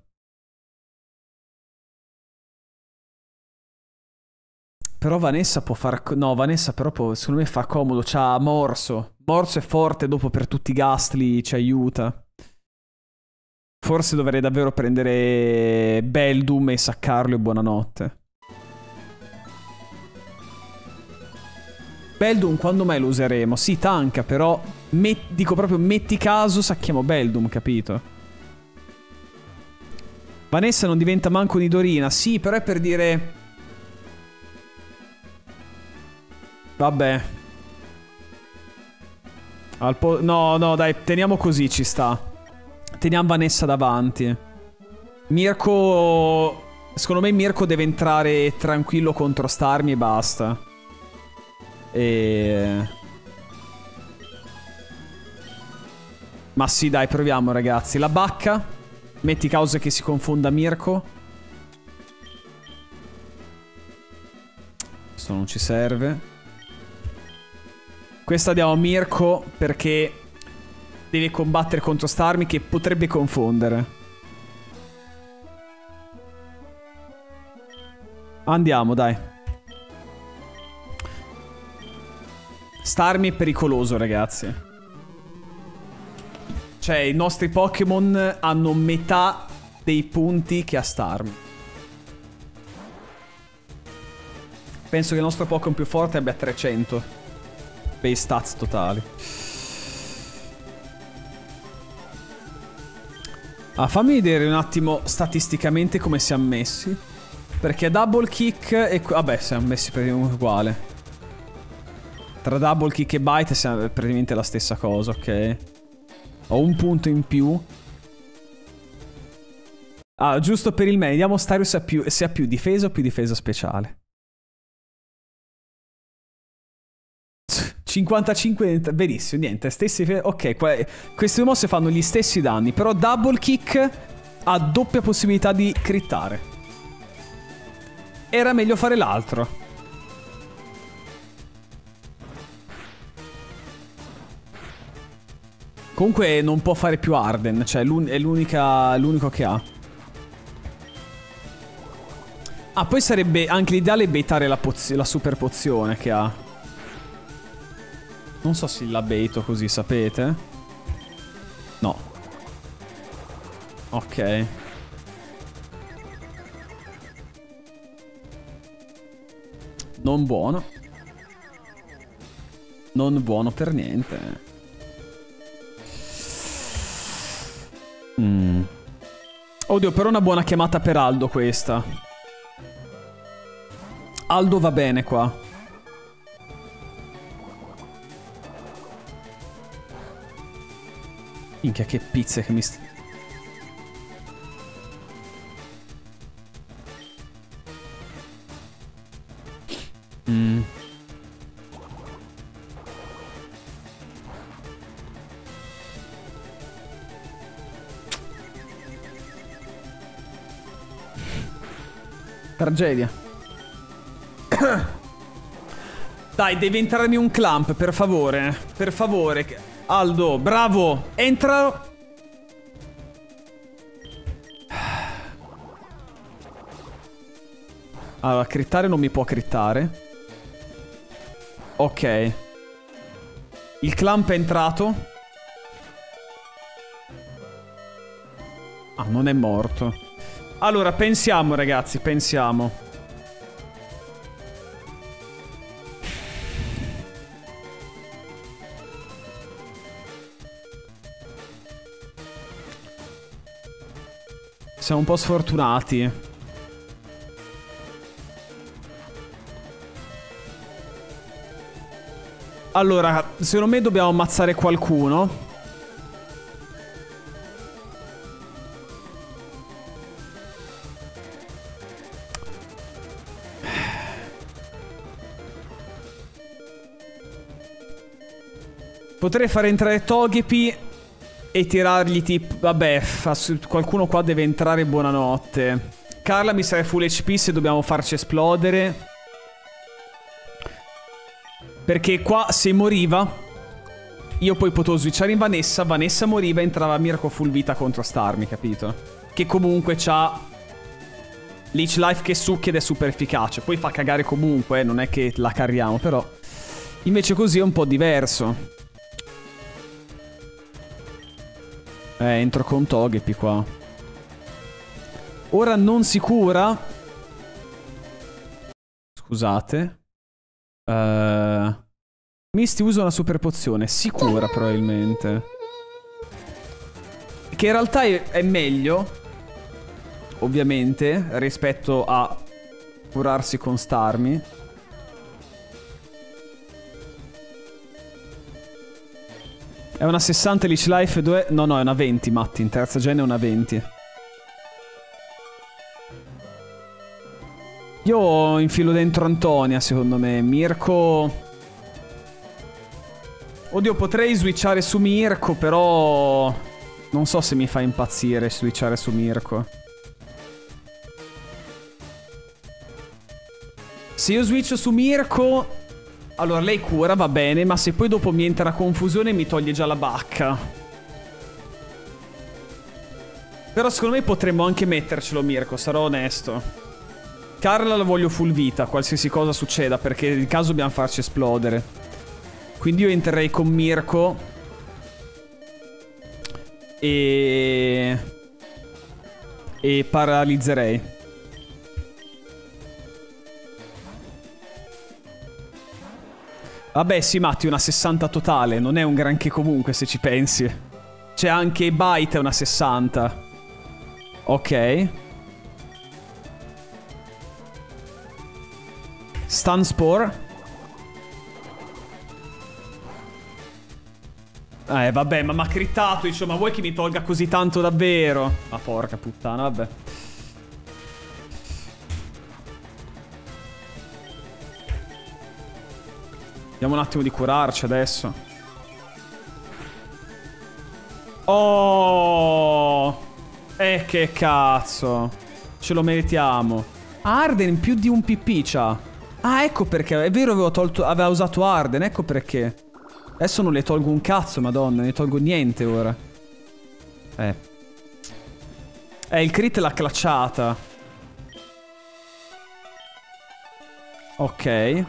Però Vanessa può far... No, Vanessa però può, secondo me fa comodo. C'ha Morso. Morso è forte, dopo per tutti i Ghastly ci aiuta. Forse dovrei davvero prendere Beldum e saccarlo e buonanotte. Beldum quando mai lo useremo? Sì, tanca, però... Met... Dico proprio, metti caso, sacchiamo Beldum, capito? Vanessa non diventa manco Nidorina. Sì, però è per dire... Vabbè. Al po- no, no, dai, teniamo così, ci sta. Teniamo Vanessa davanti. Mirko... Secondo me Mirko deve entrare tranquillo contro Starmie e basta. E... Ma sì, dai, proviamo, ragazzi. La bacca. Metti causa che si confonda Mirko. Questo non ci serve. Questa diamo a Mirko perché deve combattere contro Starmie che potrebbe confondere. Andiamo, dai. Starmie è pericoloso, ragazzi. Cioè, i nostri Pokémon hanno metà dei punti che ha Starmie. Penso che il nostro Pokémon più forte abbia trecento. Per i stats totali. Ah, fammi vedere un attimo statisticamente come siamo messi. Perché double kick e... Vabbè, siamo messi praticamente uguale. Tra double kick e bite siamo praticamente la stessa cosa, ok? Ho un punto in più. Ah, giusto per il me. Vediamo Starius se ha più, se ha più difesa o più difesa speciale. cinquantacinque, benissimo, niente, stessi... Ok, queste due mosse fanno gli stessi danni, però double kick ha doppia possibilità di crittare. Era meglio fare l'altro. Comunque non può fare più Arden, cioè è l'unica, l'unico che ha. Ah, poi sarebbe anche l'ideale baitare la, la super pozione che ha. Non so se la baito così, sapete? No. Ok. Non buono. Non buono per niente. Mm. Oddio, però una buona chiamata per Aldo questa. Aldo va bene qua. Minchia, che pizze che mi sta... Mm. Tragedia. Dai, devi entrarmi un clamp, per favore. Per favore. Aldo, bravo. Entra. Allora, crittare non mi può crittare. Ok. Il clamp è entrato. Ah, non è morto. Allora, pensiamo, ragazzi, pensiamo. Siamo un po' sfortunati. Allora, secondo me dobbiamo ammazzare qualcuno. Potrei fare entrare Togepi e tirargli tipo... Vabbè, qualcuno qua deve entrare, buonanotte. Carla mi serve full H P se dobbiamo farci esplodere. Perché qua se moriva, io poi potevo switchare in Vanessa. Vanessa moriva e entrava Mirko full vita contro Starmie, capito? Che comunque c'ha Leech Life che succhia ed è super efficace. Poi fa cagare comunque, non è che la carriamo, però invece così è un po' diverso. Eh, entro con Togepi qua. Ora non si cura. Scusate. Uh, Misty usa una super pozione. Si cura probabilmente. Che in realtà è, è meglio, ovviamente, rispetto a curarsi con Starmie. È una sessanta Leech Life due... No, no, è una venti, Matti. In terza gen è una venti. Io infilo dentro Antonia, secondo me. Mirko... Oddio, potrei switchare su Mirko, però... Non so se mi fa impazzire switchare su Mirko. Se io switcho su Mirko... Allora, lei cura, va bene, ma se poi dopo mi entra confusione mi toglie già la bacca. Però secondo me potremmo anche mettercelo Mirko, sarò onesto. Carla la voglio full vita, qualsiasi cosa succeda, perché in caso dobbiamo farci esplodere. Quindi io entrerei con Mirko. E... E paralizzerei. Vabbè sì Matti, una sessanta totale. Non è un granché comunque se ci pensi. C'è anche Bite, è una sessanta. Ok. Stun Spore. Eh vabbè, ma mi ha crittato. Dicevo, ma vuoi che mi tolga così tanto davvero? Ma porca puttana, vabbè. Vediamo un attimo di curarci adesso. Oh! Eh che cazzo. Ce lo meritiamo. Arden più di un P P c'ha. Ah, ecco perché. È vero, avevo tolto, aveva usato Arden. Ecco perché. Adesso non le tolgo un cazzo, madonna. Non ne tolgo niente ora. Eh. Eh, il crit l'ha clutchata. Ok.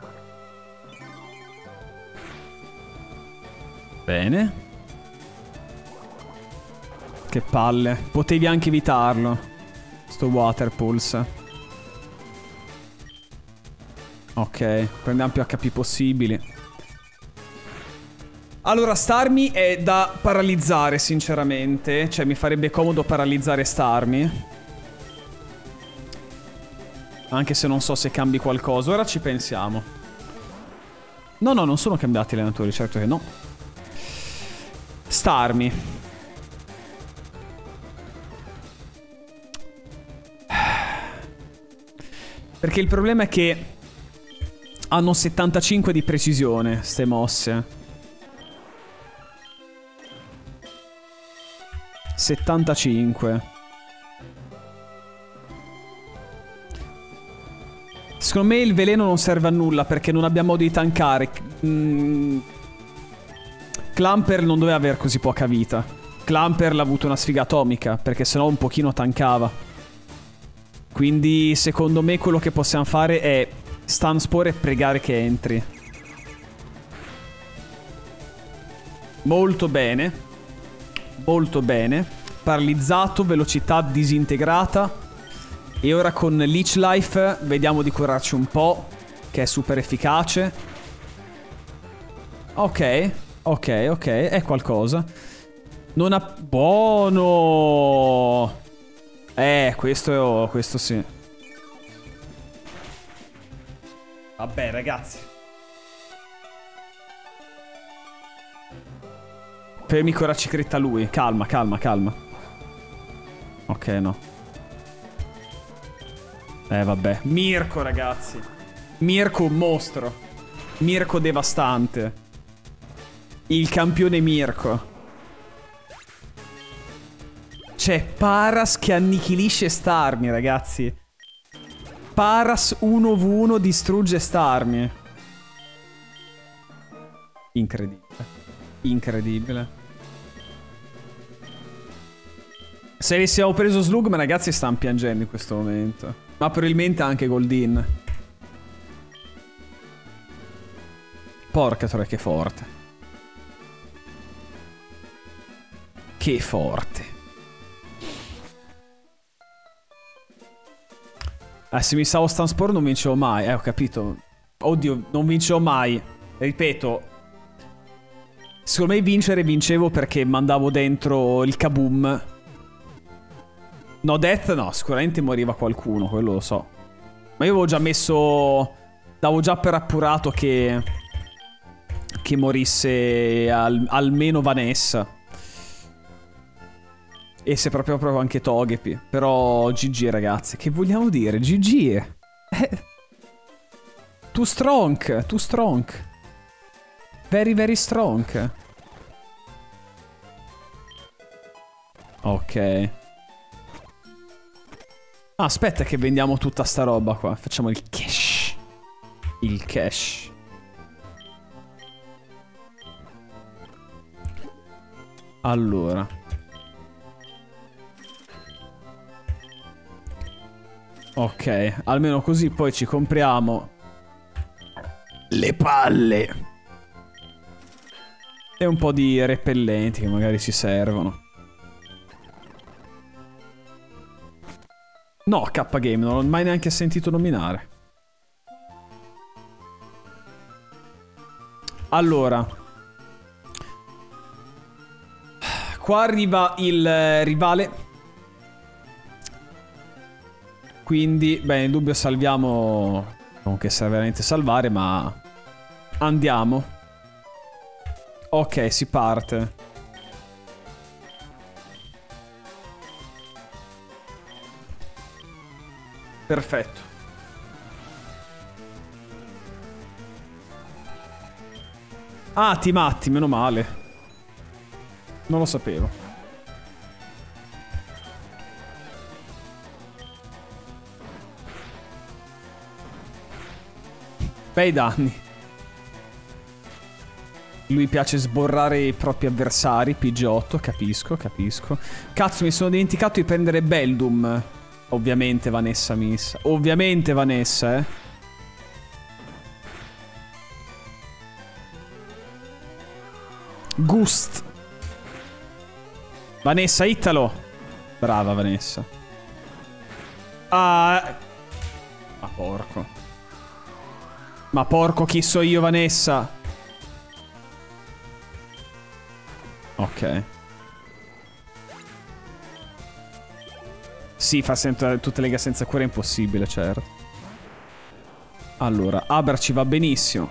Bene. Che palle. Potevi anche evitarlo. Sto Water Pulse. Ok. Prendiamo più H P possibili. Allora, Starmie è da paralizzare, sinceramente. Cioè, mi farebbe comodo paralizzare Starmie. Anche se non so se cambi qualcosa. Ora ci pensiamo. No, no, non sono cambiati i allenatori, certo che no. Starmie. Perché il problema è che hanno settantacinque di precisione ste mosse. settantacinque. Secondo me il veleno non serve a nulla perché non abbiamo modo di tankare. Mm. Clamper non doveva avere così poca vita. Clamper l'ha avuto una sfiga atomica, perché sennò un pochino tankava. Quindi secondo me quello che possiamo fare è Stun Spore e pregare che entri. Molto bene. Molto bene. Paralizzato, velocità disintegrata. E ora con Leech Life vediamo di curarci un po', che è super efficace. Ok. Ok, ok, è qualcosa. Non ha... Buono! Eh, questo, questo sì. Vabbè, ragazzi. Fermi che ora ci critta lui. Calma, calma, calma. Ok, no. Eh, vabbè. Mirko, ragazzi. Mirko un mostro. Mirko devastante. Il campione Mirko. C'è Paras che annichilisce Starmie, ragazzi. Paras uno vu uno distrugge Starmie. Incredibile. Incredibile. Se avessimo preso Slugman, ragazzi, stanno piangendo in questo momento. Ma probabilmente anche Goldin. Porca troia, che forte. Che forte. Eh, se mi stavo Stansport non vincevo mai. Eh, ho capito. Oddio, non vincevo mai. Ripeto. Secondo me vincere vincevo perché mandavo dentro il kaboom. No, Death no, sicuramente moriva qualcuno, quello lo so. Ma io avevo già messo... Davo già per appurato che... Che morisse al... almeno Vanessa. E se proprio proprio anche Togepi. Però G G, ragazzi, che vogliamo dire? G G. Eh. Too strong, too strong. Very very strong. Ok. Ah, aspetta che vendiamo tutta sta roba qua. Facciamo il cash. Il cash. Allora. Ok, almeno così poi ci compriamo le palle. E un po' di repellenti che magari ci servono. No, K Game, non l'ho mai neanche sentito nominare. Allora. Qua arriva il rivale. Quindi, beh, in dubbio salviamo. Non che serve veramente salvare, ma andiamo. Ok, si parte. Perfetto. Ah, ti matti, meno male. Non lo sapevo. Bei danni. Lui piace sborrare i propri avversari. P G otto, capisco, capisco. Cazzo, mi sono dimenticato di prendere Beldum. Ovviamente Vanessa Miss. Ovviamente Vanessa, eh. Gust. Vanessa, Italo. Brava Vanessa. Ah. Ma porco. Ma porco, chi so io, Vanessa? Ok. Sì, fa sempre tutte le gare senza cura è impossibile, certo. Allora, Abra ci va benissimo.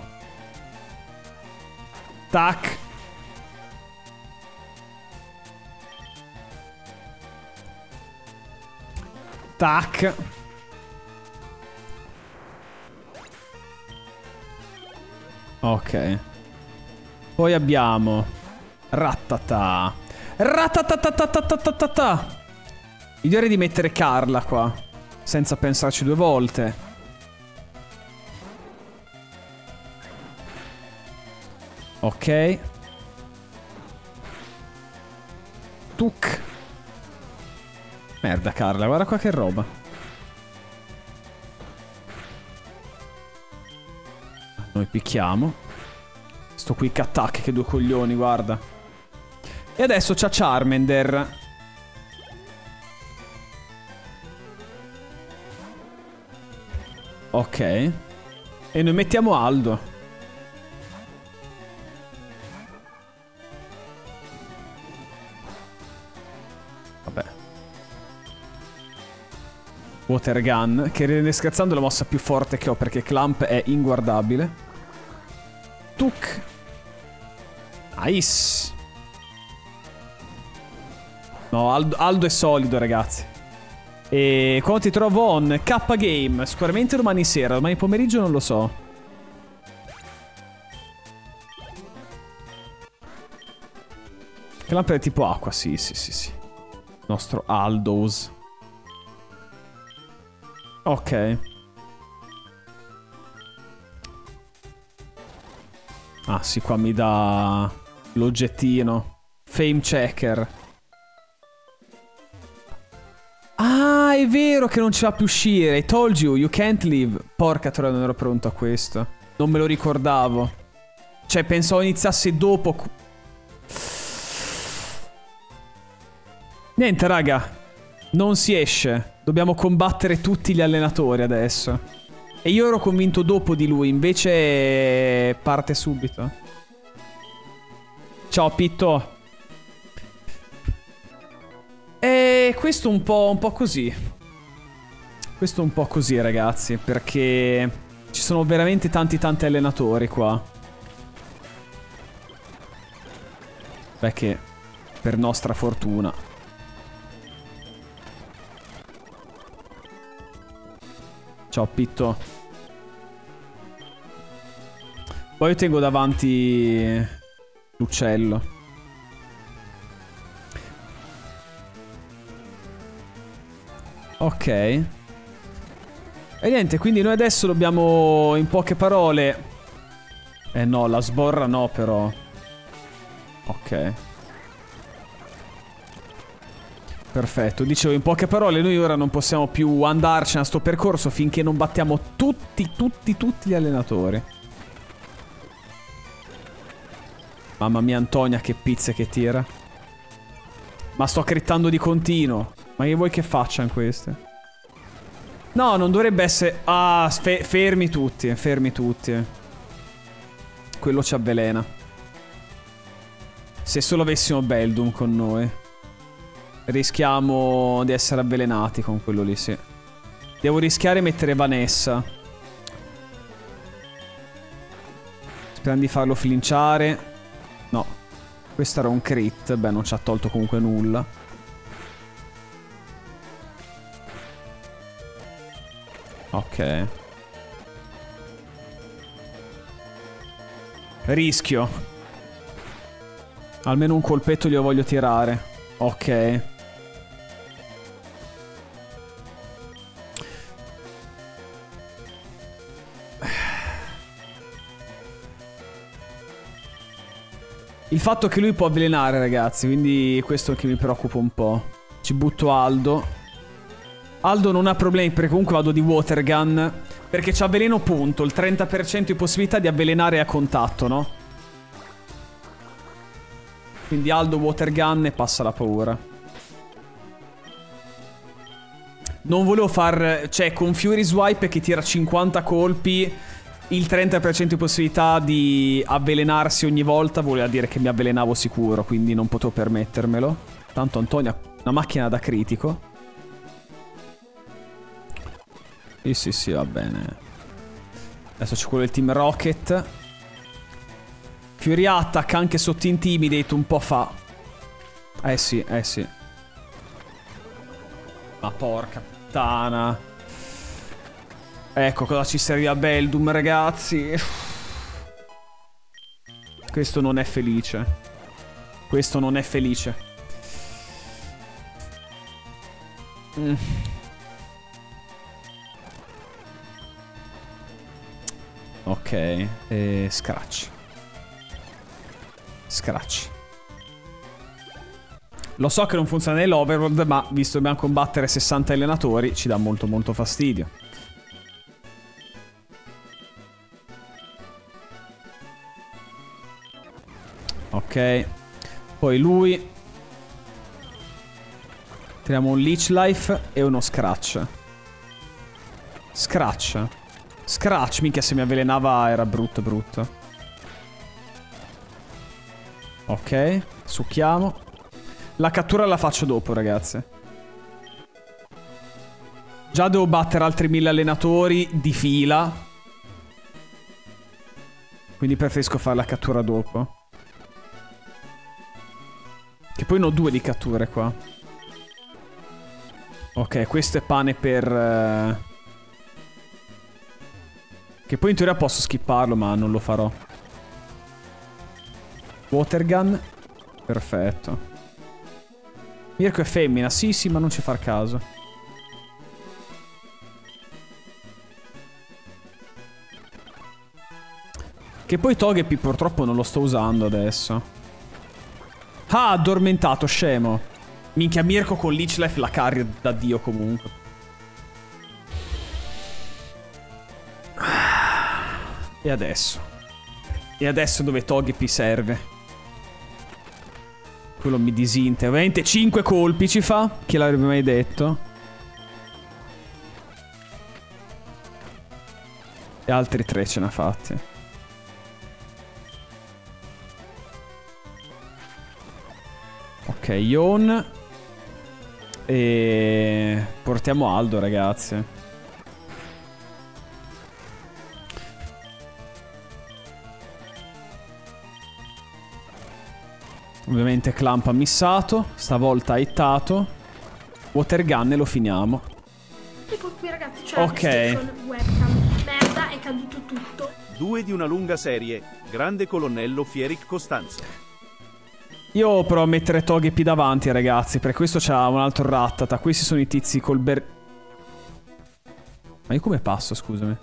Tac. Tac. Ok. Poi abbiamo Rattata. Rattatatatatatatata. Io direi di mettere Carla qua, senza pensarci due volte. Ok. Tuc. Merda, Carla, guarda qua che roba. Noi picchiamo. Sto quick attack, che due coglioni, guarda. E adesso c'ha Charmander. Ok. E noi mettiamo Aldo. Vabbè. Water Gun, che rende scherzando la mossa più forte che ho, perché Clamp è inguardabile. Tuc. Nice. No, Aldo, Aldo è solido, ragazzi. E quando ti trovo on K Game, sicuramente domani sera, domani pomeriggio non lo so. lampade tipo acqua, sì, sì, sì, sì. Nostro Aldos. Ok. Ah, sì, qua mi dà l'oggettino. Fame checker. Ah, è vero che non ci va più uscire. I told you, you can't leave. Porca troia, non ero pronto a questo. Non me lo ricordavo. Cioè, pensavo iniziasse dopo. Niente, raga. Non si esce. Dobbiamo combattere tutti gli allenatori adesso. E io ero convinto dopo di lui. Invece parte subito. Ciao, Pitto. E questo un po', un po' così. Questo un po' così, ragazzi. Perché ci sono veramente tanti tanti allenatori qua. Beh, che per nostra fortuna. Ciao, Pitto. Poi io tengo davanti l'uccello. Ok. E niente, quindi noi adesso dobbiamo, in poche parole... Eh no, la sborra no, però. Ok. Perfetto, dicevo, in poche parole noi ora non possiamo più andarcene a sto percorso finché non battiamo tutti, tutti, tutti gli allenatori. Mamma mia, Antonia, che pizze che tira. Ma sto crittando di continuo. Ma che vuoi che facciano queste? No, non dovrebbe essere... Ah, fe fermi tutti, fermi tutti. Quello ci avvelena. Se solo avessimo Beldum con noi. Rischiamo di essere avvelenati con quello lì, sì. Devo rischiare e mettere Vanessa. Sperando di farlo flinciare. No. Questo era un crit. Beh, non ci ha tolto comunque nulla. Ok. Rischio. Almeno un colpetto glielo voglio tirare. Ok. Il fatto che lui può avvelenare, ragazzi, quindi questo è che mi preoccupa un po'. Ci butto Aldo. Aldo non ha problemi perché comunque vado di water gun. Perché c'ha veleno punto, il trenta per cento di possibilità di avvelenare a contatto, no? Quindi Aldo water gun e passa la paura. Non volevo far... Cioè, con Fury Swipe che tira cinquanta colpi, il trenta per cento di possibilità di avvelenarsi ogni volta voleva dire che mi avvelenavo sicuro, quindi non potevo permettermelo. Tanto Antonia, una macchina da critico. Sì, sì, sì, va bene. Adesso c'è quello del Team Rocket. Fury Attack anche sotto Intimidate un po' fa. Eh sì, eh sì. Ma porca puttana. Ecco cosa ci serve a Beldum, ragazzi. Questo non è felice. Questo non è felice. Mm. Ok, e Scratch. Scratch. Lo so che non funziona nell'Overworld, ma visto che dobbiamo combattere sessanta allenatori, ci dà molto molto fastidio. Ok. Poi lui. Tiriamo un Leech Life e uno Scratch. Scratch. Scratch, minchia, se mi avvelenava era brutto brutto. Ok, succhiamo. La cattura la faccio dopo, ragazzi. Già devo battere altri mille allenatori di fila. Quindi preferisco fare la cattura dopo. Che poi ne ho due di catture qua. Ok, questo è pane per... Uh... Che poi in teoria posso skipparlo, ma non lo farò. Water gun. Perfetto. Mirko è femmina. Sì, sì, ma non ci far caso. Che poi Togepi purtroppo non lo sto usando adesso. Ah, addormentato, scemo. Minchia, Mirko con Leech Life la carry da dio comunque. E adesso? E adesso dove Togepi serve? Quello mi disintegra. Ovviamente cinque colpi ci fa. Chi l'avrebbe mai detto? E altri tre ce n'ha fatti. Ok, Yon. E portiamo Aldo, ragazzi. Ovviamente Clamp ha missato. Stavolta ha hittato. Water Gun e lo finiamo. Tipo qui ragazzi c'è Ok. la PlayStation webcam. Merda, è caduto tutto. Due di una lunga serie. Grande colonnello Fieric Costanzo. Io provo a mettere Togepi davanti, ragazzi. Per questo c'ha un altro Rattata. Questi sono i tizi col ber... Ma io come passo, scusami?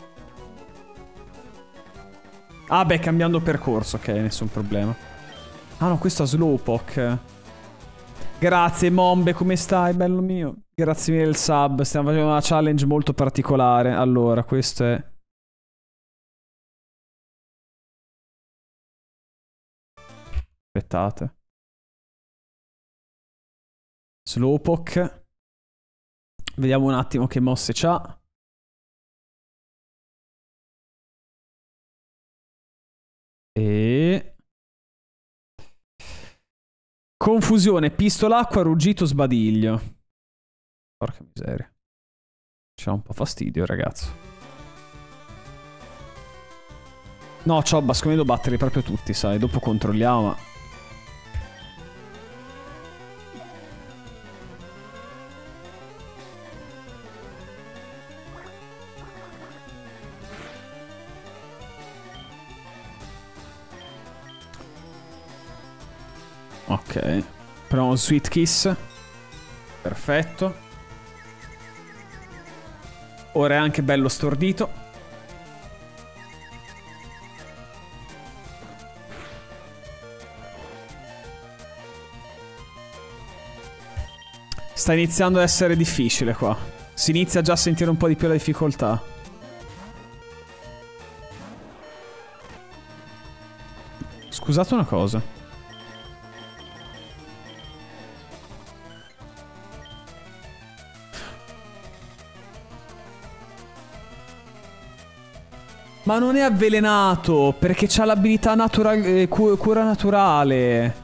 Ah beh, cambiando percorso. Ok, nessun problema. Ah no, questo ha Slowpoke. Grazie Mombe, come stai, bello mio? Grazie mille del sub. Stiamo facendo una challenge molto particolare. Allora, questo è... Aspettate. Slowpoke. Vediamo un attimo che mosse c'ha. E... Confusione, pistolacqua, ruggito, sbadiglio. Porca miseria. C'ha un po' fastidio, ragazzo. No, Ciobba, secondo me devo batterli proprio tutti, sai. Dopo controlliamo, ma... Ok. Proviamo Sweet Kiss. Perfetto. Ora è anche bello stordito. Sta iniziando ad essere difficile qua. Si inizia già a sentire un po' di più la difficoltà. Scusate una cosa. Ma non è avvelenato, perché c'ha l'abilità naturale, eh, cu cura naturale.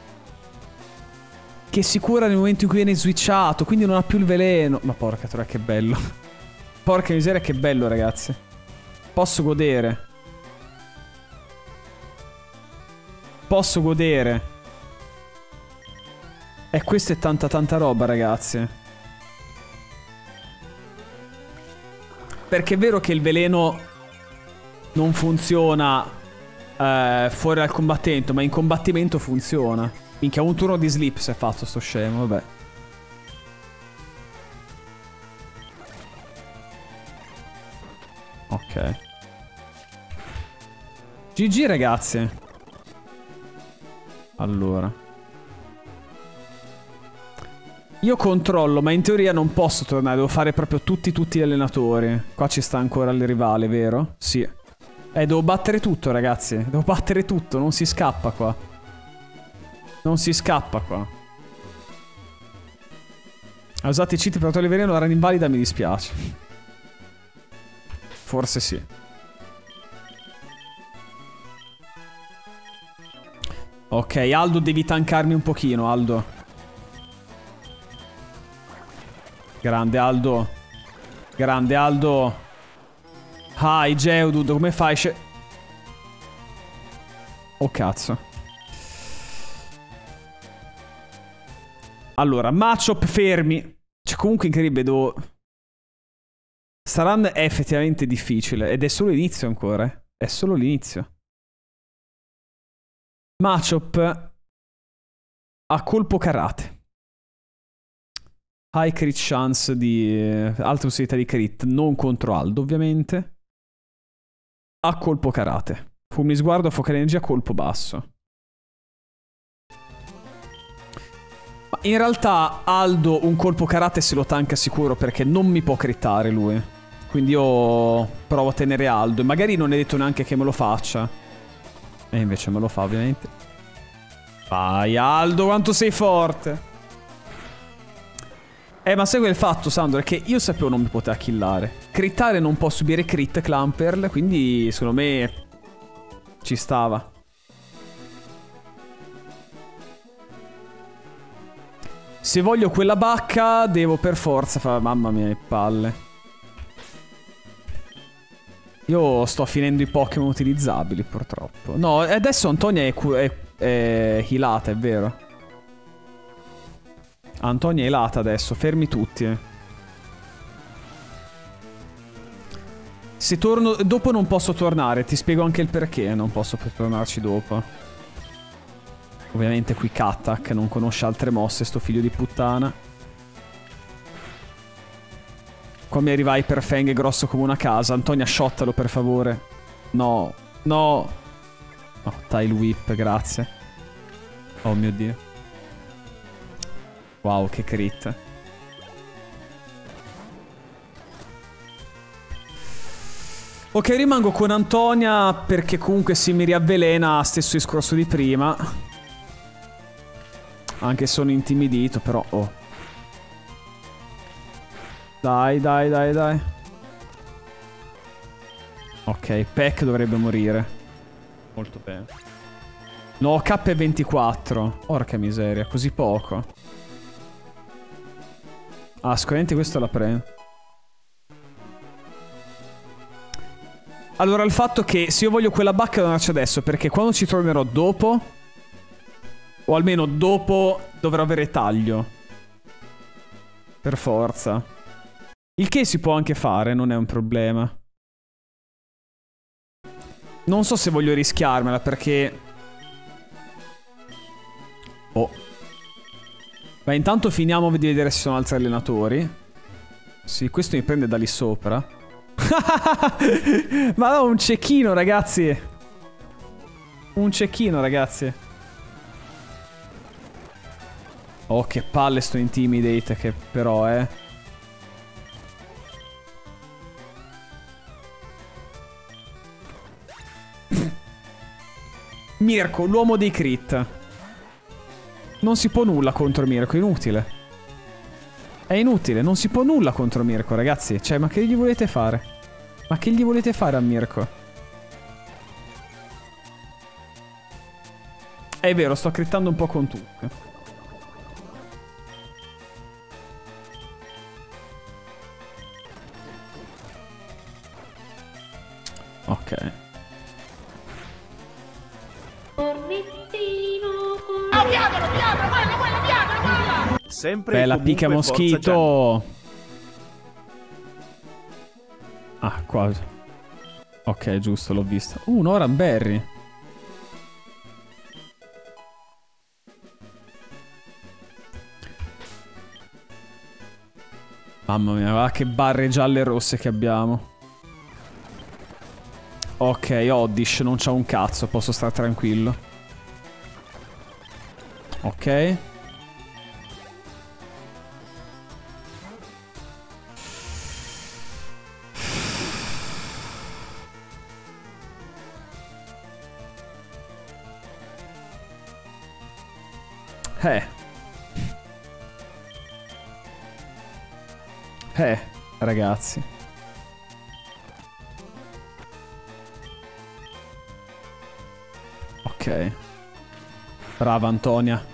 Che si cura nel momento in cui viene switchato, quindi non ha più il veleno. Ma porca troia, che bello. Porca miseria, che bello, ragazzi. Posso godere. Posso godere. E questa è tanta tanta roba, ragazzi. Perché è vero che il veleno... non funziona eh, fuori dal combattimento, ma in combattimento funziona. Minchia, un turno di sleep si è fatto sto scemo, vabbè. Ok. G G ragazzi. Allora. Io controllo, ma in teoria non posso tornare, devo fare proprio tutti tutti gli allenatori. Qua ci sta ancora il rivale, vero? Sì. Eh, devo battere tutto, ragazzi. Devo battere tutto, non si scappa qua. Non si scappa qua. Ha usato i cheat per togliere il veleno, era invalida, mi dispiace. Forse sì. Ok, Aldo, devi tankarmi un pochino, Aldo. Grande Aldo. Grande Aldo. Hi Geodude, come fai? Oh cazzo. Allora, matchup fermi. Cioè comunque incredibile, devo... Staran è effettivamente difficile. Ed è solo l'inizio ancora. È solo l'inizio. Matchup a colpo karate. High crit chance di... Eh, alta possibilità di crit, non contro Aldo ovviamente. A colpo karate. Fulmine sguardo, focale energia, colpo basso. Ma in realtà Aldo un colpo karate se lo tanca sicuro perché non mi può crittare lui. Quindi io provo a tenere Aldo e magari non è detto neanche che me lo faccia. E invece me lo fa ovviamente. Vai Aldo, quanto sei forte. Eh ma sai quel fatto Sandro è che io sapevo non mi poteva killare. Crittare non può subire crit Clamperl, quindi secondo me ci stava. Se voglio quella bacca devo per forza fare... Mamma mia, che palle. Io sto finendo i Pokémon utilizzabili purtroppo. No, adesso Antonia è, è, è healata, è vero. Antonia è healata adesso, fermi tutti. Eh. Se torno... Dopo non posso tornare, ti spiego anche il perché non posso tornarci dopo. Ovviamente qui Katak non conosce altre mosse, sto figlio di puttana. Qua mi arriva Hyperfang grosso come una casa. Antonia, shottalo per favore. No, no. No, Tile Whip, grazie. Oh mio Dio. Wow, che crit. Ok, rimango con Antonia perché comunque se mi riavvelena, stesso discorso di prima. Anche se sono intimidito, però... Oh. Dai, dai, dai, dai. Ok, Peck dovrebbe morire. Molto bene. No, K è ventiquattro. Porca miseria, così poco. Ah, sicuramente questo la prendo. Allora, il fatto che se io voglio quella bacca devo andarci adesso, perché quando ci tornerò dopo... O almeno dopo dovrò avere taglio. Per forza. Il che si può anche fare, non è un problema. Non so se voglio rischiarmela perché... Oh. Ma intanto finiamo di vedere se ci sono altri allenatori. Sì, questo mi prende da lì sopra. Ma no, un cecchino, ragazzi. Un cecchino, ragazzi. Oh, che palle sto Intimidate che però, eh. Mirko, l'uomo dei crit. Non si può nulla contro Mirko, è inutile. È inutile, non si può nulla contro Mirko, ragazzi. Cioè, ma che gli volete fare? Ma che gli volete fare a Mirko? È vero, sto crittando un po' con tutte. Ok. Sempre bella comunque picca moschito. Ah, quasi. Ok, giusto, l'ho visto. Uh, un Oran Berry. Mamma mia, guarda che barre gialle e rosse che abbiamo. Ok, Oddish non c'ha un cazzo, posso stare tranquillo. Ok. Eh. Eh, ragazzi. Ok. Brava Antonia.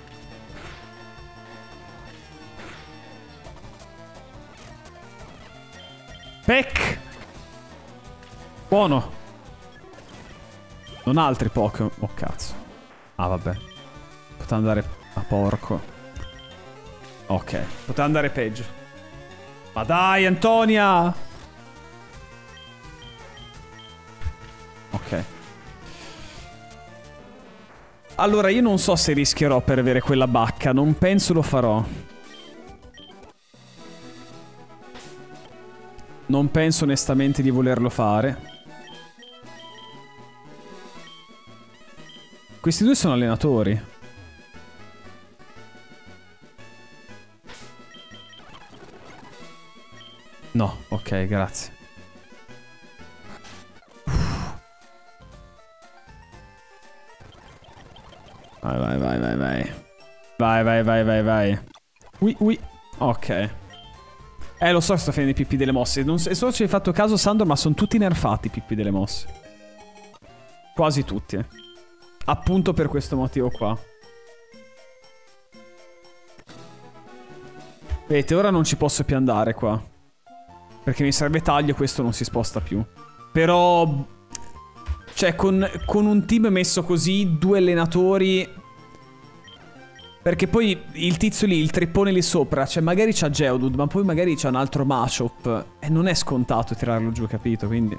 Peck. Buono. Non ha altri Pokémon. Oh cazzo. Ah vabbè. Poteva andare a porco. Ok. Poteva andare peggio. Ma dai Antonia. Ok. Allora, io non so se rischierò per avere quella bacca. Non penso lo farò. Non penso onestamente di volerlo fare. Questi due sono allenatori. No, ok, grazie. Vai, vai, vai, vai, vai. Vai, vai, vai, vai, vai. Ui, ui. Ok. Eh, lo so che sto finendo i pippi delle mosse. Non so se ci hai fatto caso, Sandro, ma sono tutti nerfati i pippi delle mosse. Quasi tutti, eh. Appunto per questo motivo qua. Vedete, ora non ci posso più andare qua. Perché mi serve taglio e questo non si sposta più. Però... Cioè, con, con un team messo così, due allenatori... Perché poi il tizio lì, il trippone lì sopra, cioè magari c'ha Geodude, ma poi magari c'ha un altro Machop. E non è scontato tirarlo giù, capito? Quindi...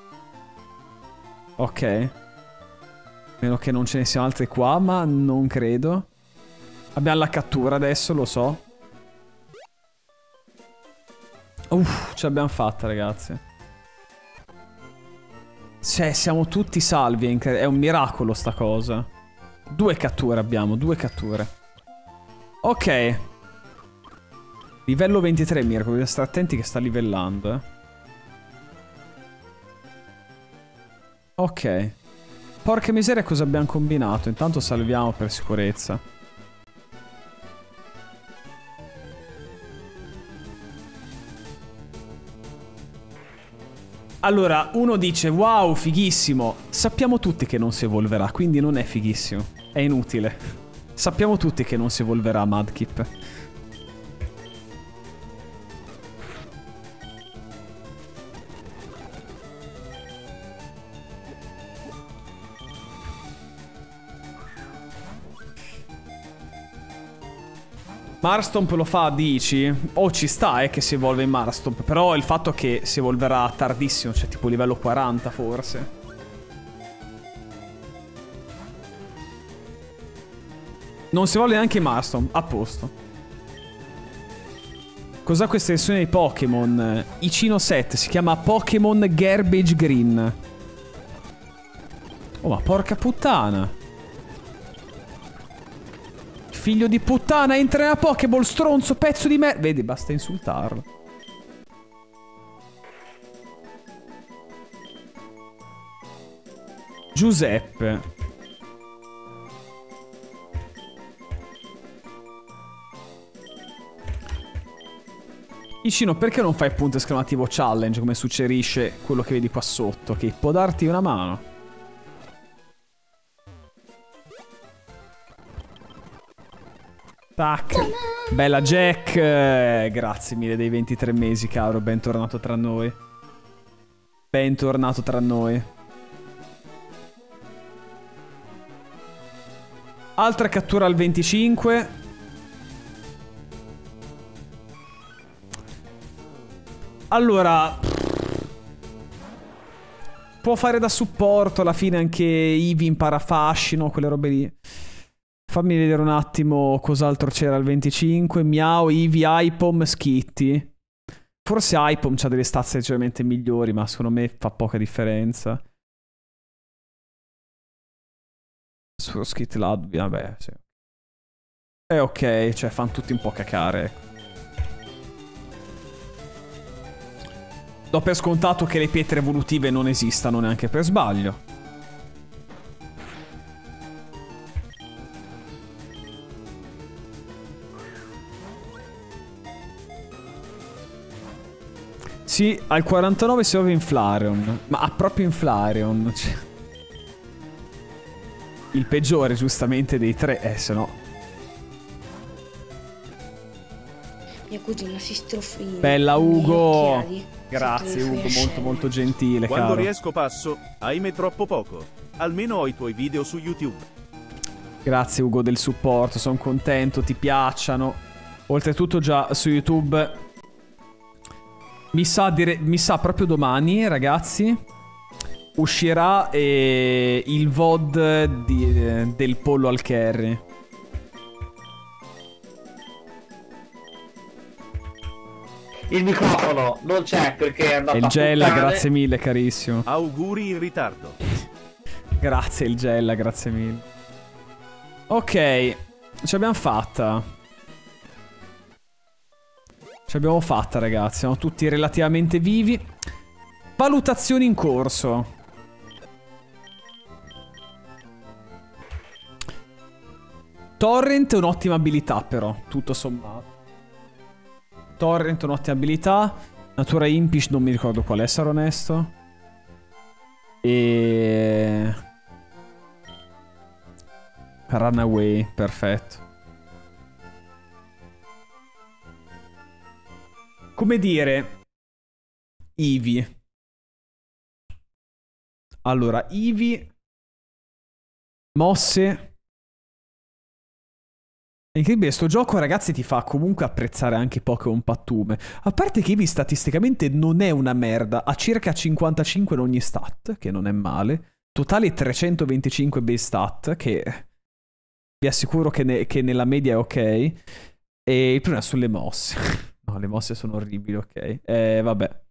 Ok. Meno che non ce ne siano altri qua, ma non credo. Abbiamo la cattura adesso, lo so. Uff, ce l'abbiamo fatta, ragazzi. Cioè, siamo tutti salvi, è, incred- è un miracolo sta cosa. Due catture abbiamo, due catture. Ok. Livello ventitré, Mirko, bisogna stare attenti che sta livellando, eh. Ok. Porca miseria, cosa abbiamo combinato? Intanto salviamo per sicurezza. Allora, uno dice, wow, fighissimo. Sappiamo tutti che non si evolverà, quindi non è fighissimo. È inutile. Sappiamo tutti che non si evolverà Mudkip. Marstomp lo fa, dici? Oh, ci sta, eh, che si evolve in Marstomp. Però il fatto che si evolverà tardissimo, cioè tipo livello quaranta forse. Non si evolve neanche in Marstomp, a posto. Cos'ha questa versione di Pokémon? Icino sette, si chiama Pokémon Garbage Green. Oh, ma porca puttana. Figlio di puttana, entra nella Pokéball, stronzo, pezzo di me... Vedi, basta insultarlo. Giuseppe. Icino, perché non fai punto esclamativo challenge come suggerisce quello che vedi qua sotto? Che può darti una mano. Tac. Bella Jack. eh, Grazie mille dei ventitré mesi, caro. Bentornato tra noi. Bentornato tra noi. Altra cattura al venticinque. Allora, può fare da supporto. Alla fine anche Eevee impara fascino, quelle robe lì. Fammi vedere un attimo cos'altro c'era al venticinque. Miao, Eevee, Ipom, Skitty. Forse Ipom c'ha delle stazze leggermente migliori, ma secondo me fa poca differenza. Su Skitty là, vabbè, sì. È ok, cioè fanno tutti un po' cacare, ecco. Do per scontato che le pietre evolutive non esistano neanche per sbaglio. Sì, al quarantanove si trova in Flareon. Ma ha proprio in Flareon. Cioè. Il peggiore, giustamente, dei tre. Eh, se no. Mia cugina si strofina. Bella, Ugo. Occhiali. Grazie, Ugo. Molto, Scene. molto gentile, Quando caro. riesco passo, ahimè troppo poco. Almeno ho i tuoi video su YouTube. Grazie, Ugo, del supporto. Sono contento, ti piacciono. Oltretutto, già su YouTube... Mi sa, dire, mi sa proprio domani, ragazzi, uscirà eh, il V O D di, eh, del pollo al curry. Il microfono non c'è perché è andato Il a Gella, puttane. grazie mille, carissimo. Auguri in ritardo. Grazie, il Gella, grazie mille. Ok, ce l'abbiamo fatta. Ce l'abbiamo fatta, ragazzi. Siamo tutti relativamente vivi. Valutazioni in corso. Torrent è un'ottima abilità, però, tutto sommato. Torrent è un'ottima abilità. Natura Impish non mi ricordo qual è, sarò onesto. E... Runaway, perfetto. Come dire... Eevee. Allora, Eevee... Mosse... È incredibile, sto gioco, ragazzi, ti fa comunque apprezzare anche Pokémon pattume. A parte che Eevee statisticamente non è una merda, ha circa cinquantacinque in ogni stat, che non è male. Totale trecentoventicinque base stat, che vi assicuro che, ne che nella media è ok. E il problema sono le mosse. No, le mosse sono orribili, ok. Eh, vabbè.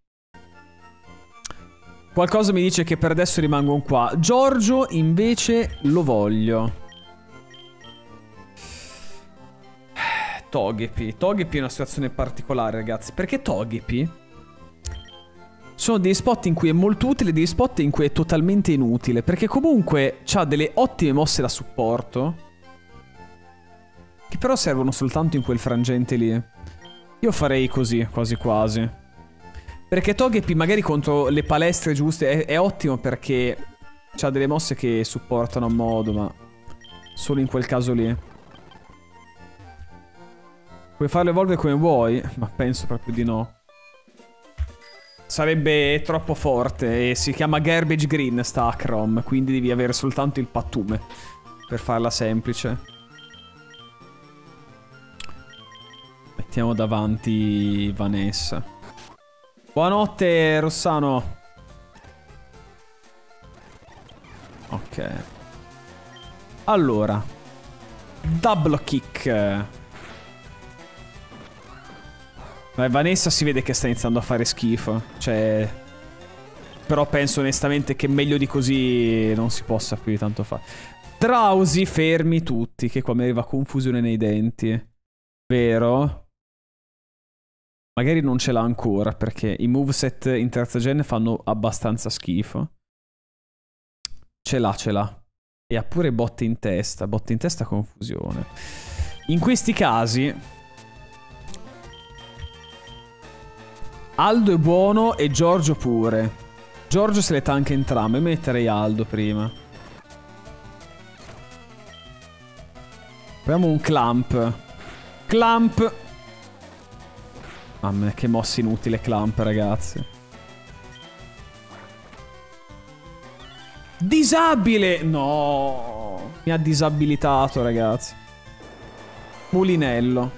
Qualcosa mi dice che per adesso rimangono qua. Giorgio, invece, lo voglio. Togepi. Togepi è una situazione particolare, ragazzi. Perché Togepi sono degli spot in cui è molto utile e degli spot in cui è totalmente inutile. Perché comunque c'ha delle ottime mosse da supporto, che però servono soltanto in quel frangente lì. Io farei così, quasi quasi. Perché Togepi magari contro le palestre giuste è, è ottimo, perché c'ha delle mosse che supportano a modo, ma solo in quel caso lì. Puoi farlo evolvere come vuoi? Ma penso proprio di no. Sarebbe troppo forte. E si chiama Garbage Green sta Acrom, quindi devi avere soltanto il pattume per farla semplice. Mettiamo davanti Vanessa. Buonanotte, Rossano. Ok. Allora, double kick. Ma Vanessa si vede che sta iniziando a fare schifo. Cioè... Però penso onestamente che meglio di così non si possa più di tanto fare. Drowsy, fermi tutti, che qua mi arriva confusione nei denti. Vero? Magari non ce l'ha ancora, perché i moveset in terza gen fanno abbastanza schifo. Ce l'ha, ce l'ha. E ha pure botte in testa. Botte in testa, confusione. In questi casi... Aldo è buono e Giorgio pure. Giorgio se le tanca entrambe. Io metterei Aldo prima. Proviamo un clamp. Clamp. Mamma mia, che mossa inutile clamp, ragazzi. Disabile! No! Mi ha disabilitato, ragazzi. Mulinello.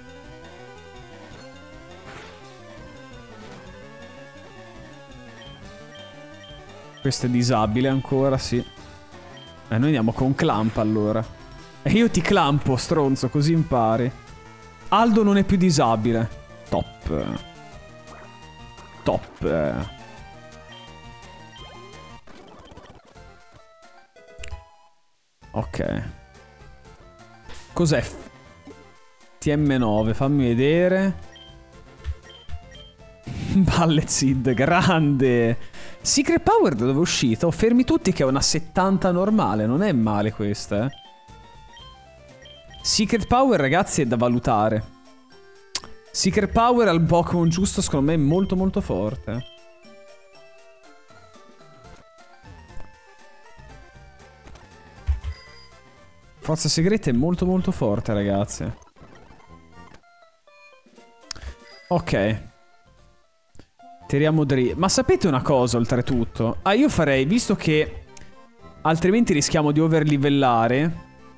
Questo è disabile ancora, sì. E eh, noi andiamo con clamp allora. E io ti clampo, stronzo, così impari. Aldo non è più disabile. Top. Top. Ok. Cos'è? T M nove, fammi vedere. Ballet Seed, grande. Secret Power da dove è uscita? Oh, fermi tutti che è una settanta normale. Non è male questa, eh. Secret Power, ragazzi, è da valutare. Secret Power al Pokémon giusto, secondo me, è molto molto forte. Forza segreta è molto molto forte, ragazzi. Ok. Tiriamo dritto. Ma sapete una cosa, oltretutto? Ah, io farei, visto che altrimenti rischiamo di overlivellare.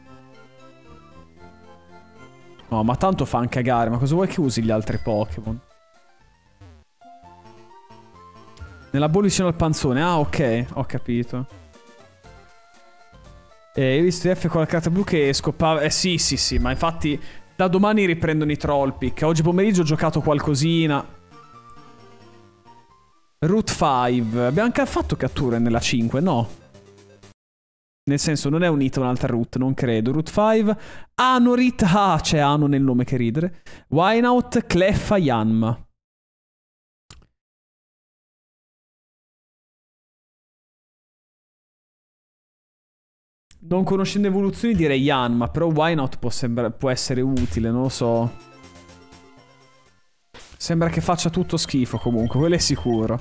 No, ma tanto fan cagare. Ma cosa vuoi che usi gli altri Pokémon? Nella bolla vicino al panzone. Ah, ok, ho capito. Eh, io ho visto F con la carta blu che scoppava. Eh sì, sì, sì, ma infatti da domani riprendono i troll pick. Oggi pomeriggio ho giocato qualcosina. Route cinque. Abbiamo anche fatto catture nella cinque, no? Nel senso, non è unita un'altra route, non credo. Route cinque. Anorit. Ah, c'è Ano nel nome, che ridere. Wineout, Cleffa, Yanma. Non conoscendo evoluzioni direi Yanma, però Wineout può, può essere utile, non lo so. Sembra che faccia tutto schifo comunque, quello è sicuro.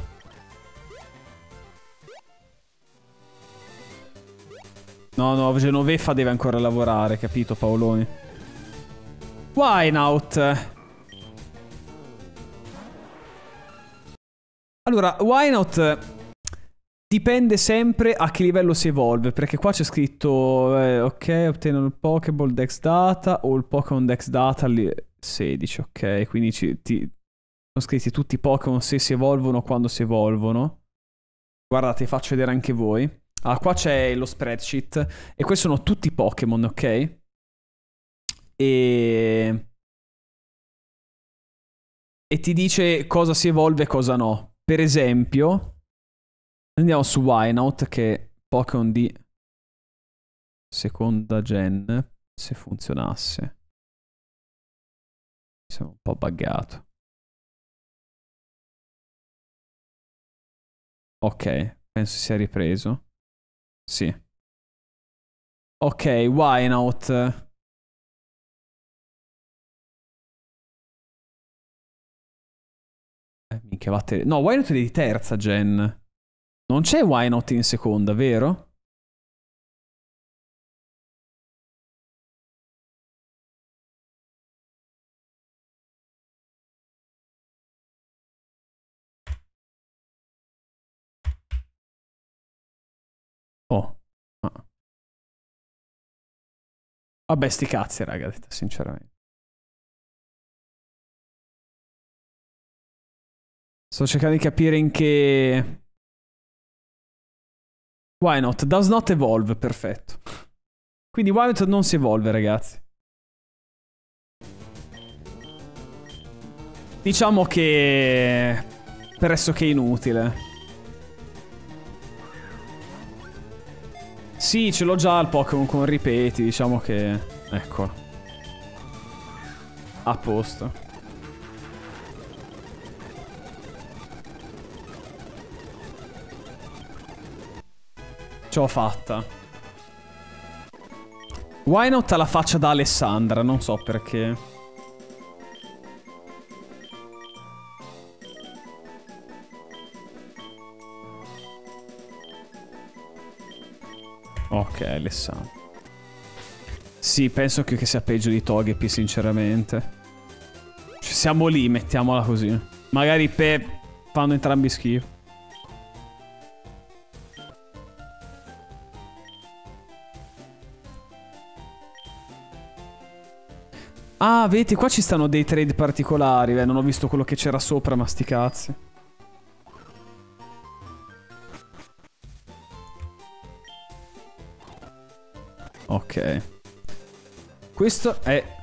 No, no, Genoveffa deve ancora lavorare, capito Paoloni? Wineout. Allora, Wineout dipende sempre a che livello si evolve, perché qua c'è scritto eh, ok, ottengono il Pokéball Dex Data o il Pokémon Dex Data sedici, ok, quindi ci, ti, sono scritti tutti i Pokémon se si evolvono, quando si evolvono. Guardate, faccio vedere anche voi. Ah, qua c'è lo spreadsheet e questi sono tutti i Pokémon, ok? E... e ti dice cosa si evolve e cosa no. Per esempio... Andiamo su Wineout, che è Pokémon di seconda gen, se funzionasse. Mi sembra un po' buggato. Ok, penso sia ripreso. Sì. Ok, Wineout. Eh, minchia, vatte... No, Wineout è di terza gen. Non c'è Wineout in seconda, vero? Oh. Ah. Vabbè, sti cazzi, raga, detta sinceramente. Sto cercando di capire in che... Wineout does not evolve, perfetto. Quindi Wineout non si evolve, ragazzi. Diciamo che... pressoché inutile. Sì, ce l'ho già il Pokémon con ripeti, diciamo che... Ecco. A posto. Ce l'ho fatta. Wineout ha la faccia da Alessandra, non so perché. Ok, Alessandra. Sì, penso che sia peggio di Togepi, sinceramente. Ci siamo lì, mettiamola così. Magari pe fanno entrambi schifo. Ah, vedi, qua ci stanno dei trade particolari. Beh, non ho visto quello che c'era sopra, ma sti cazzi. Ok. Questo è...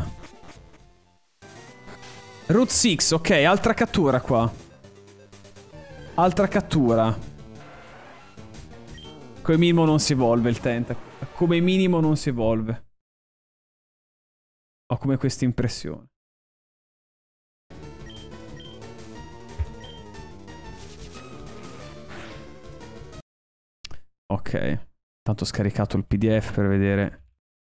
Route sei, ok, altra cattura qua. Altra cattura. Come minimo non si evolve il Tentacle. Come minimo non si evolve. Ho come questa impressione. Ok. Tanto ho scaricato il P D F per vedere.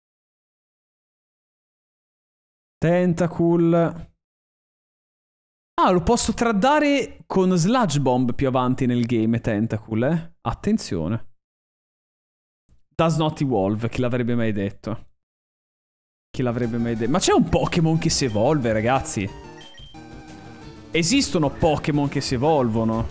Tentacle. Ah, lo posso traddare con Sludge Bomb più avanti nel game, Tentacle, eh? Attenzione. Does not evolve, chi l'avrebbe mai detto? Chi l'avrebbe mai detto? Ma c'è un Pokémon che si evolve, ragazzi. Esistono Pokémon che si evolvono.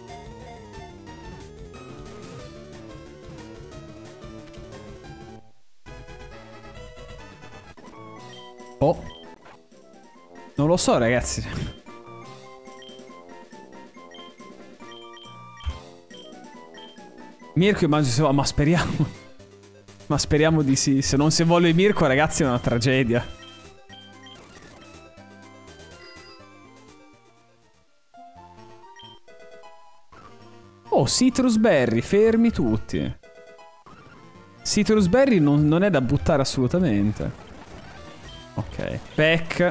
Oh. Non lo so, ragazzi. Mirko immagino se... Ma speriamo. Ma speriamo di sì. Se non si vuole Mirko, ragazzi, è una tragedia. Oh, Citrus Berry, fermi tutti. Citrus Berry non, non è da buttare assolutamente. Ok. Peck.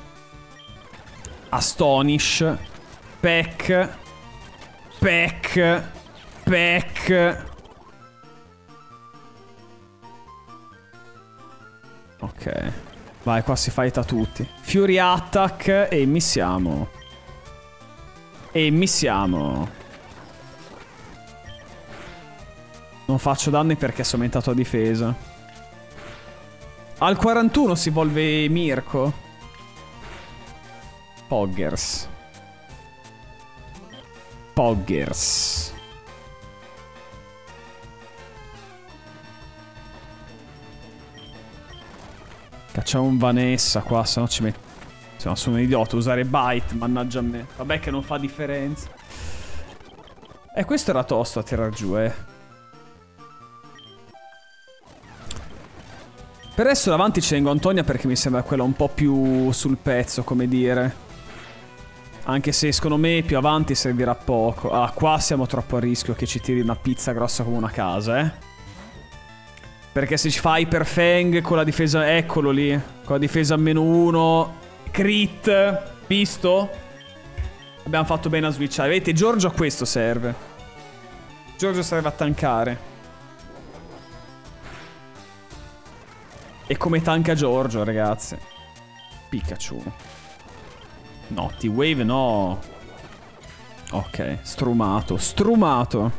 Astonish. Peck. Peck. Peck. Ok. Vai, qua si fighta tutti. Fury Attack e missiamo. E missiamo. Non faccio danni perché sono aumentato a difesa. Al quarantuno si evolve Mirko. Poggers. Poggers. Cacciamo un Vanessa qua, se no ci metto... Se no sono un idiota, usare Bite, mannaggia a me. Vabbè che non fa differenza. E questo era tosto a tirar giù, eh. Per adesso davanti ci tengo Antonia perché mi sembra quella un po' più sul pezzo, come dire. Anche se secondo me più avanti servirà poco. Ah, qua siamo troppo a rischio che ci tiri una pizza grossa come una casa, eh. Perché se ci fa Hyper Fang con la difesa... Eccolo lì. Con la difesa a meno uno. Crit. Visto? Abbiamo fatto bene a switchare. Vedete, Giorgio a questo serve. Giorgio serve a tankare. E come tanka Giorgio, ragazzi. Pikachu. No, T-Wave no. Ok, strumato. Strumato.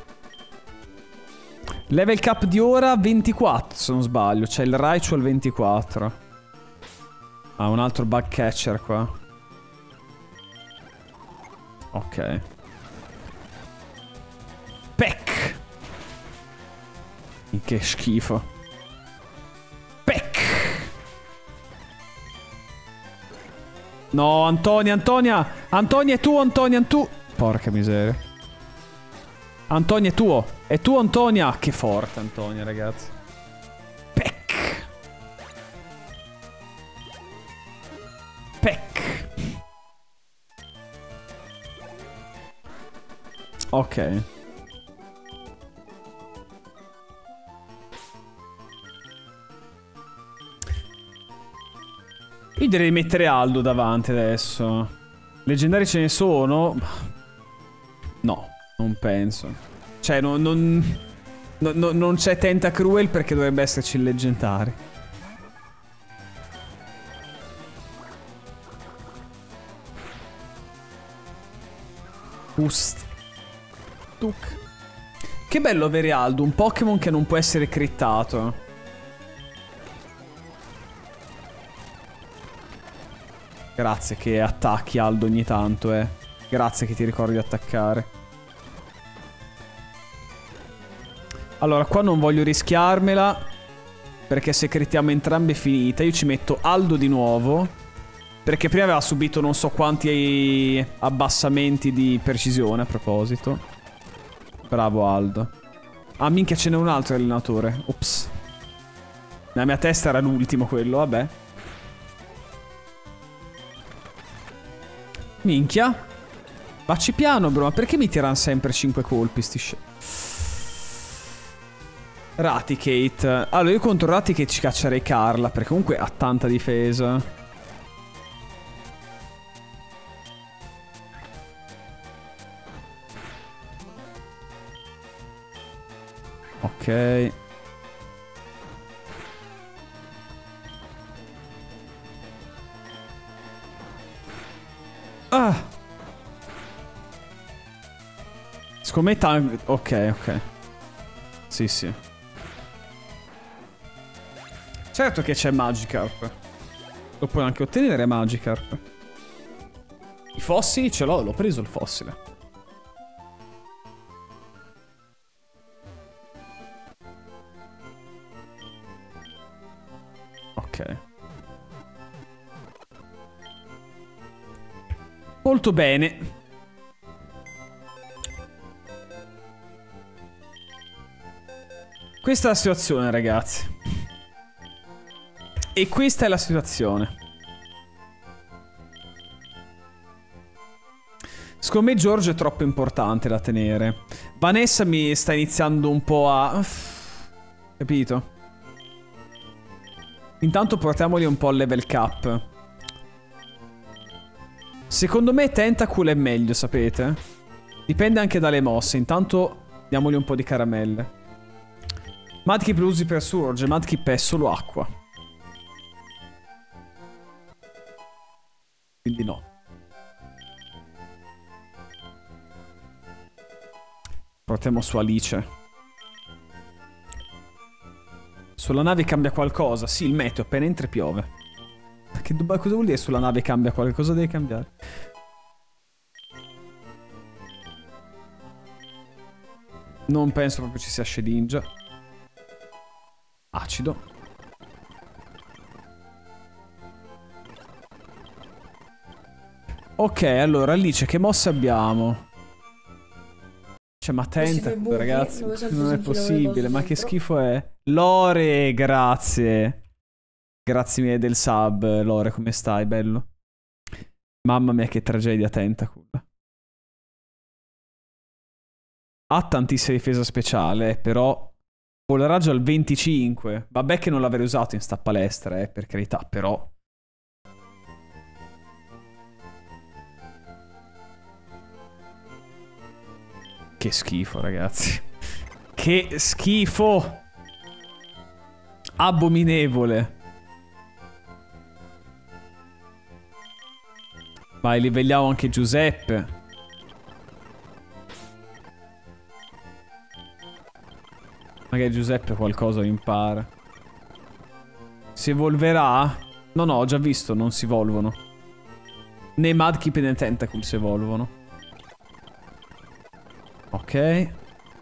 Level cap di ora ventiquattro, se non sbaglio. C'è il Raichu al ventiquattro. Ah, un altro bug catcher qua. Ok. Peck. Che schifo. No, Antonia, Antonia. Antonia è tuo, Antonia, tu. Porca miseria. Antonia è tuo. È tuo, Antonia. Che forte, Antonia, ragazzi. Peck. Peck. Ok. Io direi mettere Aldo davanti adesso. Leggendari ce ne sono? No, non penso. Cioè, non, non, no, no, non c'è Tentacruel perché dovrebbe esserci il leggendario. Boost. Tuk. Che bello avere Aldo, un Pokémon che non può essere crittato. Grazie che attacchi Aldo ogni tanto, eh. Grazie che ti ricordi di attaccare. Allora, qua non voglio rischiarmela, perché se crittiamo entrambe è finita. Io ci metto Aldo di nuovo, perché prima aveva subito non so quanti abbassamenti di precisione, a proposito. Bravo Aldo. Ah, minchia, ce n'è un altro allenatore. Ops. Nella mia testa era l'ultimo quello, vabbè. Minchia. Vacci piano, bro. Ma perché mi tirano sempre cinque colpi sti sh... Raticate. Allora io contro Raticate ci caccerei Carla, perché comunque ha tanta difesa. Ok. Ah. Secondo me tank... Ok, ok. Sì, sì. Certo che c'è Magikarp. Lo puoi anche ottenere Magikarp. I fossili ce l'ho, l'ho preso il fossile. Ok. Molto bene. Questa è la situazione, ragazzi. E questa è la situazione. Secondo me George è troppo importante da tenere. Vanessa mi sta iniziando un po' a... Capito? Intanto portiamoli un po' al level cap. Secondo me Tentacool è meglio, sapete? Dipende anche dalle mosse. Intanto diamogli un po' di caramelle. Mudkip lo usi per Surge. Mudkip è solo acqua. Quindi no. Portiamo su Alice. Sulla nave cambia qualcosa. Sì, il meteo appena entra piove. Che cosa vuol dire sulla nave cambia qualcosa? Deve cambiare. Non penso proprio ci sia Shedinja. Acido. Ok, allora Alice, che mosse abbiamo? Cioè, ma Tentacool, ragazzi, non è possibile. Ma che schifo è? Lore, grazie. Grazie mille del sub, Lore, come stai? Bello. Mamma mia, che tragedia Tentacool. Ha tantissima difesa speciale, però... Polaraggio al venticinque. Vabbè che non l'avrei usato in sta palestra, eh, per carità, però... Che schifo, ragazzi. Che schifo. Abominevole. Vai, livelliamo anche Giuseppe. Magari Giuseppe qualcosa impara. Si evolverà? No, no, ho già visto, non si evolvono. Né Mudkip né Tentacool si evolvono. Ok.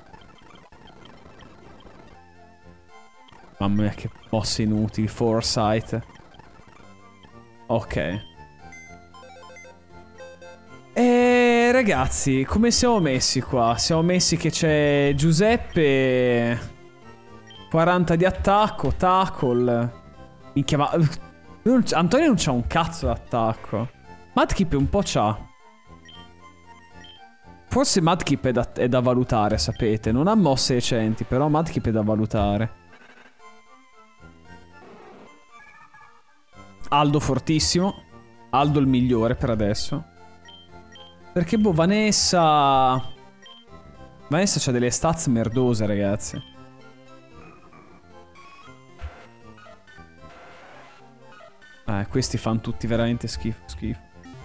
Mamma mia, che mosse inutili. Foresight. Ok. E ragazzi, come siamo messi qua? Siamo messi che c'è Giuseppe... quaranta di attacco, tackle. Minchia, ma... Non Antonio non c'ha un cazzo d'attacco. Mudkip un po' c'ha. Forse Mudkip è da, è da valutare, sapete. Non ha mosse recenti, però Mudkip è da valutare. Aldo fortissimo. Aldo il migliore per adesso. Perché boh, Vanessa... Vanessa c'ha delle stats merdose, ragazzi. Eh, questi fanno tutti veramente schifo, schifo.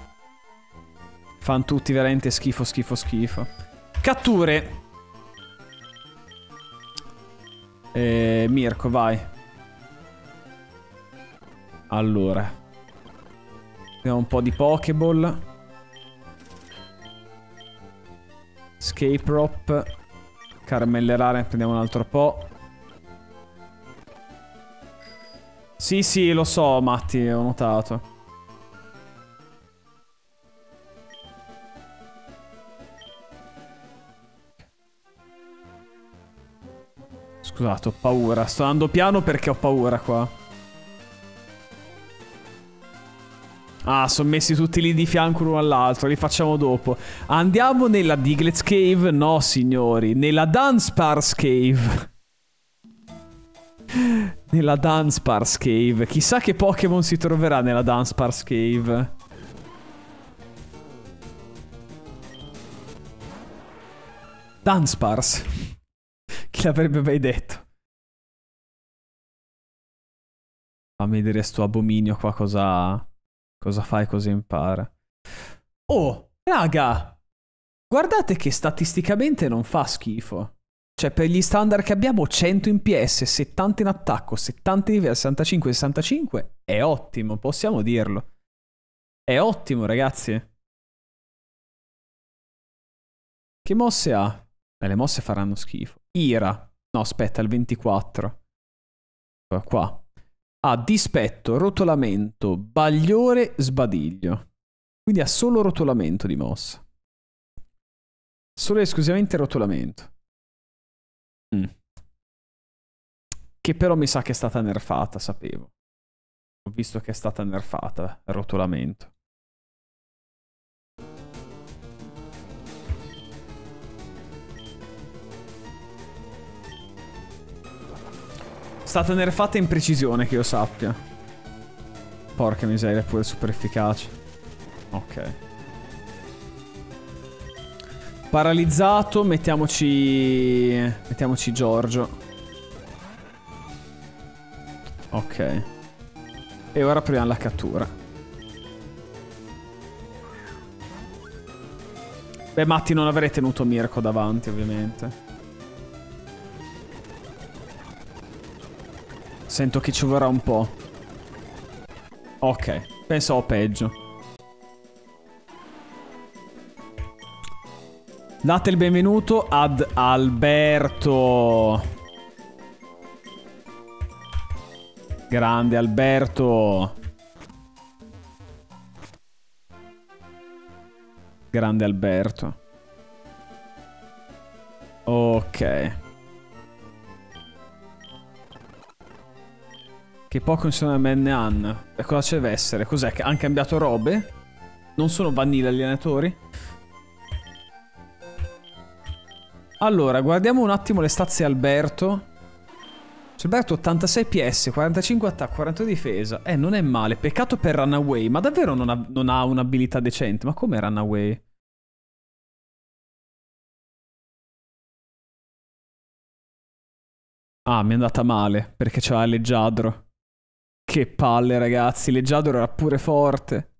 Fanno tutti veramente schifo, schifo, schifo. Catture. Eh, Mirko, vai. Allora. Abbiamo un po' di Pokéball. Escape Rope. Caramelle rare, prendiamo un altro po'. Sì, sì, lo so, Matti, ho notato. Scusate, ho paura. Sto andando piano perché ho paura qua. Ah, sono messi tutti lì di fianco l'uno all'altro. Li facciamo dopo. Andiamo nella Diglett's Cave? No, signori. Nella Dunsparce Cave. Nella Dunsparce Cave. Chissà che Pokémon si troverà nella Dunsparce Cave. Dunsparce. Chi l'avrebbe mai detto? Fammi vedere sto abominio qua cosa... Cosa fa e cosa impara. Oh, raga! Guardate che statisticamente non fa schifo. Cioè, per gli standard che abbiamo, cento in P S, settanta in attacco, settanta in livello, sessantacinque, sessantacinque, è ottimo, possiamo dirlo. È ottimo, ragazzi. Che mosse ha? Beh, le mosse faranno schifo. Ira. No, aspetta, il ventiquattro. Qua. Ha dispetto, rotolamento, bagliore, sbadiglio. Quindi ha solo rotolamento di mossa. Solo e esclusivamente rotolamento. Mm. Che però mi sa che è stata nerfata, sapevo. Ho visto che è stata nerfata, il rotolamento. È stata nerfata in precisione, che io sappia. Porca miseria, è pure super efficace. Ok. Paralizzato, mettiamoci... Mettiamoci Giorgio. Ok. E ora proviamo la cattura. Beh, Matti, non avrei tenuto Mirko davanti, ovviamente. Sento che ci vorrà un po'. Ok, pensavo peggio. Date il benvenuto ad Alberto. Grande Alberto. Grande Alberto. Ok. Che poco insieme a Mannehan. E cosa ci deve essere? Cos'è? Che hanno cambiato robe? Non sono vanilla gli allenatori? Allora, guardiamo un attimo le stazie Alberto. C'è Alberto ottantasei P S, quarantacinque attacco, quarantadue difesa. Eh, non è male. Peccato per Runaway. Ma davvero non ha, non ha un'abilità decente? Ma come Runaway? Ah, mi è andata male. Perché c'aveva Leggiadro. Che palle, ragazzi. Leggiadro era pure forte.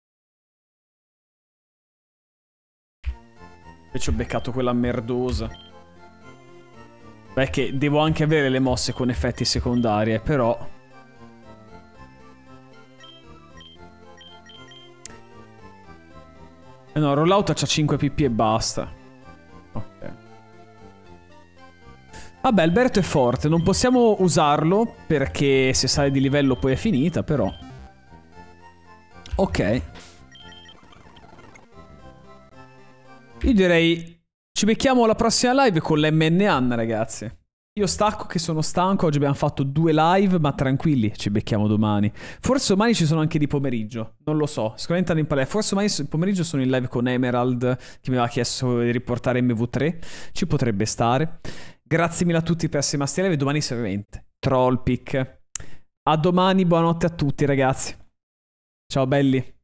Invece ho beccato quella merdosa. Beh, che devo anche avere le mosse con effetti secondari, eh, però... Eh no, rollout c'ha cinque P P e basta. Ok. Vabbè, Alberto è forte. Non possiamo usarlo perché se sale di livello poi è finita, però. Ok. Io direi... Ci becchiamo alla prossima live con l'M N Anna, ragazzi. Io stacco che sono stanco. Oggi abbiamo fatto due live, ma tranquilli, ci becchiamo domani. Forse domani ci sono anche di pomeriggio. Non lo so. Sicuramente in palestra. Forse domani pomeriggio sono in live con Emerald, che mi aveva chiesto di riportare M V tre. Ci potrebbe stare. Grazie mille a tutti per essere rimasti live. Domani seriamente Trollpick. A domani, buonanotte a tutti, ragazzi. Ciao belli.